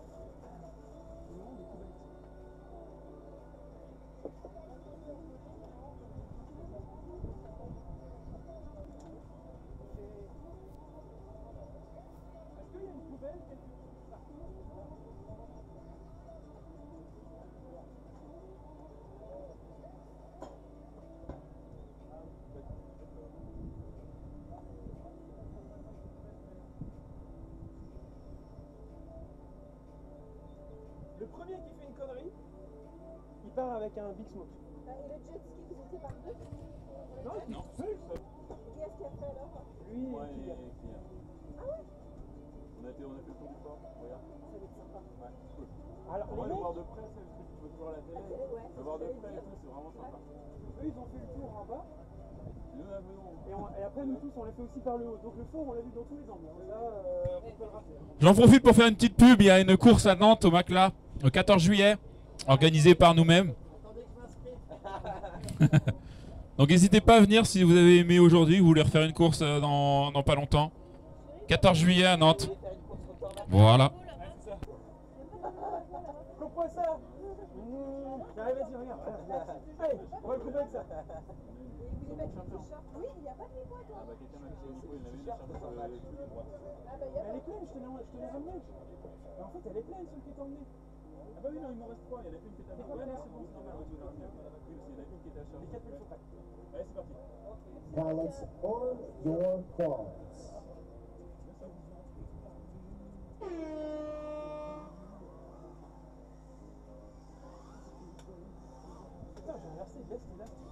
A: Il part avec un Big Smoke.
L: Et le jet ski, vous étiez par deux?
A: Non, il est tout seul, ça.
L: Qui est-ce qui a fait alors?
A: Lui
F: Ouais,
A: et Kylian.
L: Ah ouais?
F: On a fait le tour du port, regarde.
L: Ça va être sympa.
F: Ouais, cool.
A: Alors,
F: On va
A: les
F: le
A: mecs,
F: voir de près, c'est le truc que tu vois toujours à la télé.
L: Ouais,
F: Le voir de près et tout, c'est vraiment sympa.
A: eux, ils ont fait le tour en bas.
F: Nous, on a fait non.
A: Et après, nous tous, on l'a fait aussi par le haut. Donc le fond, on l'a vu dans tous les angles. Ça, on peut le rater.
K: J'en profite pour faire une petite pub. Il y a une course à Nantes au Macla, le 14 juillet, organisée par nous-mêmes. Donc n'hésitez pas à venir si vous avez aimé aujourd'hui, vous voulez refaire une course dans pas longtemps. 14 juillet à Nantes. Voilà.
A: Coupe-moi ça. Allez, vas-y, regarde. Allez, on va le couper avec ça.
L: Vous voulez mettre le t-shirt? Oui, il n'y a pas de micro toi.
F: Ah bah quelqu'un m'a dit qu'il avait mis les charges sur le truc de droite.
L: Ah bah il y a
A: Elle est pleine, je te l'ai ramenée. En fait, elle est pleine, celle qui est emmenée.
F: Ah bah oui, non, il m'en reste 3. Il y en a une qui était à charge. Ouais, non, c'est bon, c'est normal. Oui, parce qu'il y en a une qui était à charge.
A: Les 4 mètres sont prêts.
F: Allez, c'est parti.
J: Pilots on your cars.
A: Putain, j'ai inversé, baisse l'élastique.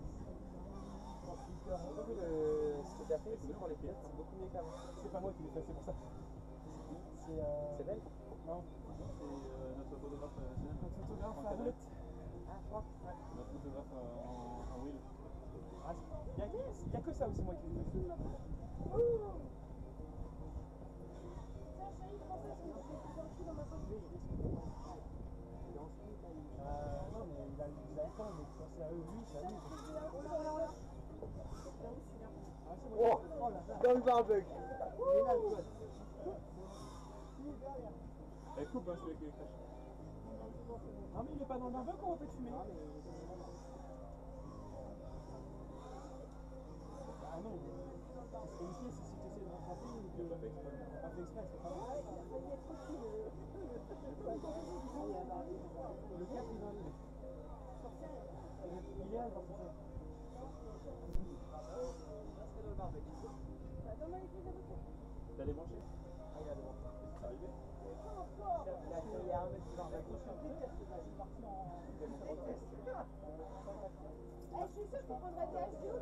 M: Ce que t'as fait, c'est pour les pilotes, c'est beaucoup mieux qu'avant.
A: C'est pas moi qui l'ai fait, c'est pour ça.
M: C'est belle?
A: Non.
F: C'est notre photographe national.
A: Notre photographe à Arlette.
M: Ah, je crois.
A: Ouais.
F: Notre photographe en wheel.
A: Ah, il y a que ça où c'est moi qui l'ai fait.
L: Tiens, chérie, je pensais que j'ai plus un coup dans ma poche.
A: Non, mais il a le temps, donc quand c'est à eux, lui, c'est à lui. Ah, c'est bon. Oh là là.
M: Dans le barbecue.
A: Il est là, le code.
F: Elle coupe, hein, celui qui est caché.
A: Non, mais il est pas dans le barbecue, on peut te fumer. Ah non, ce qui est risqué, c'est si tu essaies de rattraper ou que pas fait exprès, c'est pas vrai. Le cap, il est arrivé. Il est à dans ça.
F: T'as les branchés?
M: Ah, il a devant.
F: C'est arrivé?
M: Il y a un mec qui va en
L: Je suis sûre qu'on prendrait des HDO,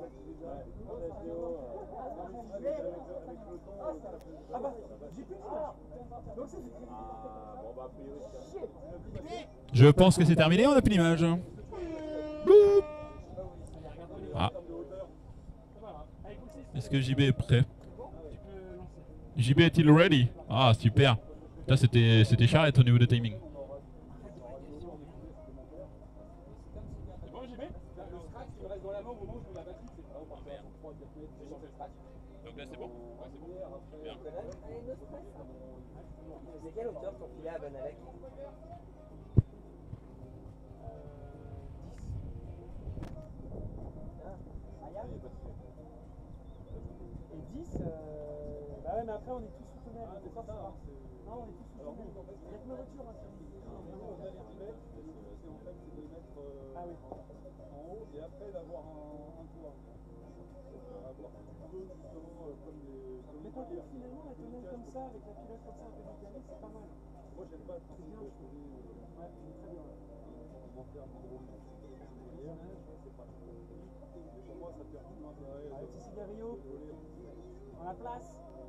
A: Ah bah, j'ai plus d'image. Donc c'est fait.
F: Ah, bon bah a priori,
K: Je pense que c'est terminé, on n'a plus d'image. Ah. Est-ce que JB est prêt? JB est-il ready? Ah super. Là c'était charrette au niveau de timing.
F: c'est bon, JB? Le strax, il me reste dans la main au moment où je mets la batterie, c'est vraiment parfait. J'ai changé le strax.
D: Donc là c'est bon? Ouais, c'est bon. Bien.
M: C'est quelle hauteur ton filet à Banalec?
A: Et 10, bah ouais, mais après on est tous sous tunnel. Non, on est tous sous tunnel. Il y a que ma voiture, hein,
C: Ah oui. En haut et après d'avoir un toit.
A: Mais par contre, finalement, la tonnelle comme ça, avec la pilote comme ça, un peu décalée, c'est pas mal.
C: Moi j'aime pas tout
A: C'est bien, je trouve. Ouais, c'est très bien.
C: on va faire un gros c'est pas trop. Mais pour moi ça perd tout l'intérêt.
A: Un petit cigario. Dans la place.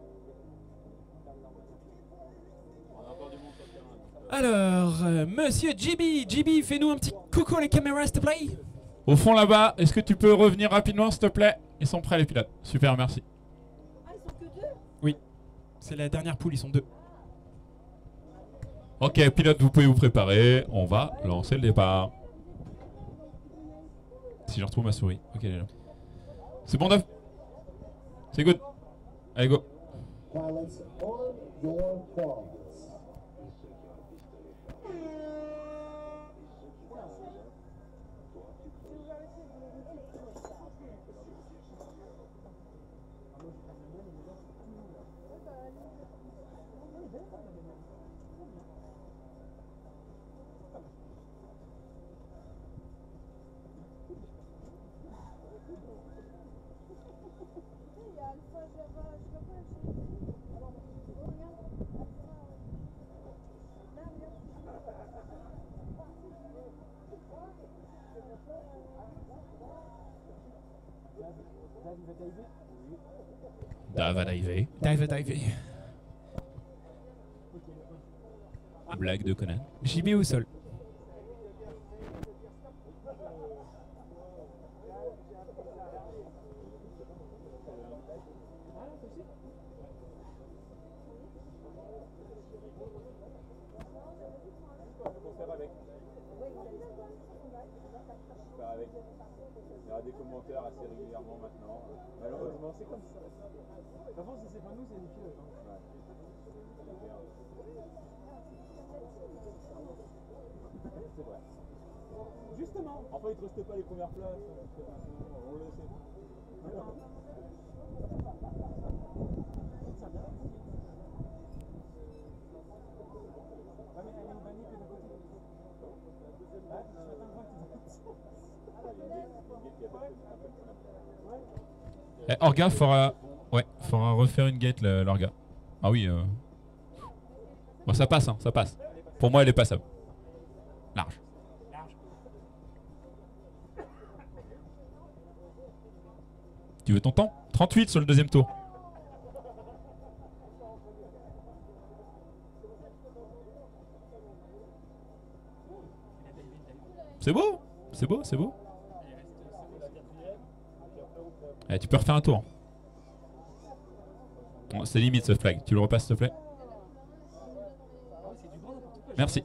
F: On a encore du monde sur le terrain.
E: Alors, monsieur JB, fais-nous un petit coucou à la caméra, s'il te plaît.
K: Au fond là-bas, est-ce que tu peux revenir rapidement s'il te plaît? Ils sont prêts les pilotes. Super, merci.
L: Ah, ils sont que deux?
E: Oui, c'est la dernière poule, ils sont deux.
K: Ok, pilote, vous pouvez vous préparer. On va lancer le départ. Si je retrouve ma souris. Ok, elle est là. C'est bon, Dave? C'est good. Allez, go.
J: Pilots on your cars.
L: Il y a Alpha, Java, je sais pas quoi, je sais. Alors, regarde, Alpha. Là, regarde.
K: Dava Dive.
E: Dive Dive.
K: Blague de Conan.
E: JB au sol.
F: Il y aura des commentaires assez régulièrement maintenant. Malheureusement, c'est comme ça. De toute façon, si c'est pas nous, c'est les pilotes. Ouais. C'est vrai. Justement. Enfin, ils ne trustent pas les premières places. On le sait.
K: Eh, Orga fera refaire une gate, l'Orga. Ah oui. Bon, ça passe, hein, ça passe. Pour moi, elle est passable. Large. Tu veux ton temps? 38 sur le deuxième tour. C'est beau, c'est beau, c'est beau. Eh, tu peux refaire un tour. Bon, c'est limite ce flag. Tu le repasses s'il te plaît. Merci.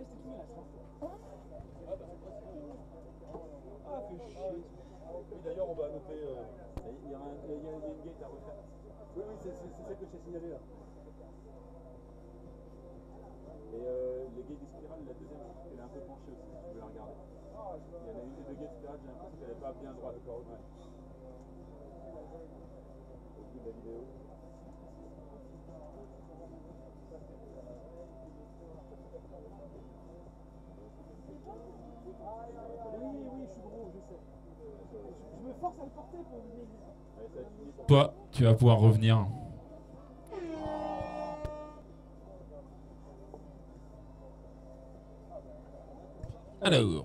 F: D'ailleurs, on va noter. Il y a une gate à refaire. Oui, c'est celle que je t'ai signalée là. Et les gates des spirales, la deuxième, elle est un peu penchée aussi, si tu veux la regarder. Il y en a une des deux gates spirales, j'ai l'impression qu'elle n'est pas bien droite. Ouais. Au bout de la vidéo. Oui, je suis gros, je sais. Je me force à le porter pour venir.
K: Toi, tu vas pouvoir revenir. Alors.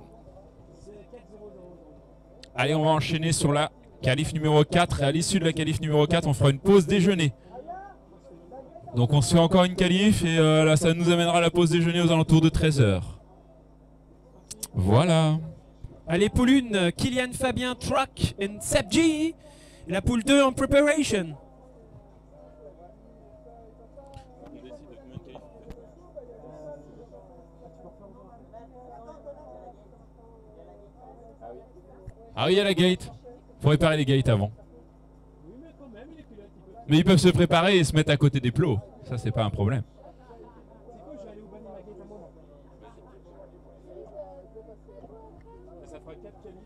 K: Allez, on va enchaîner sur la qualif numéro 4. Et à l'issue de la qualif numéro 4, on fera une pause déjeuner. Donc on se fait encore une qualif et là, ça nous amènera à la pause déjeuner aux alentours de 13 h. Voilà.
E: Allez, poule 1, Kylian, Fabien, Truck et Seb G. La poule 2 en preparation.
K: Ah oui, il y a la gate. Faut réparer les gates avant. Mais ils peuvent se préparer et se mettre à côté des plots. Ça, c'est pas un problème.
F: Ça fera 4 qualifs.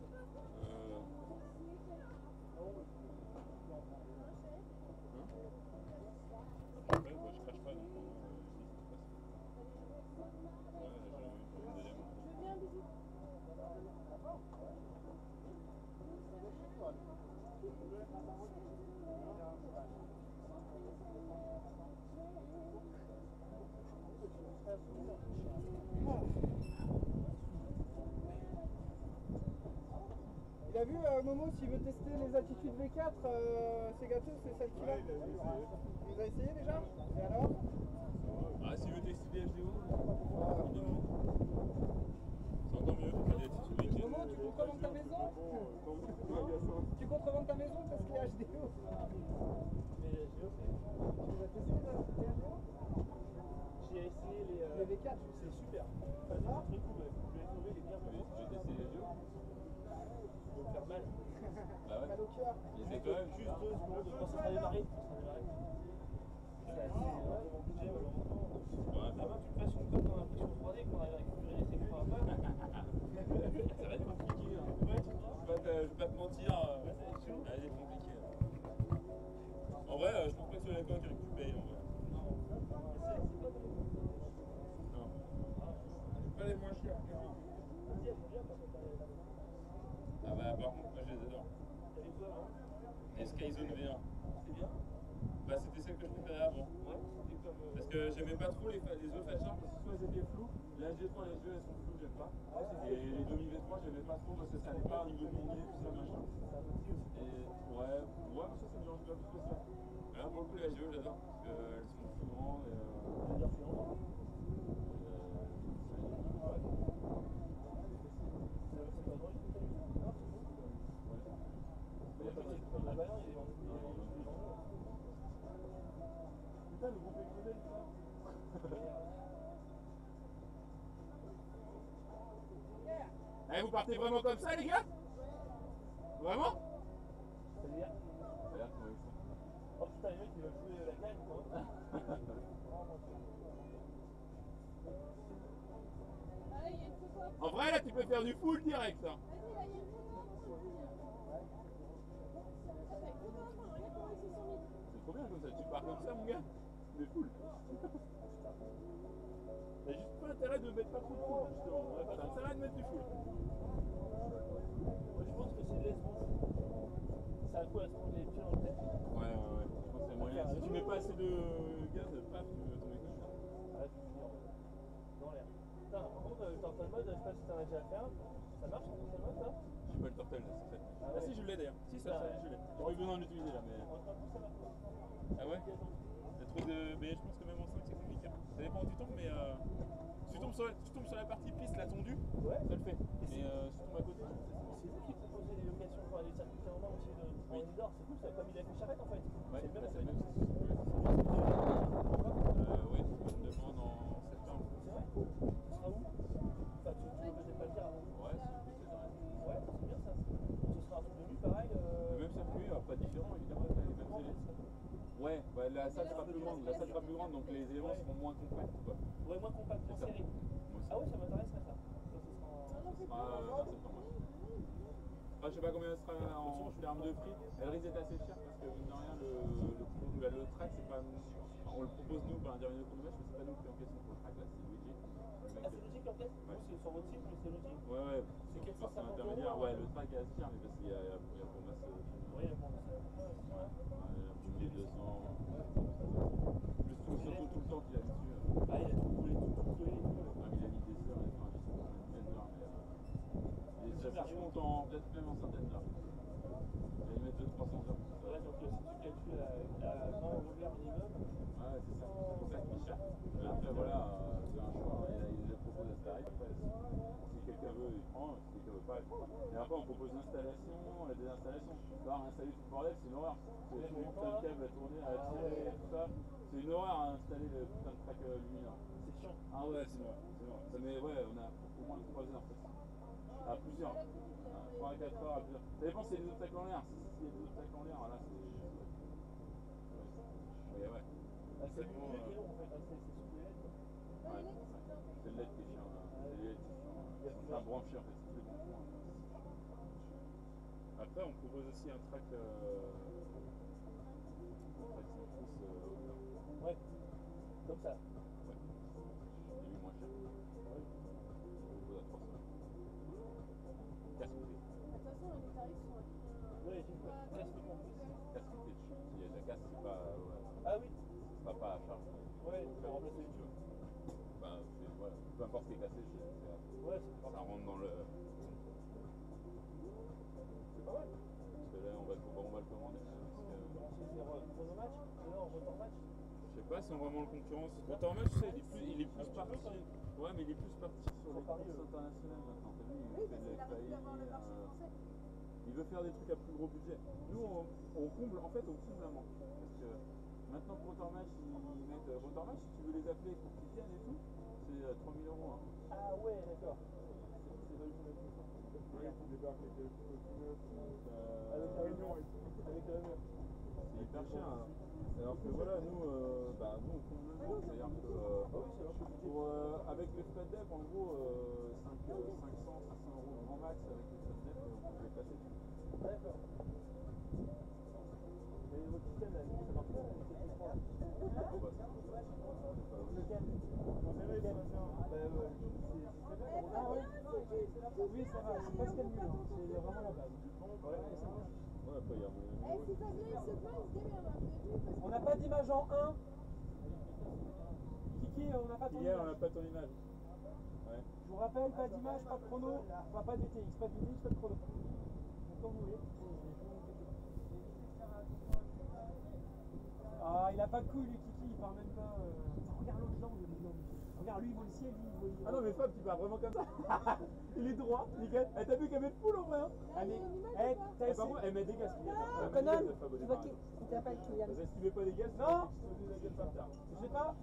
B: Il a vu Momo s'il veut tester les attitudes V4, c'est gâteau, c'est celle qu'il a. Vous avez essayé déjà? Et alors?
F: Ah, s'il veut tester des HDO, c'est encore mieux.
B: Momo, tu contrevends ta maison? Tu contrevends ta maison parce qu'il y a HDO. Mais HDO, tu les as testés les HDO? J'ai essayé les V4, c'est super. C'est très cool, je vais trouver les bien.
F: J'ai testé les HDO.
B: Ils vont faire mal.
F: Bah ouais.
B: Mal au cœur.
F: Il essaie quand même
B: juste 2 secondes quand ça va démarrer. C'est assez budget malheureusement.
F: Ouais,
B: la main, tu le passes une cote dans l'impression 3D pour arriver à récupérer les écrans à pas.
F: Ça va être compliqué. Hein. Ouais, je vais pas te mentir. Elle est compliquée. En vrai, je pense pas que c'est la coque avec du pay. En vrai. Non.
B: Pas les moins chers.
F: Ah bah par contre, moi je les adore. Les Skyzone V1. C'est bien. Bah c'était celle que je préférais avant. Ouais. Parce que j'aimais pas trop les autres Fatchers parce que soit elles étaient floues, la G3 et la G2 elles sont floues, j'aime pas. Et les 2000 V3 j'aimais pas trop parce que ça allait pas au niveau de mon nez, tout ça machin. Et ouais, ça, c'est une lance un peu spéciale.
D: Là, pour le coup, les yeux, j'adore. Parce qu'elles sont plus grandes et.
F: Putain, le groupe est crevé, ça.
D: Eh, vous partez vraiment comme ça, les gars? Vraiment?
F: C'est-à-dire? Oh putain, les mecs, ils veulent jouer la gagne, quoi.
D: En vrai, là, tu peux faire du full direct, ça. C'est trop bien comme ça, tu pars comme ça, mon gars. Mais full.
F: T'as juste pas intérêt de mettre pas trop de full, justement.
D: T'as intérêt de mettre du full.
F: Moi, je pense que c'est de l'espace. C'est à quoi à se prendre les pieds dans le tête?
D: Ouais, je pense que c'est moyen. Si tu mets pas assez de gaz, paf, tu vas tomber comme ça.
F: Ah, tu finis dans l'air. Putain, par contre, le turtle mode, je sais pas si t'en as déjà fait un. Ça marche le turtle mode, ça?
D: J'ai pas le turtle là, c'est fait. Ah, si, je l'ai d'ailleurs. Si, ça, je l'ai. J'aurais eu besoin de l'utiliser là, mais. Ah ouais? T'as trop de. Mais je pense que même en 5 c'est compliqué. Ça dépend où tu tombes, mais. Si tu tombes sur la partie piste, la tondue,
F: ouais.
D: Ça le fait. Mais si tu tombes à côté,
F: c'est vous qui proposez des locations pour aller circuiter en main aussi en indoor, c'est cool, ça, comme il a fait Charrette en fait.
D: Ouais,
F: c'est le même en
D: c'est
F: fait.
D: le même. Oui, une demande en septembre.
F: C'est vrai? Tu seras où? Enfin, tu veux peut-être pas le dire avant.
D: Ouais, c'est ça.
F: Ouais, c'est bien ça. Ce sera un truc de nuit pareil.
D: Le même circuit, alors pas différent évidemment, les mêmes éléments. Ouais, bah, la salle sera plus grande, donc les éléments seront moins compacts. Quoi.
F: Ouais, moins compacts, moins serrés. Ah ouais, ça m'intéresserait ça.
D: Ça sera en septembre. Enfin, je sais pas combien ça sera en termes de prix. Elle risque d'être assez chère parce que mine de rien, le track, c'est pas. On le propose nous par l'intermédiaire de Chronomètre, mais c'est pas nous qui encaissons pour le track là, c'est Luigi.
F: Ah, c'est Luigi qui encaisse? Ouais. C'est sur votre site, mais c'est Luigi?
D: Ouais.
F: C'est 450
D: intermédiaire. Ouais, le track est assez cher, mais parce qu'il y a pour masse.
F: Oui, il y a pour masse.
D: Ouais, plus de 200. Plus surtout tout le temps qu'il a dessus.
F: Ah, il a tout coulé, tout collé.
D: Il a mis des heures, il a fait une dizaine d'heures, mais. Ça se compte en peut-être même en centaines d'heures. Il va y mettre 200-300 heures.
F: Ouais, donc si tu calcules à 20 € minimum.
D: Ouais, c'est ça. C'est pour ça qu'il est cher. Mais après, voilà, c'est un choix. Il le propose à ce tarif. Si quelqu'un veut, il prend. Si quelqu'un veut pas, il prend. Et après, on propose l'installation, la désinstallation. Là, installer tout le bordel, c'est une horreur. Tout le câble à tourner, à tirer, tout ça. C'est une horreur à installer le putain de track lumineux.
F: C'est chiant.
D: Ah ouais, c'est une horreur. Ça met, ouais, on a au moins 3 heures. À plusieurs. 3 à 4 heures à plusieurs. Ça dépend si il y a des obstacles en l'air. S'il y a des obstacles en l'air, là, c'est. Ouais.
F: Ah, c'est le jeu qui est long en fait, c'est sous les LED.
D: Ouais, c'est le LED qui est chiant. C'est les LED qui sont. C'est un branché en fait, c'est tous les branchements. Après, on propose aussi un track. Un track sans pouce hauteur.
F: Ouais, comme ça.
D: Ouais. Il est moins cher. Ouais. On propose à 300. Casque privé.
L: De toute façon, les tarifs sont
F: Ouais, j'ai pas. Casque en plus.
D: Casque privé. La casque, c'est pas.
F: Ah oui.
D: Ça va pas à charge.
F: Ouais, tu peux remplacer les choses.
D: Bah, voilà. Peu importe ce qui est cassé,
F: ouais,
D: ça rentre dans le.
F: C'est pas mal.
D: Parce que là, on va le commander.
F: C'est chronomatch? Non, rotor match?
D: Je sais pas si on va vraiment le concurrence. Rotor match, tu sais, il est plus parti. Ouais, mais il est plus parti sur les courses internationales maintenant. T'as vu, il fait de l'FAI. Il veut faire des trucs à plus gros budget. Nous, on comble, en fait, on comble un manque. Parce que maintenant que Rotor Match, ils mettent Rotor Match, si tu veux les appeler pour qu'ils viennent et tout, c'est 3 000 €. Hein.
F: Ah ouais, d'accord. C'est pas le tout.
C: Ouais, il débarque avec le
F: avec la réunion et tout. Avec la réunion.
D: C'est hyper cher. Hein. Alors que voilà, nous on comble le manque. C'est-à-dire que pour, avec les frais de dev, en gros, 500, 500 € grand max avec les frais de dev, on peut les passer.
F: D'accord. Mais votre système, là, ça marche pas avec ces écrans là. Lequel? Lequel? Ah ouais. Oui, ça va, c'est pas ce qu'il y a de mieux, c'est vraiment la base. Ouais, ça marche.
D: Ouais, après, il y a moyen.
L: Si Fabien il se plaint, il se démerde.
B: On n'a pas d'image en 1. Kiki, on n'a pas ton
D: Hier,
B: image.
D: on n'a pas ton image. Ouais.
B: Je vous rappelle, pas d'image, pas de chrono. Enfin, pas de VTX, pas de VTX, pas de chrono. Donc, comme vous voulez.
A: pas de couilles, le kiki, il part même pas. Regarde l'autre jambe, le bidon. Regarde, lui, il voit le ciel, lui, il voit.
F: Ah non, mais Fab, tu pars vraiment comme ça. Il est droit, nickel. Eh, t'as vu qu'elle met de poule en vrai, hein?
A: Allez,
F: par contre, elle met des gaz.
L: Conan, tu vois qui t'appelle Kylian.
F: Parce que si tu mets pas des gaz,
A: non,
F: tu te la gueule par terre.
A: je sais pas.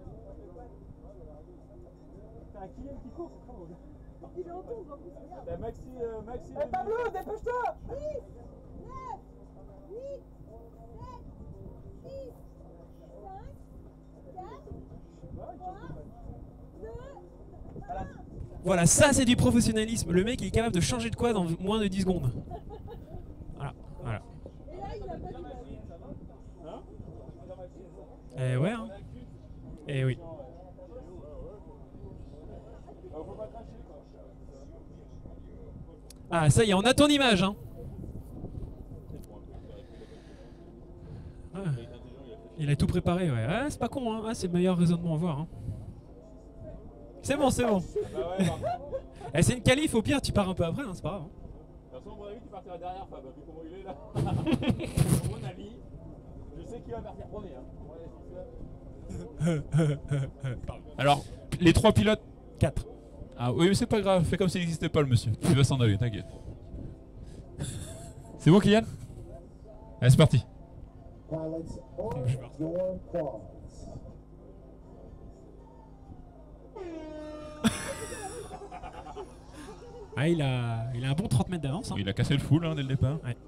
A: T'as un Kylian qui court, c'est trop drôle.
L: Il est en tour, en plus, regarde.
F: T'as Maxi.
A: Eh, Pablo, dépêche-toi!
L: 10, 9, 8, 7, 6, 5, 4, 3, 2, 1.
E: Voilà, ça c'est du professionnalisme. Le mec il est capable de changer de quad en moins de 10 secondes. Voilà, voilà.
L: Et là, il a pas du mal.
E: Eh ouais, hein. Eh oui. Ah, ça y est, on a ton image, hein. Ah. Il a tout préparé, ouais. Ah, c'est pas con, hein. Ah, c'est le meilleur raisonnement à voir, hein. C'est bon, c'est bon. Eh, c'est une qualif, au pire, tu pars un peu après, hein, c'est pas grave.
F: De toute façon, à mon avis, tu partiras derrière, Fab, vu comment il est là. À mon avis, je sais qu'il va partir premier. Hein.
K: Alors, les 3 pilotes.
E: 4.
K: Ah oui, mais c'est pas grave, fais comme s'il n'existait pas le monsieur. Il va s'en aller, t'inquiète. C'est bon, Kylian? Allez, c'est parti.
J: Pilots, on your call.
E: Ah, il a un bon 30 mètres d'avance. Hein.
K: Il a cassé le full hein, dès le départ.
E: Ouais.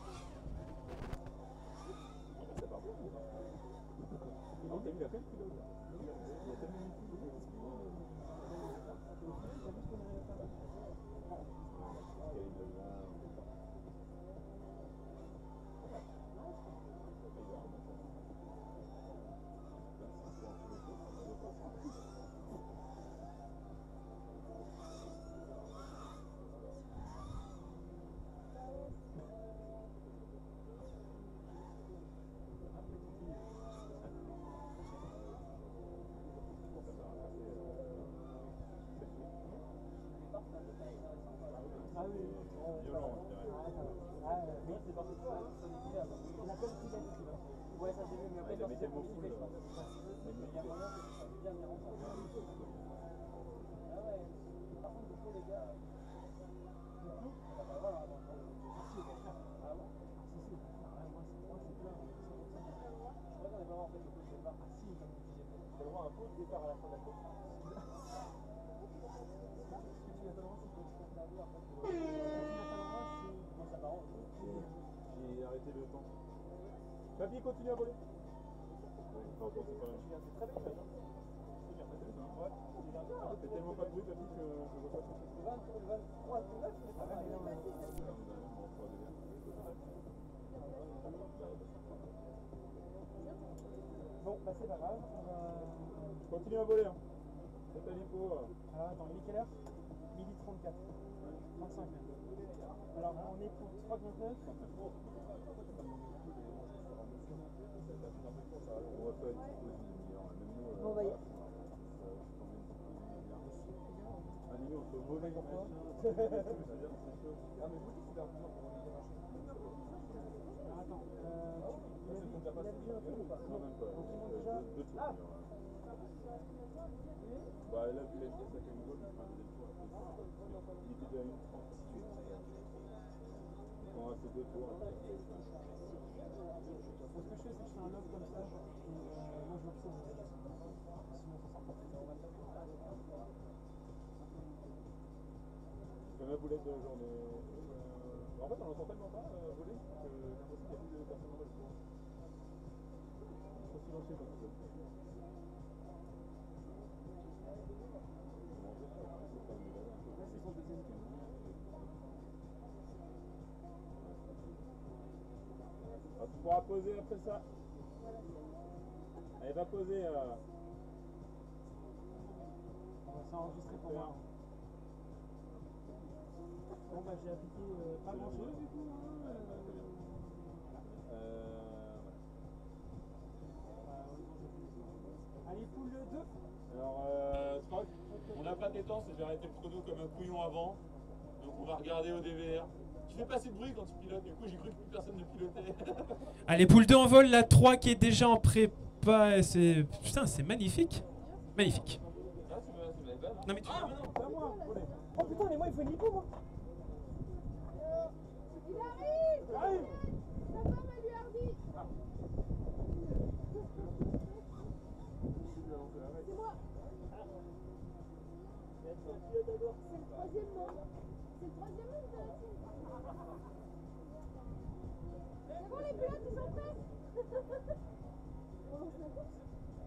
F: J'ai arrêté le temps. Papy, continue à voler. C'est tellement pas de bruit, Papy, que je vois pas
A: Bon, bah c'est pas grave.
F: Continue à voler. Hein. C'est ta lipo.
A: Alors attends, il est quelle heure? Midi 34. 35 même. Alors on est pour 3,29.
F: On va faire une petite pause d'une demi-heure.
L: Bon, on va y aller.
F: Un million entre voler et machin. Ah mais vous, c'est super dur pour voler machin.
A: Alors attends,
F: Ça se compte pas. Non, même pas. Deux tours. Bah là, vu la vitesse à quel niveau, je ferai un deuxième tour. Il était déjà à 1,30. On va faire 2 tours.
A: ce que je fais, c'est que je fais un lob comme ça. Et moi je le fais. Sinon ça sort pas.
F: Je fais ma boulette de la journée. En fait, on n'entend tellement pas voler que j'ai l'impression qu'il y a plus de personnes en volet. Trop silencieux comme ça. Ah, tu pourras poser après ça. Allez, va poser.
A: On va s'enregistrer pour moi. Bon bah j'ai appliqué pas grand chose du coup. Allez, poule 2.
F: Alors, Spock, on n'a pas d'étance et j'ai arrêté le chrono comme un couillon avant. Donc on va regarder au DVR. Tu fais pas assez de bruit quand tu pilotes, du coup j'ai cru que plus personne ne pilotait.
E: Allez, poule 2 en vol, la 3 qui est déjà en pas. Putain, c'est magnifique. Magnifique. Non, mais tu.
A: Ah, non, pas moi. Oh putain, mais moi, il faut une lipo, moi.
L: Il arrive.
A: Il arrive.
L: Sa femme, elle lui a dit. C'est moi. C'est le troisième nom. C'est le troisième nom de la team. C'est bon, les pilotes, ils sont prêts. On lance la course.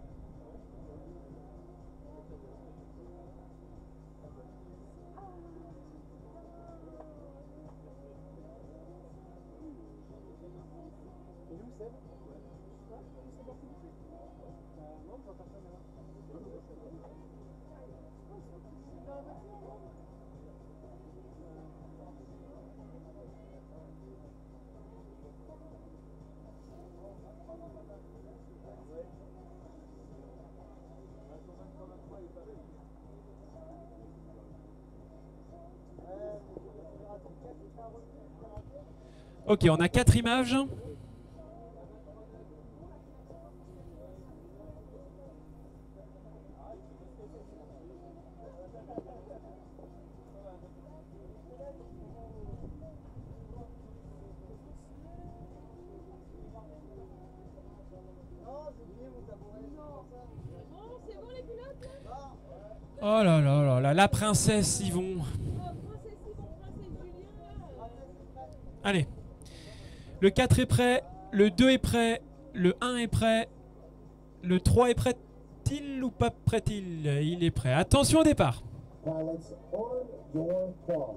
A: Et où Seb? C'est parti. Non, pas personne là.
E: Ok, on a 4 images. Oh là là là là, la princesse Yvon. Allez. Le 4 est prêt, le 2 est prêt, le 1 est prêt, le 3 est prêt-il ou pas prêt-il? Il est prêt. Attention au départ.
J: Pilots, on your pause.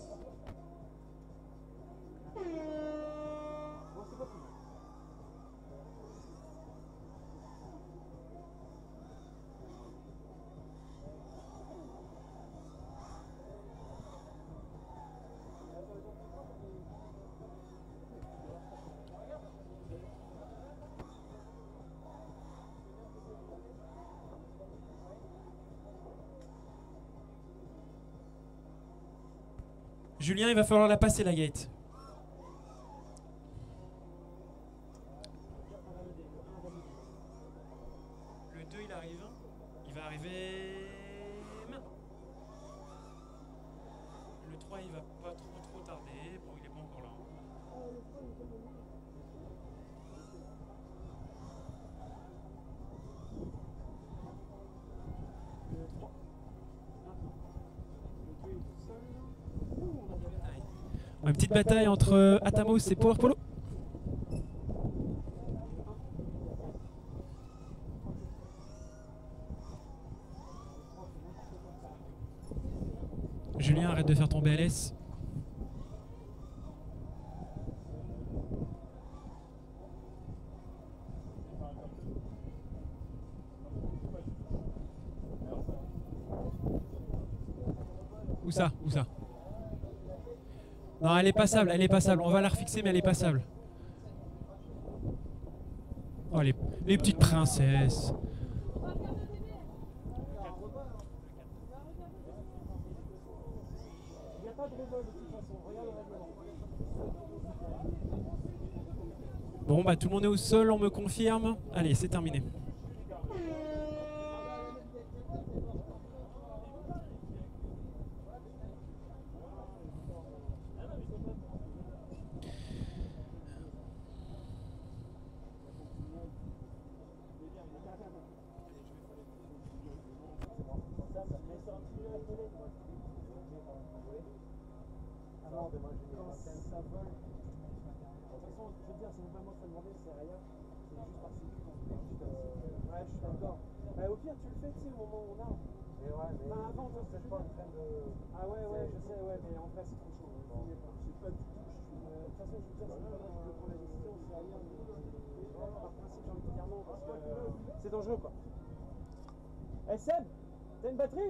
E: Julien, il va falloir la passer la gate. Le 2 il arrive. Il va arriver maintenant. Le 3 il va pas trop tarder. Bon, il est pas encore là. Le 3. Une petite bataille entre Atamos et Power Polo. Julien, arrête de faire ton BLS. Où ça? Où ça? Non, elle est passable, elle est passable. On va la refixer, mais elle est passable. Oh, les petites princesses.
A: Il n'y a pas de rebond de toute façon. Regarde le règlement.
E: Bon, bah tout le monde est au sol, on me confirme. Allez, c'est terminé.
A: Au pire, tu le fais, tu sais, au moment où on a. Mais ouais, mais. Enfin, avant, toi, c'est pas en train de. Ah ouais, ouais, je sais, ouais, mais en vrai, c'est trop chaud. Je sais pas du tout. De toute façon, je veux dire, c'est pas moi qui peux prendre la décision, c'est ailleurs. Par principe, j'ai envie de dire non, parce que c'est dangereux, quoi. Eh, Seb, t'as une batterie?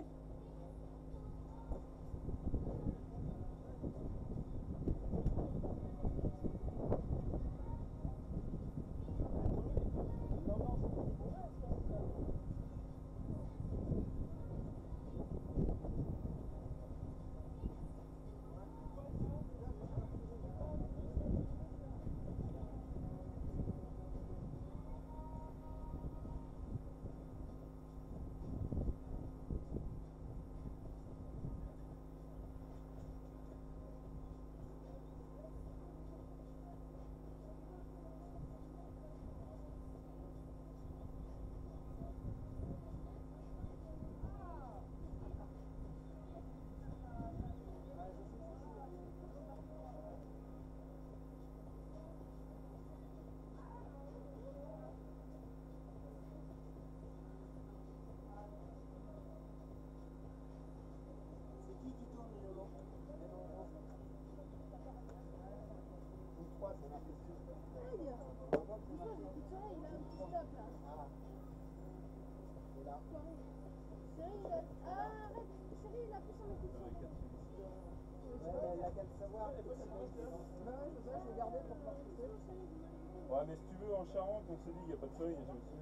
F: Ouais, mais si tu veux, en Charente, on s'est dit qu'il n'y a pas de soleil, j'ai aussi.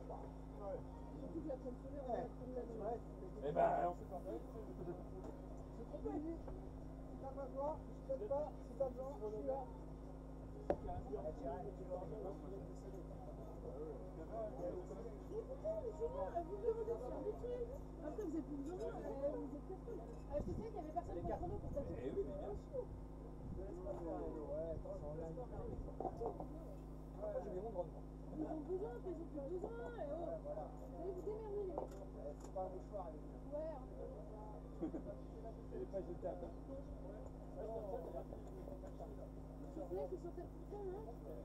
F: Eh ben, on s'est pas fait.
L: Après, vous êtes plus besoin, vous êtes personne. Je sais qu'il y avait personne pour chrono pour taper.
F: Eh oui, mais bien sûr.
L: Ils ont besoin, après ils ont plus besoin, et oh. Vous allez vous démerder, les mecs. C'est pas un mouchoir, les gars. Ouais,
F: Elle est pas jetée à terre.
L: c'est vrai qu'ils sont tellement putain, hein.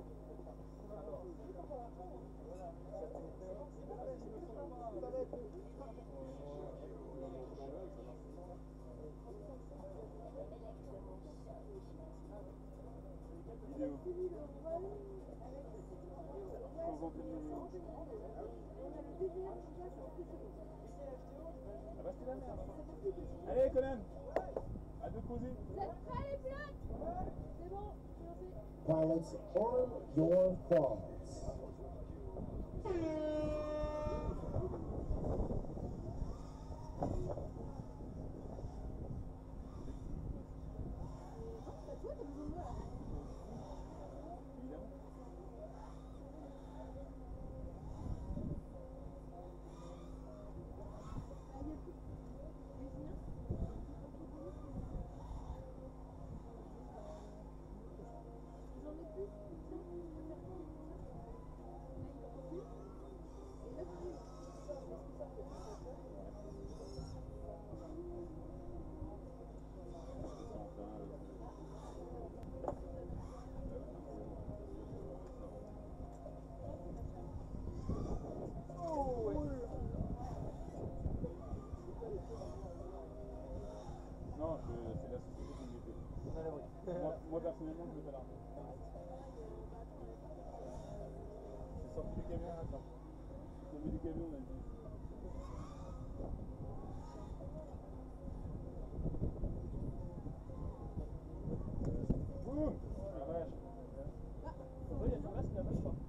F: Vidéo. Ah bah c'est la merde. Allez Conan, à deux poser.
L: Vous êtes prêts les pilotes? C'est bon, c'est lancé.
J: Pilots, arm your quads.
F: Non, c'est la société qui me fait. Moi personnellement, je ne vais pas l'arrêter. C'est sorti du camion, attends. C'est tombé du camion, on a dit. Boum! La vache.
B: Il y a du masque là-bas, je crois.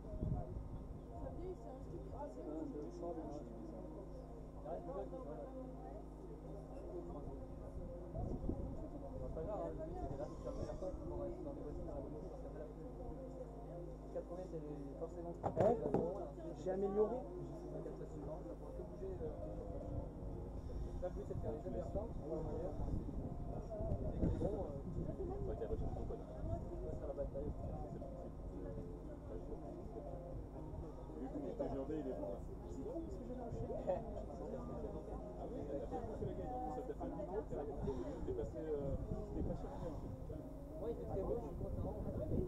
M: Pas grave, hein, le but c'est que là, c'est la première fois qu'on va être dans les voitures, dans la voiture, parce qu'après la ce qu'il y a de premier, c'est forcément
B: J'ai amélioré.
M: la captation de langue, ça pourra que bouger. Là, le but c'est de faire les jeux restants, on va en arrière. Et dès que c'est bon,
F: C'est vrai que la voiture est trop bonne.
M: on va faire la bataille.
F: Vu que mon TGV il est bon. Ah oui, elle a bien fait la gagne. Ça t'a fait un micro, t'es passé pas cher.
M: Ouais, il fait très beau, je suis content.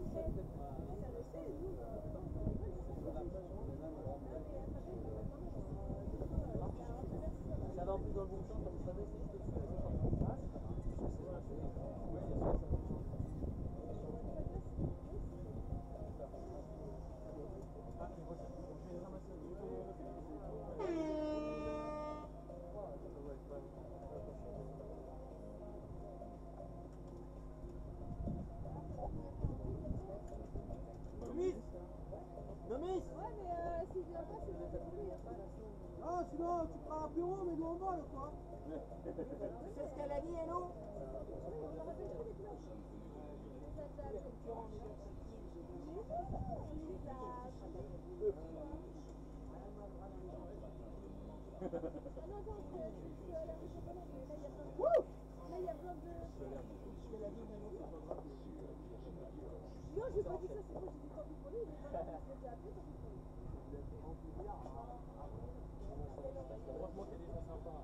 M: Ça va en plus dans le bon sens, comme vous savez, c'est juste au-dessus de la
L: Nomis. Ouais, mais s'il vient pas, c'est bien pour lui.
B: Non, sinon tu prends un bureau, mais nous on vole quoi.
L: Tu sais ce qu'elle a dit, Hello? Là, il y a plein de... Non, j'ai pas dit ça, c'est moi, j'ai dit tant pis pour lui, mais voilà, je l'ai appelé, tant pis pour lui.
M: Heureusement qu'il y a des gens sympas.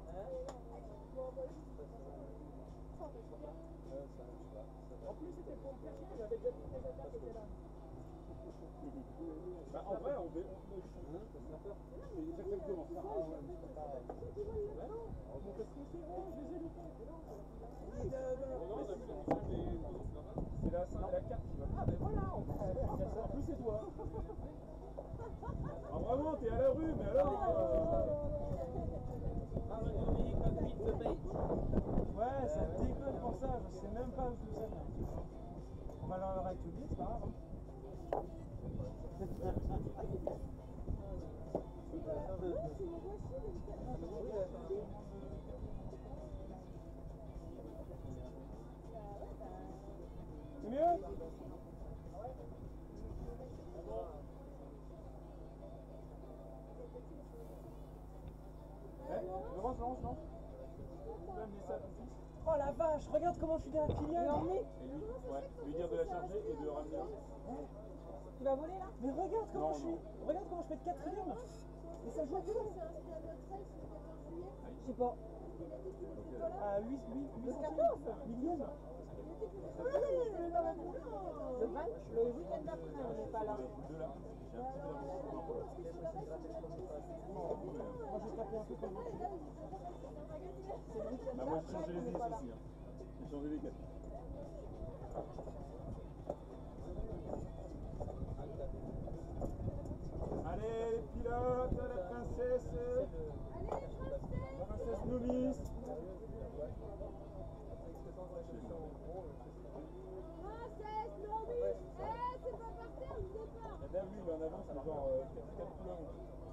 B: En plus, c'était pour me faire chier, j'avais déjà toutes les affaires qui étaient là.
F: Bah, en vrai, on fait. C'est exactement ça. Bah non, mon parce que c'est rond, je les ai loupés. C'est la carte qui va. Ah, ben voilà, en plus c'est toi. Ah, vraiment, t'es à la rue, mais alors.
A: Ouais, ça déconne pour ça, je sais même pas où ça vient. On va leur étudier, c'est pas grave. C'est mieux? Lance. Oh la vache, regarde comment je suis derrière Kylian.
F: Lui dire de la charger et de ramener un.
A: Tu vas voler là? Mais regarde comment je suis. Regarde comment je fais de quatrième. Et ça joue à tout. Je sais pas. À 8 millième.
L: Le week-end d'après, on n'est pas là.
A: Moi j'ai tapé un peu comme moi.
F: Bah, moi j'ai changé les hélices aussi. Hein. J'ai changé les quatre. Allez les pilotes, la princesse. La princesse novice.
L: Princesse, novice. C'est pas par terre, le départ.
F: Et même lui, il est en avance, c'est genre 4 couleurs.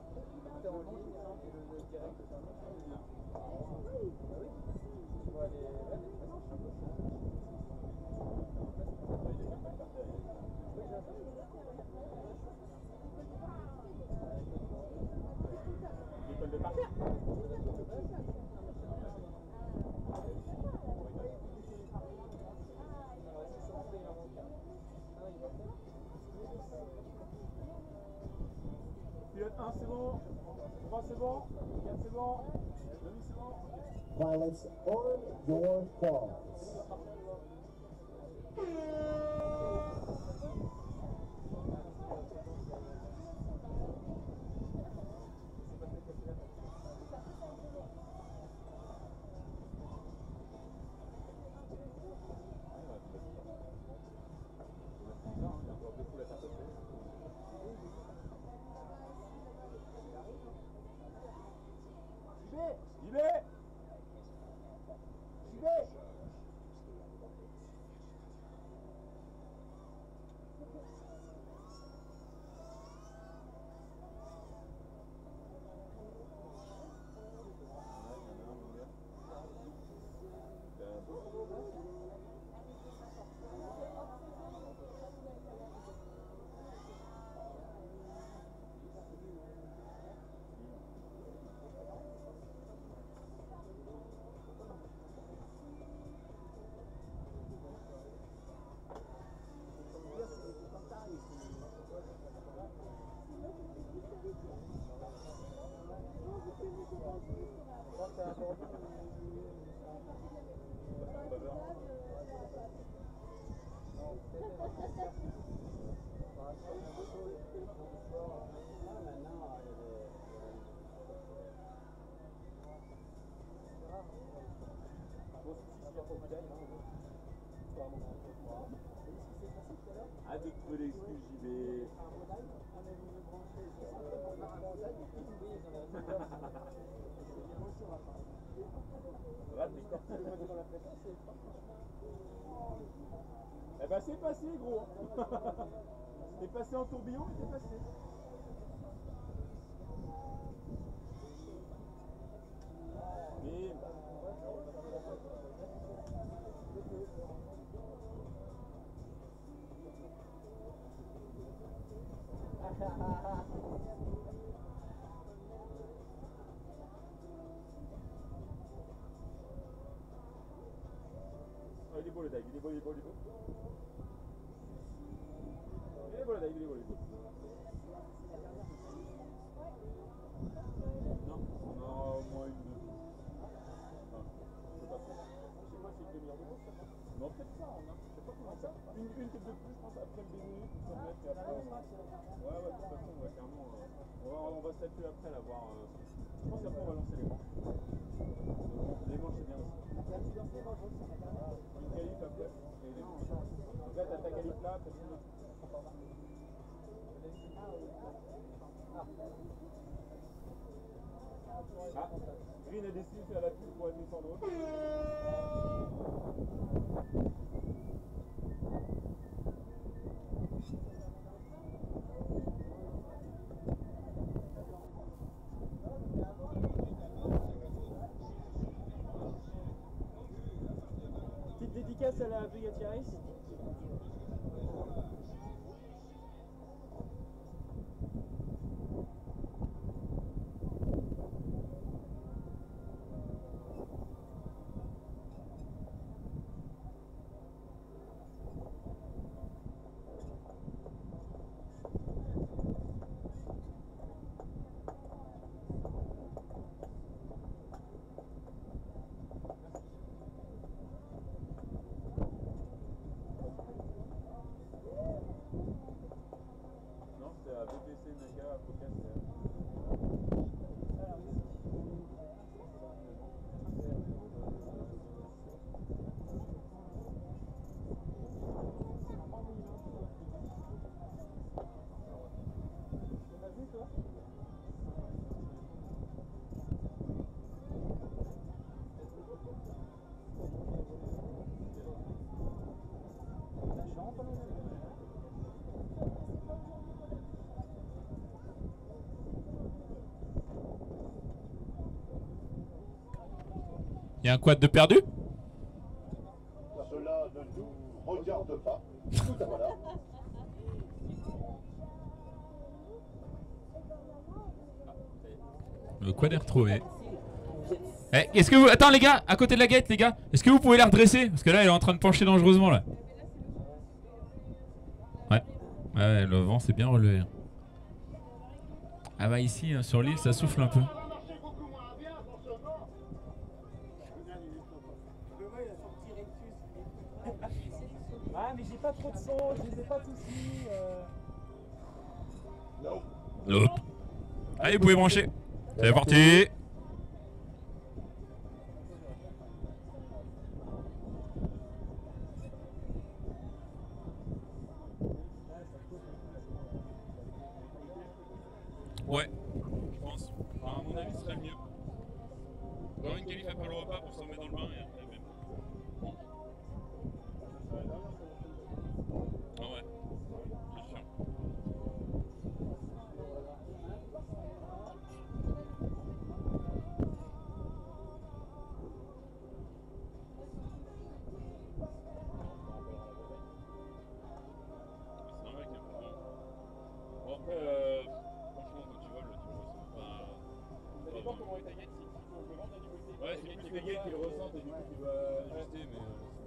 F: L'école de partir. Pilote 1 c'est bon, 3 c'est bon, 4 c'est bon, 2 c'est bon.
J: Pilots, on your cars.
F: J'y vais. Ah, de trouver l'excuse, j'y vais. Eh ben c'est passé gros. T'es passé en tourbillon et t'es passé. Mais... il est beau le dive, il est beau. Il est beau le dive, il est beau. Non, on a au moins une de plus. Ah, je sais pas si. Je sais pas si c'est une demi-heure de course, ça. Non, peut-être pas, on a. Je sais pas comment ça. Une tête de plus, je pense, après le début, ça peut être après. Ouais, de toute façon, clairement. On va statuer après, là, voir. Je pense qu'après, on va lancer les manches. Les manches, c'est bien aussi. Une qualif après. Et les manches. Donc là, t'as ta qualif là, après tu l'autre. Ah, Green a décidé de faire la pub pour Alessandro.
A: Petite dédicace à la Bugatti Race.
F: Non, c'était à VPC Mega à Podcast.
K: Il y a un quad de perdu?
J: Cela ne nous regarde pas. Voilà.
K: Le quad est retrouvé. Eh, est-ce que vous... Attends les gars, à côté de la gate les gars, est-ce que vous pouvez la redresser? Parce que là elle est en train de pencher dangereusement là. Ouais, ouais, le vent c'est bien relevé. Ah bah ici sur l'île ça souffle un peu.
A: Ah, mais j'ai pas trop de son, je les ai pas tous mis.
K: Hop. Allez, vous pouvez brancher. C'est parti. Ouais, je pense. Enfin, à mon avis, ce serait le mieux. Dans une qualif après le repas pour se remettre dans le bain et après même. Ah ouais, bien sûr. C'est vrai qu'il y a un peu. Bon après, franchement, quand tu voles, tu vois, c'est pas...
F: Ça dépend comment est ta gate, si tu veux vendre la niveau.
K: Ouais, c'est
F: qui fait gate qui le ressent et du coup qui doit ajuster, mais...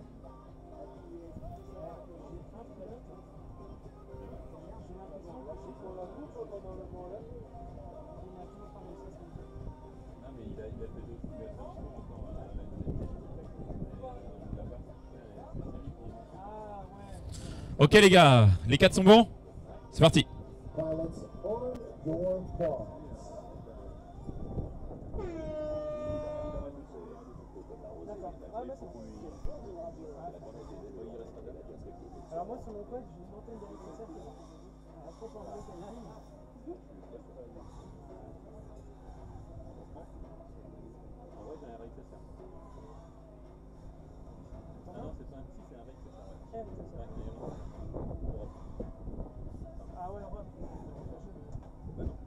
F: Non mais il a fait deux coups, il a fait un tour encore à la
K: Ok les gars, les 4 sont bons? C'est parti.
J: Pilots, on your marks.
A: Alors moi sur mon code j'ai une vingtaine de réflexes. Est-ce qu'on peut en faire une ligne?
F: En vrai j'ai un RX SR. Ah non c'est pas un petit, c'est un RX SR.
A: Ah ouais, ouais.
F: Bah non.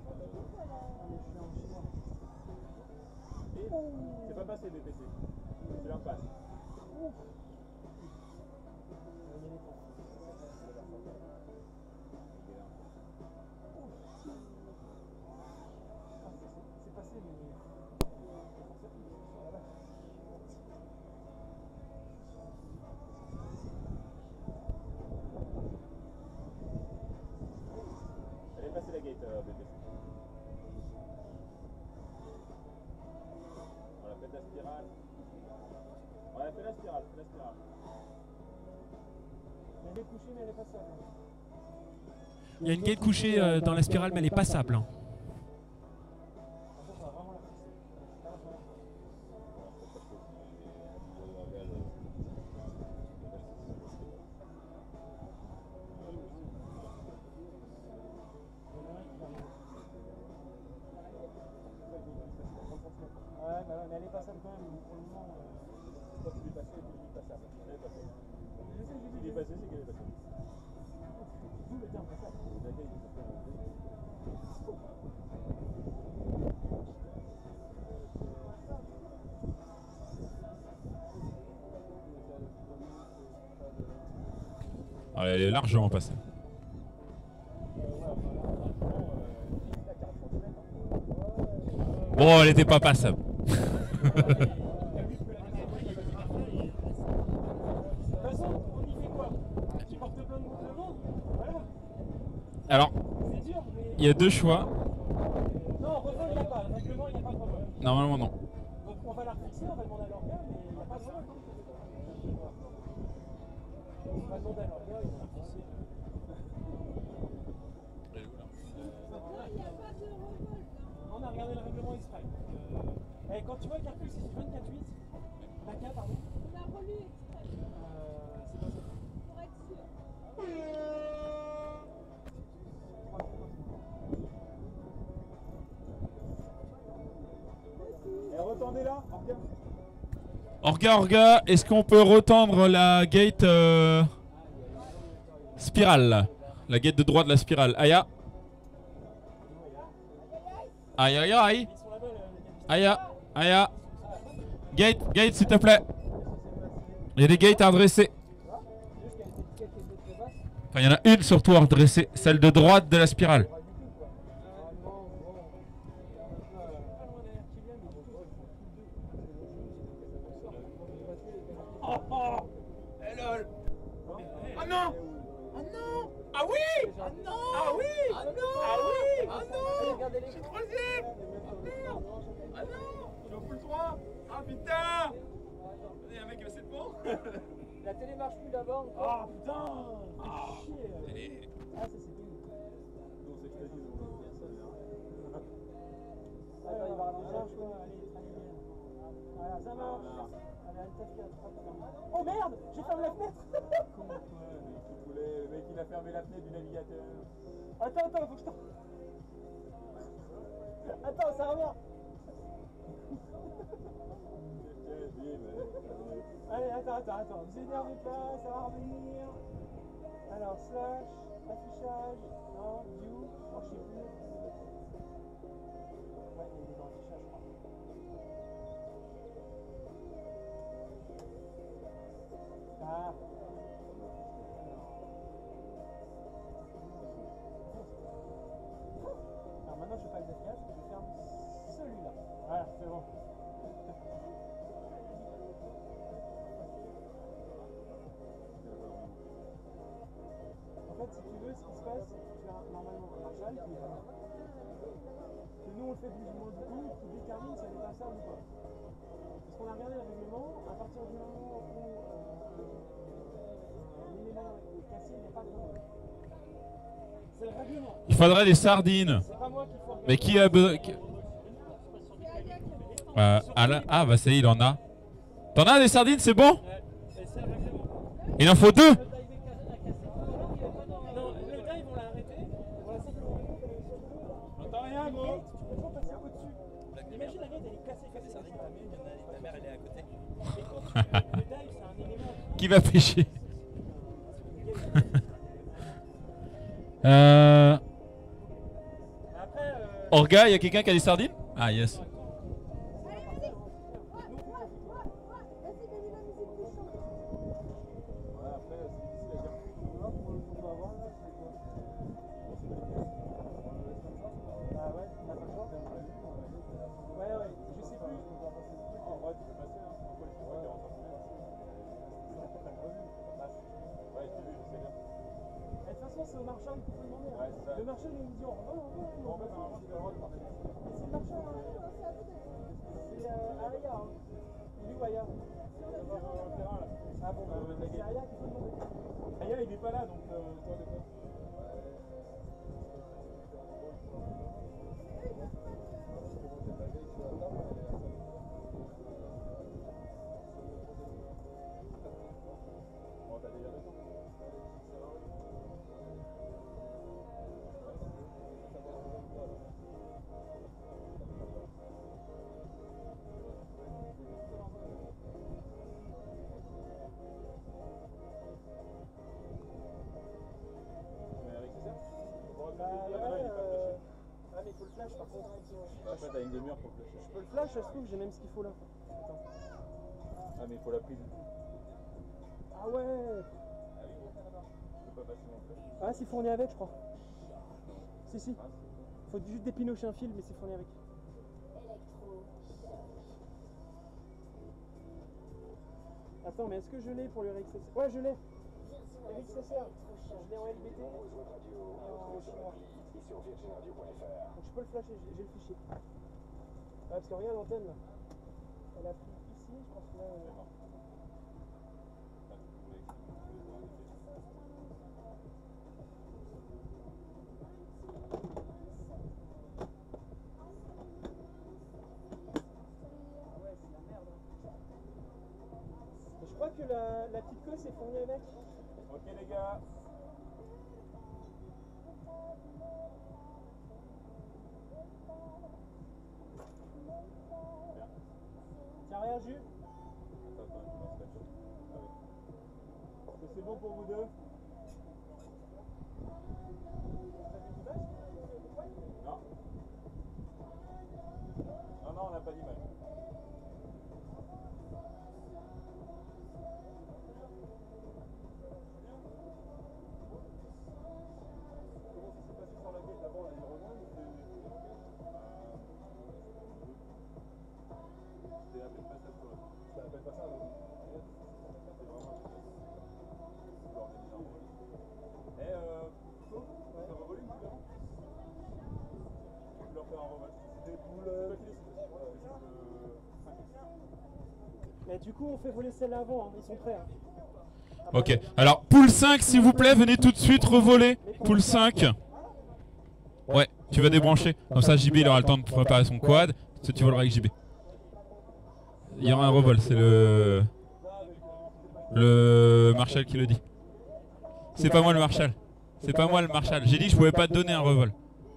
F: Et c'est pas passé BPC. Tu leur passes.
A: C'est passé mais...
F: Elle est passée la gate BPC. Voilà, faites la spirale. Ouais, fais la spirale,
A: Elle est couchée mais elle est pas seule.
E: Il y a une gate couchée dans la spirale, mais elle est passable. Hein.
A: Ouais, mais elle est passable quand même, pour le moment.
F: Quand il est passé, il est passable. Elle est passée. S'il est passé, c'est qu'elle est passée.
A: D'où le terme passable.
F: La gars, il est passé.
K: Ah, elle est largement passée. Bon, elle était pas passable.
A: De toute façon, on y fait quoi? Tu portes plainte contre le monde? Voilà.
K: Alors,
A: C'est dur, mais.
K: il y a deux choix.
A: Non, revol, il n'y a pas. Le règlement, il n'y a pas de revol.
K: Normalement, non.
A: Donc on va la refixer, on va demander à l'organe, mais il n'y a pas de revol. On va demander à l'organe, il va la refixer. On a regardé le règlement exprès. Et quand tu vois calcul, c'est 24-8. La K, pardon.
L: On a relu exprès.
A: C'est pas ça.
L: Pour être sûr.
F: Et retendez là,
K: Orga, est-ce qu'on peut retendre la gate spirale? La gate de droite de la spirale. Aya. Aïe aïe aïe. Aya. Aya. Gate s'il te plaît. Il y a des gates à redresser. Enfin, il y en a une surtout à redresser. Celle de droite de la spirale.
A: Ah non! Ah non! Ah oui! Ah non! Ah oui! Ah non! Ah oui! Ah non! Je suis troisième! Ah merde! Ah non! J'en fous le 3! Ah putain! Il y a un mec qui va passer devant!
M: La télé marche plus d'abord.
A: Ah putain! Ah chier! Ah ça c'est bien!
F: Non, c'est que je t'ai dit,
A: Allez, on va ralentir, je crois. Allez, bien. Voilà, ça marche! Allez, elle tape 4. Oh merde! J'ai fermé la fenêtre!
F: Le mec il a fermé la fenêtre du navigateur.
A: Attends, faut que je t'en... Attends, ça revient. Allez, attends. Vous énervez pas, ça va revenir. Alors, slash, affichage, non, view, oh, je sais plus. Ouais, il est dans l'affichage, je crois. Ah. Alors maintenant je fais pas le F4, je ferme celui-là. Voilà, c'est bon. En fait, si tu veux, ce qui se passe, c'est que tu as normalement un marshal qui est là. Que nous on le fait plus ou moins du coup, qui détermine si elle est passable ou pas. Parce qu'on a regardé le règlement, à partir du moment où l'élément est cassé, il n'y a pas de règlement. C'est le règlement.
K: Il faudrait des sardines. Mais qui a besoin... Ah bah ça y est, il en a. T'en as des sardines, c'est bon? Il en faut 2.
A: Non, le gars ils vont l'arrêter. Voilà, c'est que
F: J'entends rien, gros.
A: tu peux toujours passer au-dessus. Imagine la gate, elle est cassée.
I: Ta mère, elle est à côté.
A: Le dive, c'est un élément.
K: Qui va pêcher? Orga, il y a quelqu'un qui a des sardines? Ah yes.
A: C'est au marchand qu'il faut demander. Le marchand il nous dit on va. Mais c'est le marchand. C'est Aya. Il est où Aya? Ah bon, c'est Aya qu'il faut demander.
F: Aya il est pas là donc toi de quoi?
A: Ah mais il faut le flash par contre.
C: Après t'as une demi-heure pour le flasher.
A: Je peux le flash, ça se trouve, j'ai même ce qu'il faut là. Attends.
C: Ah mais il faut la prise.
A: Ah ouais.
C: C'est pas facilement flash.
A: Ah c'est fourni avec je crois. Si si. Faut juste dépinocher un fil mais c'est fourni avec. Attends mais est-ce que je l'ai pour le RXSR? Ouais je l'ai. RXSR. Je l'ai en LBT et en chinois. Donc je peux le flasher, j'ai le fichier. Ah, parce que regarde l'antenne là. Elle a pris ici, je pense que là. Ah ouais, c'est la merde. Je crois que la petite queue c'est fourni avec.
C: Ok les gars.
A: Tiens, rien jus.
C: Attends, je lance la chose. Est-ce que c'est bon pour vous deux? Non. Non, on n'a pas d'image. Comment ça s'est passé sur la gate? D'abord, on a eu le rebond, c'était à peine passage sur la. C'était à peine passage, non? C'était vraiment un truc. On peut organiser un vol. Pico, tu fais un revoler une différence? Je peux leur faire un revol. C'était pour le. C'est toi qui décides. Voilà,
A: Mais du coup on fait voler celle-là avant, hein. Ils sont prêts. Hein.
K: Ok, alors pool 5 s'il vous plaît, venez tout de suite revoler. Pool 5. Ouais, tu vas débrancher. Comme ça JB il aura le temps de préparer son quad. Tu voleras avec JB. Il y aura un revol, c'est le Marshall qui le dit. C'est pas moi le Marshall. C'est pas moi le Marshall. J'ai dit que je pouvais pas te donner un revol.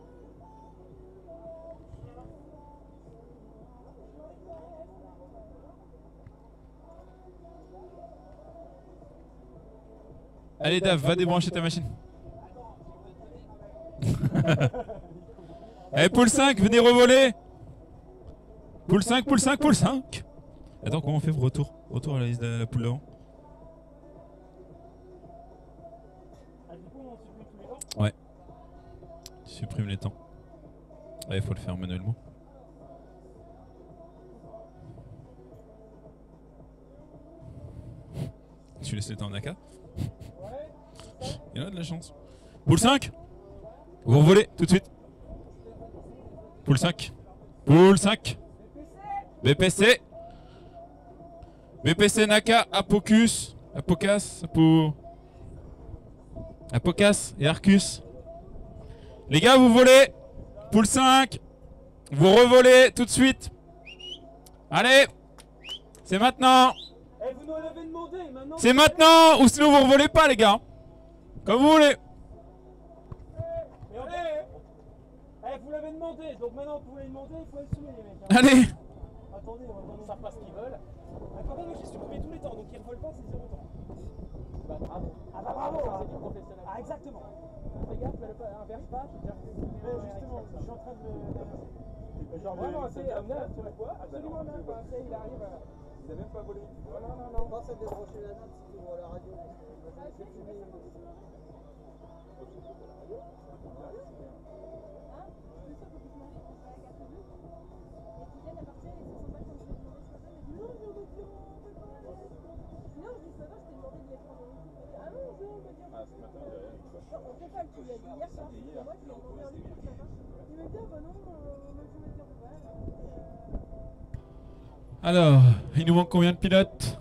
K: Allez Dave, va débrancher ta machine. Allez pool 5, venez revoler. Pool 5, pool 5, pool 5. Attends, comment on fait pour retour? Retour à la liste de la poule d'avant. Ouais. Tu supprimes les temps. Ouais, il faut le faire manuellement. Tu laisses les temps en AK. Il y en a de la chance. Pool 5. Vous revolez tout de suite. Pool 5. Pool 5. BPC. BPC Naka, Apocus. Apocas. Apocas et Arcus. Les gars, vous volez. Pool 5. Vous revolez tout de suite. Allez. C'est maintenant.
A: Eh, vous nous l'avez demandé, maintenant.
K: C'est maintenant ou sinon vous revolez pas les gars. Comme vous voulez.
A: Eh, vous l'avez demandé, donc maintenant vous pouvez demander, il faut assumer les mecs. Hein.
K: Allez.
A: Attendez, ils savent pas ce qu'ils veulent. Attendez, moi j'ai supprimé tous les temps, donc ils ne veulent pas, c'est 0 temps. Bah bravo. Ah bah bravo, c'est du professionnel. Ah exactement. Fais gaffe, inverse pas, justement, je suis en train de le... Genre vraiment, c'est neuf, tu vois quoi? Absolument neuf, il arrive à...
C: Il a même pas volé.
M: Non. Pense à débrancher la note si tu ouvres la radio. C'est fumé.
C: Ah, ce matin, il n'y a rien.
L: On fait pas le coup, il a dit hier soir, c'est moi qui l'ai demandé en ligne ce matin. Il m'a dit, ah bah non, on m'a dit,
K: Alors, il nous manque combien de pilotes?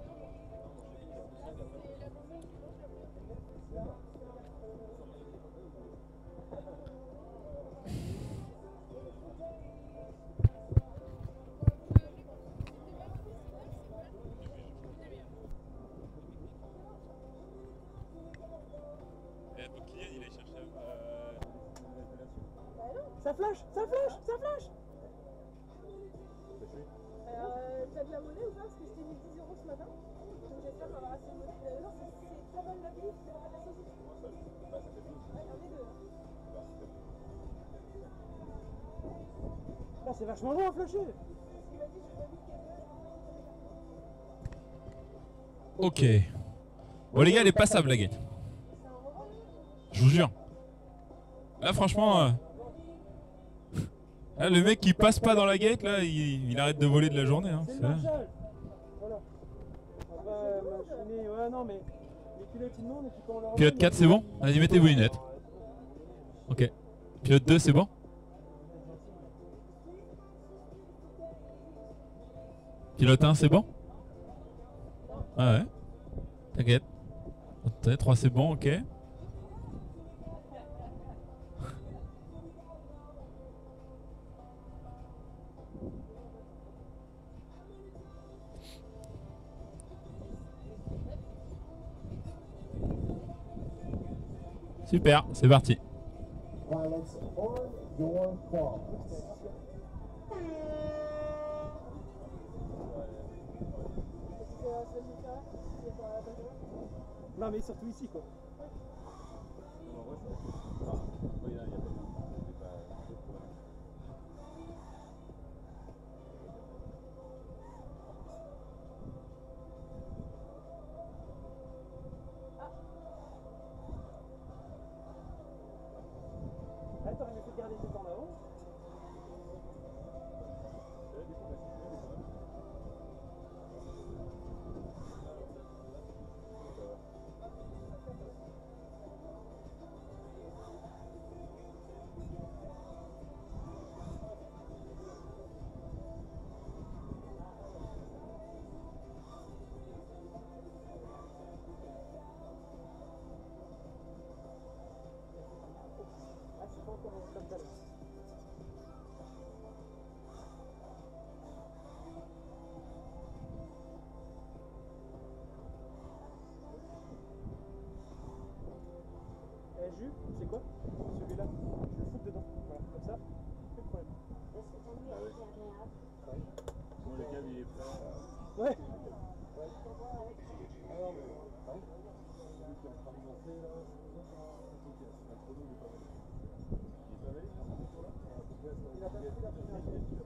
A: Ça flash, ça flash, ça flash.
L: t'as de la monnaie ou pas? Parce que je t'ai mis 10 € ce matin. Donc j'espère qu'on aura assez de monnaie. Non, c'est très bonne la vie, c'est pas de la sauce. Ouais, un des deux.
A: c'est vachement long à flasher.
D: Ok. Bon les gars, elle est passable la gate. Je vous jure. Là franchement... Là, le mec qui passe pas dans la gate, là, il arrête de voler de la journée. Hein.
A: C'est le marshal. Voilà. On va machiner. Ouais, non, mais les pilotes ils demandent et puis quand on leur.
D: Pilote 4, c'est bon? Allez, mettez vos lunettes. Ok. Pilote 2, c'est bon? Pilote 1, c'est bon? Ah ouais. T'inquiète. 3, c'est bon, ok. Super, c'est parti.
J: Pilots on your marks.
A: Non, mais surtout ici quoi. Attends, il faut garder tes temps d'avant. Ah, c'est pas encore comme ça. Jus, c'est quoi? Celui-là, je le fous dedans. Voilà, comme ça, plus de problème.
F: Bon, le câble il est prêt.
A: Ouais.
C: Alors, mais, ouais. Celui qui est en train de monter là, le chrono il est pas valide. Il est pas valide, il a pas passé.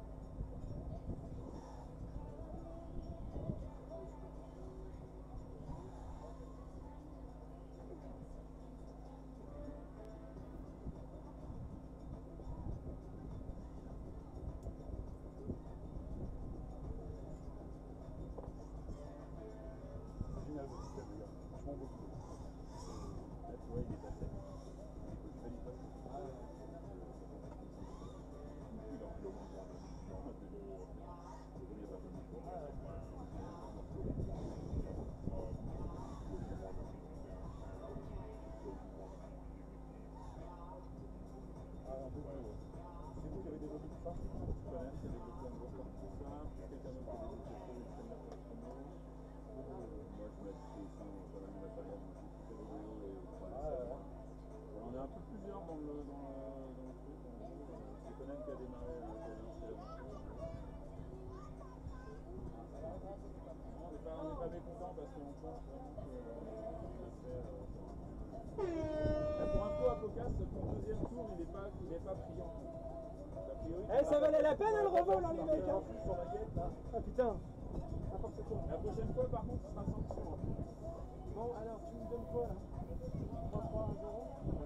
C: Génial ce système, les gars. Franchement, beaucoup. Ouais, il est passé. Il valide pas. C'est vous qui avez développé tout ça? Quand même, qui a développé un gros parti tout ça, quelqu'un d'autre qui a développé trop les systèmes d'approvisionnement. Moi, je mets tout ça sur le même matériel, tout est rigolo et on est un peu plusieurs dans le truc. C'est Conan qui a démarré, qui a lancé l'aventure. On n'est pas mécontent parce qu'on pense vraiment qu'on a fait. Pour info, Apocas, ton deuxième tour, il n'est pas brillant.
A: Eh, ça valait la peine le revol, hein, les mecs. Hein.
C: Sur la guette, là.
A: Ah putain, n'importe quoi.
F: La prochaine fois, par contre, ce sera sanction.
A: Bon, alors, tu me donnes quoi là? 3, 1, 0.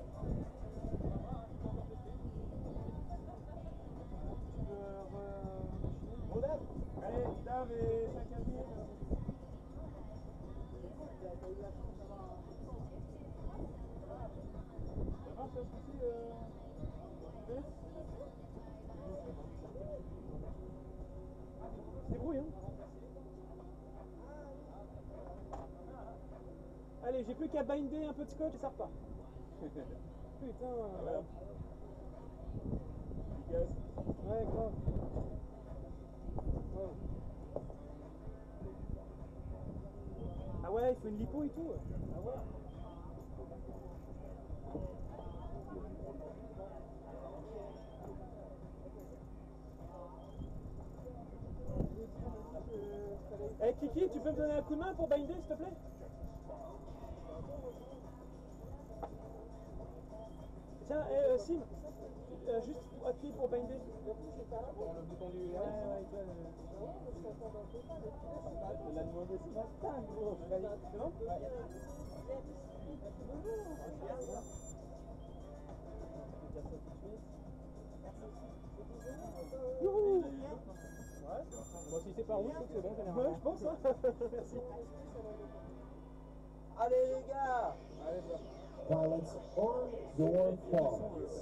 F: Bon, Dave. Allez, Dave et 5 à 10. Ça marche, ce souci,
A: C'est brouille, hein. Allez, j'ai plus qu'à binder un peu de scotch et ça repart. Putain.
F: Voilà. Efficace.
A: Ouais, grave. Ouais. Ah ouais, il faut une lipo et tout. Ah ouais. Eh Kiki, tu peux me donner un coup de main pour binder s'il te plaît? Tiens, Tiens, Sim, juste appuie pour binder.
B: Dans le bouton du
A: Ouais, il a demandé ce matin, gros. C'est bon? Youhou! Ouais.
B: Bon, si c'est pas rouge, c'est que c'est bon, généralement.
A: Ouais, je pense, hein. Merci.
H: Allez les gars.
B: Allez, ça.
J: Pilots on your fault.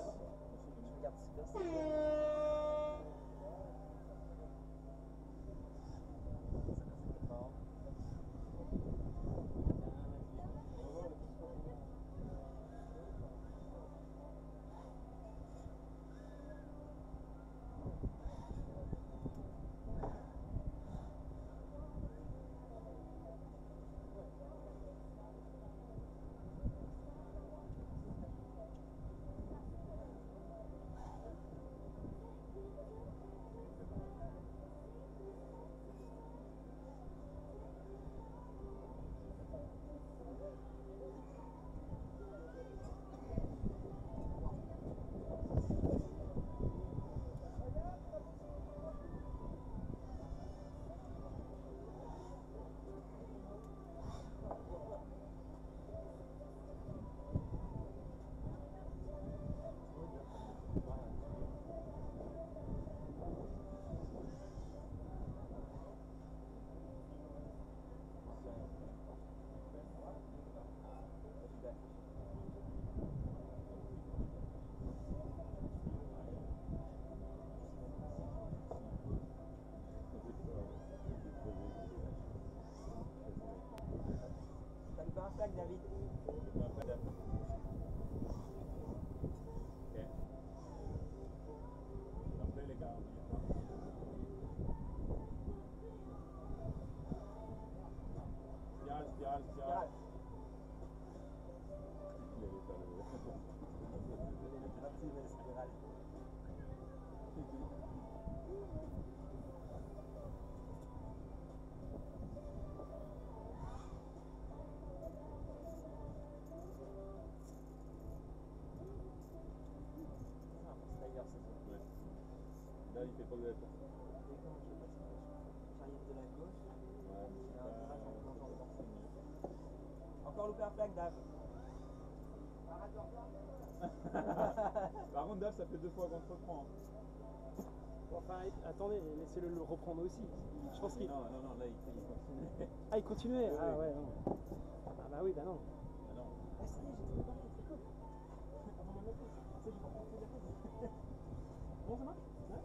H: David.
F: Après les gars, Spiral. Là, il fait pas de lettres.
H: J'arrive de la gauche. Encore loupé un flag, Dave.
F: Par contre, Dave, ça fait 2 fois qu'on te reprend. Hein.
A: Bon, enfin, attendez, laissez-le le reprendre aussi. Je pense qu'il.
F: Non, là, il continue.
A: Ah, il continuait.
F: Oui,
A: Ah,
F: oui.
A: ouais, non. Ah, bah oui, bah non.
F: Ah non.
A: Ah, ça y est, j'ai trouvé parfait, c'est cool. Avant mon appel, c'est bon, on fait la pause. Bon, ça marche? Ouais.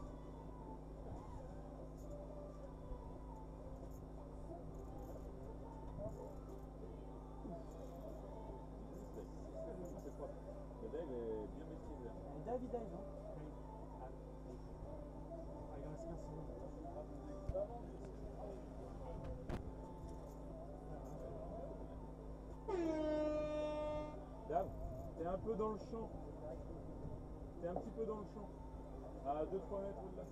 F: C'est propre. Le Dave est bien maîtrisé.
A: David, non? Oui. Ah, il en reste 15 secondes.
F: Dave, t'es un peu dans le champ. T'es un petit peu dans le champ. À 2-3 mètres au-delà.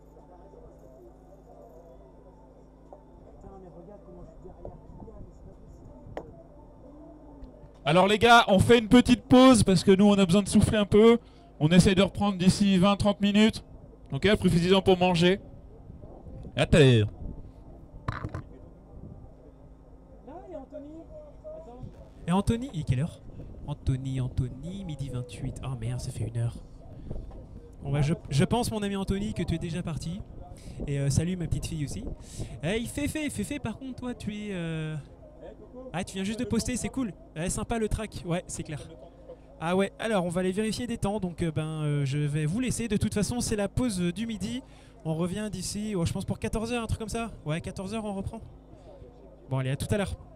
A: Putain, mais regarde comment je suis derrière Kylian, mais c'est pas possible.
K: Alors les gars, on fait une petite pause parce que nous on a besoin de souffler un peu. On essaie de reprendre d'ici 20-30 minutes. Ok, précisons pour manger. À tout à l'heure.
A: Là, il y a Anthony. Attends.
E: Et Anthony, il est quelle heure? Anthony, midi 28. Oh merde, ça fait 1 heure. Bon bah je pense mon ami Anthony que tu es déjà parti. Et salut ma petite fille aussi. Il fait par contre toi tu es... Ah tu viens juste de poster, c'est cool. Sympa le track, ouais c'est clair. Ah ouais, alors on va aller vérifier des temps, donc je vais vous laisser. De toute façon c'est la pause du midi. On revient d'ici, je pense pour 14h, un truc comme ça. Ouais 14h on reprend. Bon allez, à tout à l'heure.